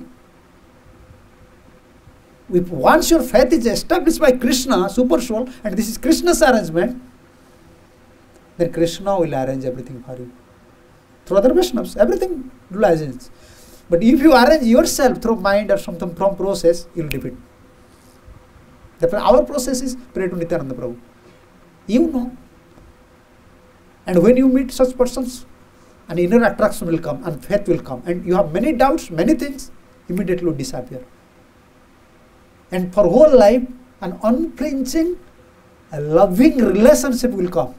If once your faith is established by Krishna, Super Soul, and this is Krishna's arrangement, then Krishna will arrange everything for you. Through other Vaishnavas, everything will arrange. But if you arrange yourself through mind or something from process, you will defeat. Therefore, our process is pray to Nityananda Prabhu. You know. And when you meet such persons, an inner attraction will come and faith will come. And you have many doubts, many things, immediately will disappear. And for whole life, an unflinching, a loving relationship will come.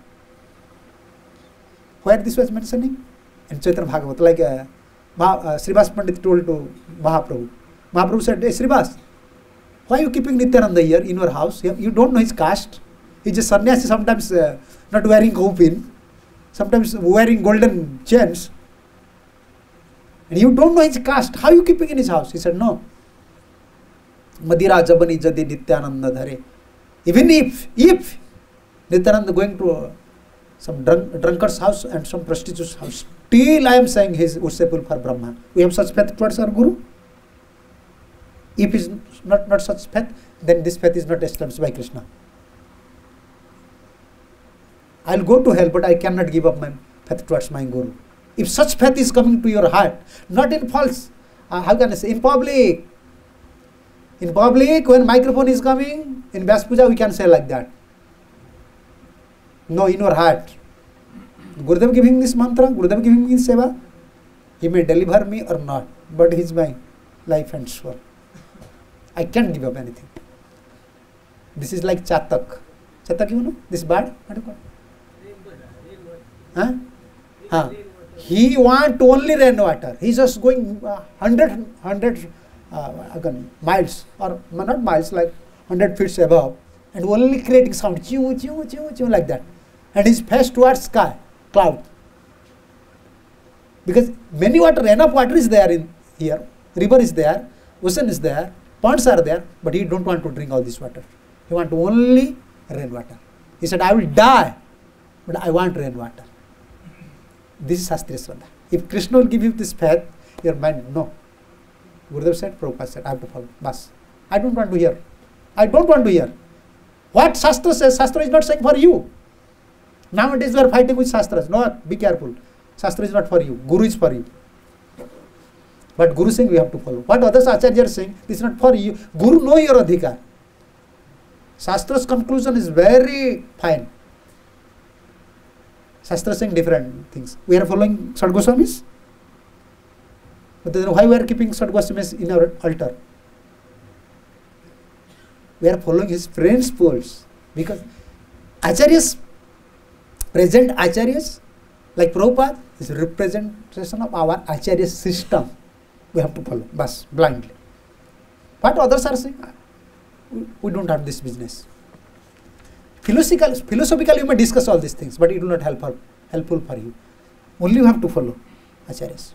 Where this was mentioning? In Chaitanya Bhagavata, like Srivas Pandit told to Mahaprabhu. Mahaprabhu said, hey Srivas, why are you keeping Nityananda here in your house? You don't know his caste. He's a sannyasi, sometimes not wearing kaupin, sometimes wearing golden chains. And you don't know his caste. How are you keeping in his house? He said, no. Madira Jabani Jadi Nityananda Dhare. Even if Nityananda going to some drunkard's house and some prostitute's house, still I am saying he is worshipful for Brahman. We have such faith towards our Guru. If it is not such faith, then this faith is not established by Krishna. I'll go to hell, but I cannot give up my faith towards my Guru. If such faith is coming to your heart, not in false, how can I say, in public. In public, when microphone is coming, in Vyas Puja, we can say like that. No, in your heart. Gurudev giving this mantra, Gurudev giving this seva, he may deliver me or not, but he is my life and soul. I can't give up anything. This is like Chatak. Chatak, you know, this bird? What do you call it? Huh? He want only rainwater. He is just going 100 miles, or not miles, like 100 feet above, and only creating sound, chew, chew, chew, chew, like that. And his face towards sky, cloud. Because many water, enough water is there in here. River is there, ocean is there, ponds are there, but he don't want to drink all this water. He want only rainwater. He said, I will die, but I want rainwater. This is Shastriya Shraddha. If Krishna will give you this faith, your mind, no. Gurudev said, Prabhupada said, I have to follow. Bas. I don't want to hear. I don't want to hear. What Shastra says, Shastra is not saying for you. Nowadays we are fighting with Shastras. No, be careful. Shastra is not for you. Guru is for you. But Guru saying we have to follow. What others Acharya are saying, this is not for you. Guru know your adhikar. Shastra's conclusion is very fine. Shastra saying different things. We are following Sad Goswamis. But then why we are keeping Sad Goswamis in our altar? We are following his principles. Because Acharyas, present Acharyas, like Prabhupada, is representation of our Acharya system. We have to follow, bas, blindly. What others are saying, we don't have this business. Philosophically, you may discuss all these things, but it will not helpful for you. Only you have to follow Acharyas.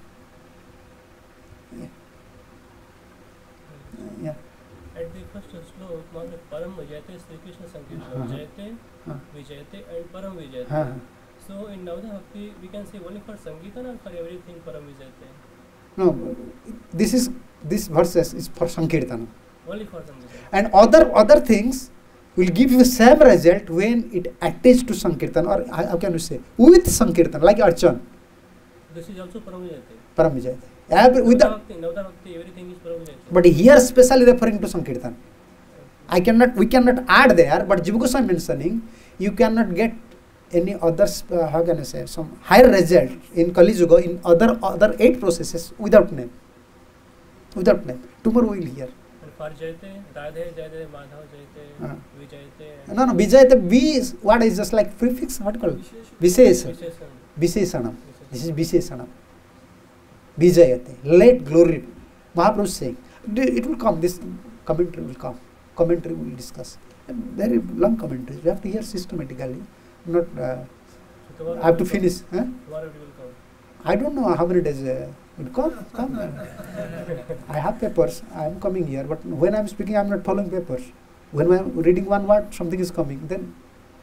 Yeah. At the first slope, Param Vijayate, Sri Krishna Sankirtan, Jayate, Vijayate, and Param Vijayate. So in Navadha Bhakti, we can say only for Sankirtan or for everything Param Vijayate? No, this verses is for Sankirtan. Only for Sankirtan. And other things will give you same result when it attached to Sankirtan, or how can you say, with Sankirtan, like Archan. This is also Param Vijayate. Param Vijayate. Navadha Bhakti, everything is Param Vijayate. But here specially referring to Sankirtan. We cannot add there, but Jiva Goswami mentioning, you cannot get any other, how can I say, some higher result in Kali Yuga in other 8 processes without name. Without name. Tomorrow we will hear. And for Jayate, Radhe, Jayate, Madhav, Jayate, Vijayate. No, Vijayate, V is what is just like prefix, what called? Visheshanam. Visheshanam. This is Visheshanam. Vijayate. Let glory. Mahaprabhu is saying, it will come, this commentary will come. Commentary we will discuss. Very long commentary. We have to hear systematically. Not, I have to finish. Huh? Tomorrow it will come. I don't know how many days will come. I have papers. I am coming here, but when I am speaking, I am not following papers. When I am reading one word, something is coming. Then,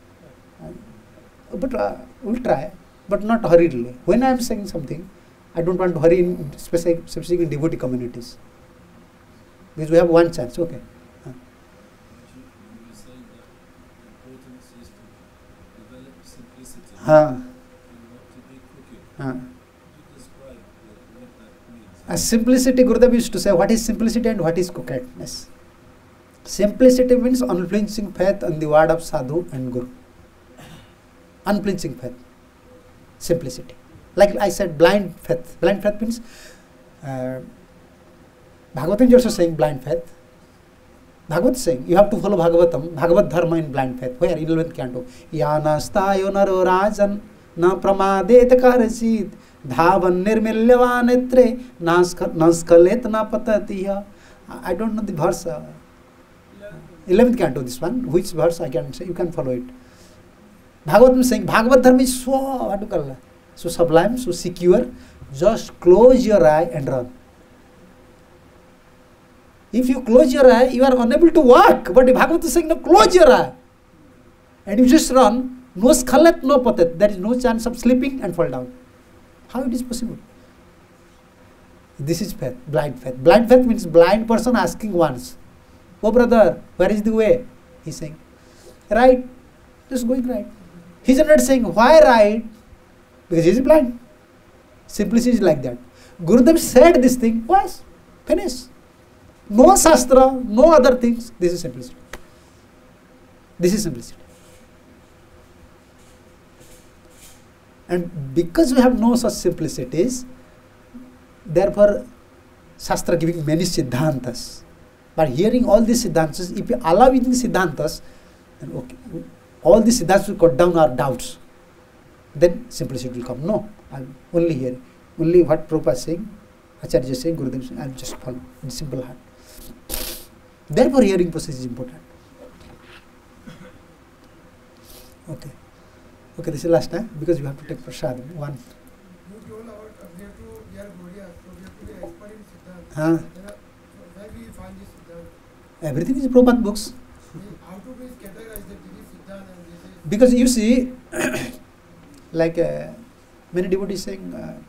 but we will try, but not hurriedly. When I am saying something, I don't want to hurry in specific in devotee communities, because we have one chance. Okay. Simplicity, Gurudev used to say, what is simplicity and what is coquetteness? Simplicity means unflinching faith on the word of sadhu and guru. Unflinching faith. Simplicity. Like I said, blind faith. Blind faith means, Bhagavatam is also saying blind faith. Bhagavad is saying, you have to follow Bhagavatam, Bhagavad Dharma in blind faith. Where? In 11th canto. Yana stayo naro rajan na pramadet karachit dhavan nirmilyavan etre naskalet na patatiya. I don't know the verse. 11th canto, this one. Which verse I can say? You can follow it. Bhagavatam is saying, Bhagavad Dharma is so sublime, so secure. Just close your eye and run. If you close your eye, you are unable to walk. But if Bhagavad is saying, no, close your eye. And you just run, no skhalat, no patat. There is no chance of slipping and fall down. How it is possible? This is faith, blind faith. Blind faith means blind person asking once, oh brother, where is the way? He's saying, right, just going right. He is not saying why write, because he is blind. Simplicity is like that. Gurudev said this thing, was finished. No Shastra, no other things. This is simplicity. This is simplicity. And because we have no such simplicities, therefore Shastra giving many Siddhantas. But hearing all these Siddhantas, if you allow in the Siddhantas, then okay, all these Siddhantas will cut down our doubts. Then simplicity will come. No, I'm only hearing. Only what Prabhupada is saying, Acharya is saying, Gurudev is saying, I will just follow in simple heart. Therefore hearing process is important. Okay. Okay, this is last time because you have to take prasad. One. You told about we have to hear Gaudiya, so we have to be expert in Siddhanta. Huh? Where we find this Siddhanta? Everything is Prabhupada books. How to be categorized that this is Siddhanta and this is... Because you see, like many devotees saying,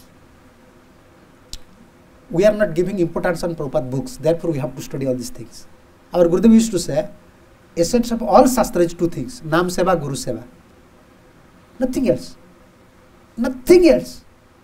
we are not giving importance on Prabhupada books, therefore we have to study all these things. Our Gurudev used to say, essence of all Shastra is two things, Nam Seva, Guru Seva. Nothing else. Nothing else.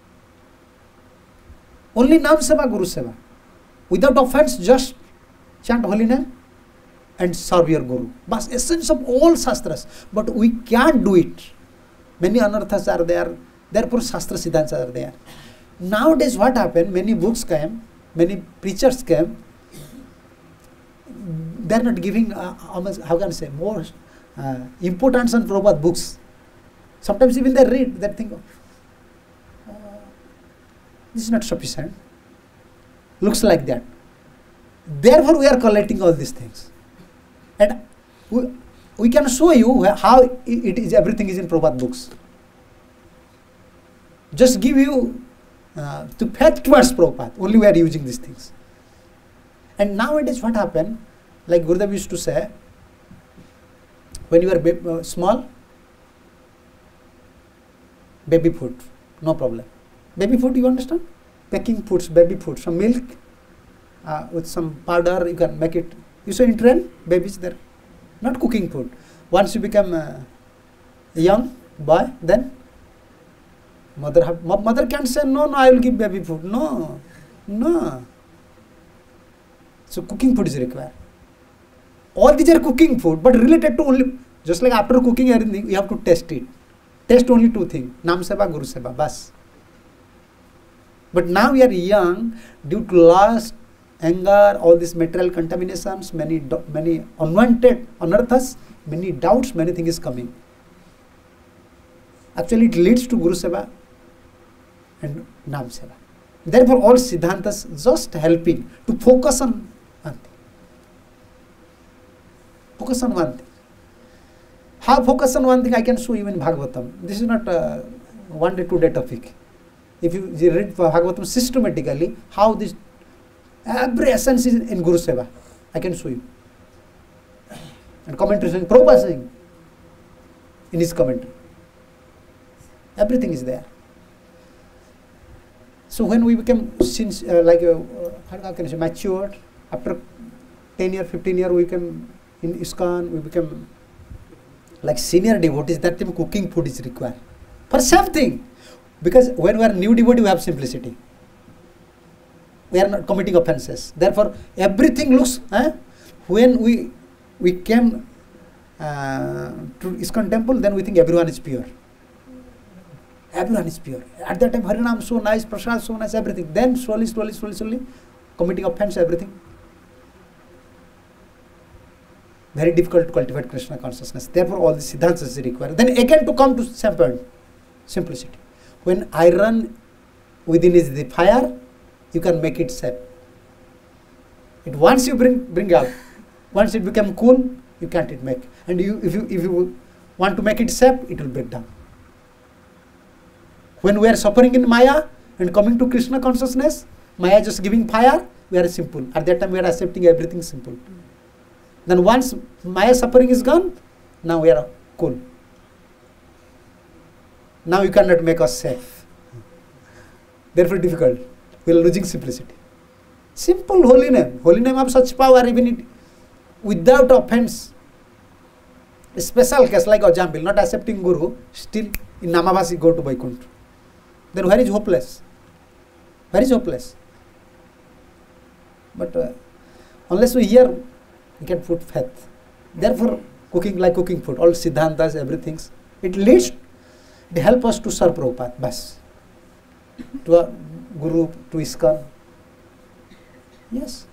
Only Nam Seva, Guru Seva. Without offense, just chant holy name and serve your Guru. But essence of all Shastras. But we can't do it. Many anarthas are there, therefore Shastra Siddhantas are there. Nowadays what happened, many books came, many preachers came, they are not giving, how can I say, more importance on Prabhupada books. Sometimes even they read, they think, this is not sufficient. Looks like that. Therefore we are collecting all these things. And we can show you how it is, everything is in Prabhupada books. Just give you to faith towards Prabhupada, only we are using these things. And nowadays what happened, like Gurudev used to say, when you are small, baby food, no problem. Baby food, you understand? Packing foods, baby food, some milk with some powder, you can make it. You say in train, babies there. Not cooking food. Once you become a young boy, then mother can't say, no, I will give baby food. No. So cooking food is required. All these are cooking food, but related to only, just like after cooking everything, you have to test it. Test only two things, Nam Seva, Guru Seva, bas. But now we are young, due to lust, anger, all these material contaminations, many unwanted anarthas, many doubts, many things is coming. Actually it leads to Guru Seva and Nam Seva. Therefore all Siddhantas just helping to focus on one thing. Focus on one thing. How focus on one thing I can show you in Bhagavatam. This is not a 1 day 2 day topic. If you read Bhagavatam systematically, how this every essence is in Guru Seva, I can show you. And commentary saying, Prabhupada saying in his commentary, everything is there. So when we became how can I say, matured, after 10 years, 15 years, we became in ISKCON, we became like senior devotees. That time cooking food is required for same thing. Because when we are new devotee, we have simplicity. We are not committing offenses. Therefore, everything looks. When we came to ISKCON temple, then we think everyone is pure. Everyone is pure. At that time, Harinam so nice, Prasad so nice, everything. Then slowly, committing offense, everything. Very difficult to cultivate Krishna consciousness. Therefore, all the Siddhantas is required. Then again to come to same point, simplicity. When iron within is the fire, you can make it safe. It once you bring up, once it become cool, you can't make. And if you want to make it safe, it will break down. When we are suffering in Maya and coming to Krishna consciousness, Maya just giving fire, we are simple. At that time we are accepting everything simple. Then once Maya suffering is gone, now we are cool. Now you cannot make us safe. Therefore difficult. We are losing simplicity. Simple holy name. Holy name have such power even without offense. A special case like Ajambil, not accepting Guru, still in Namavasi go to Vaikuntha. Then where is hopeless? Where is hopeless? But unless we hear, we can put faith. Therefore, cooking food, all Siddhantas, everything, it helps us to serve Prabhupada, bas. To a Guru, to ISKCON. Yes.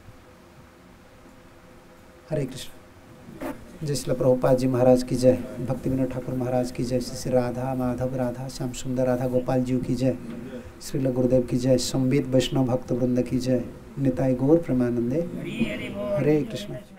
Hare Krishna. जय श्री प्रभुपाद जी महाराज की जय, भक्ति विनोद ठाकुर महाराज की जय, श्री राधा माधव राधा श्याम सुंदर राधा गोपाल जी की जय, श्रील गुरुदेव की जय, संबित वैष्णव भक्त वृंद की जय, निताय गौर प्रेमानंदे, हरे कृष्ण।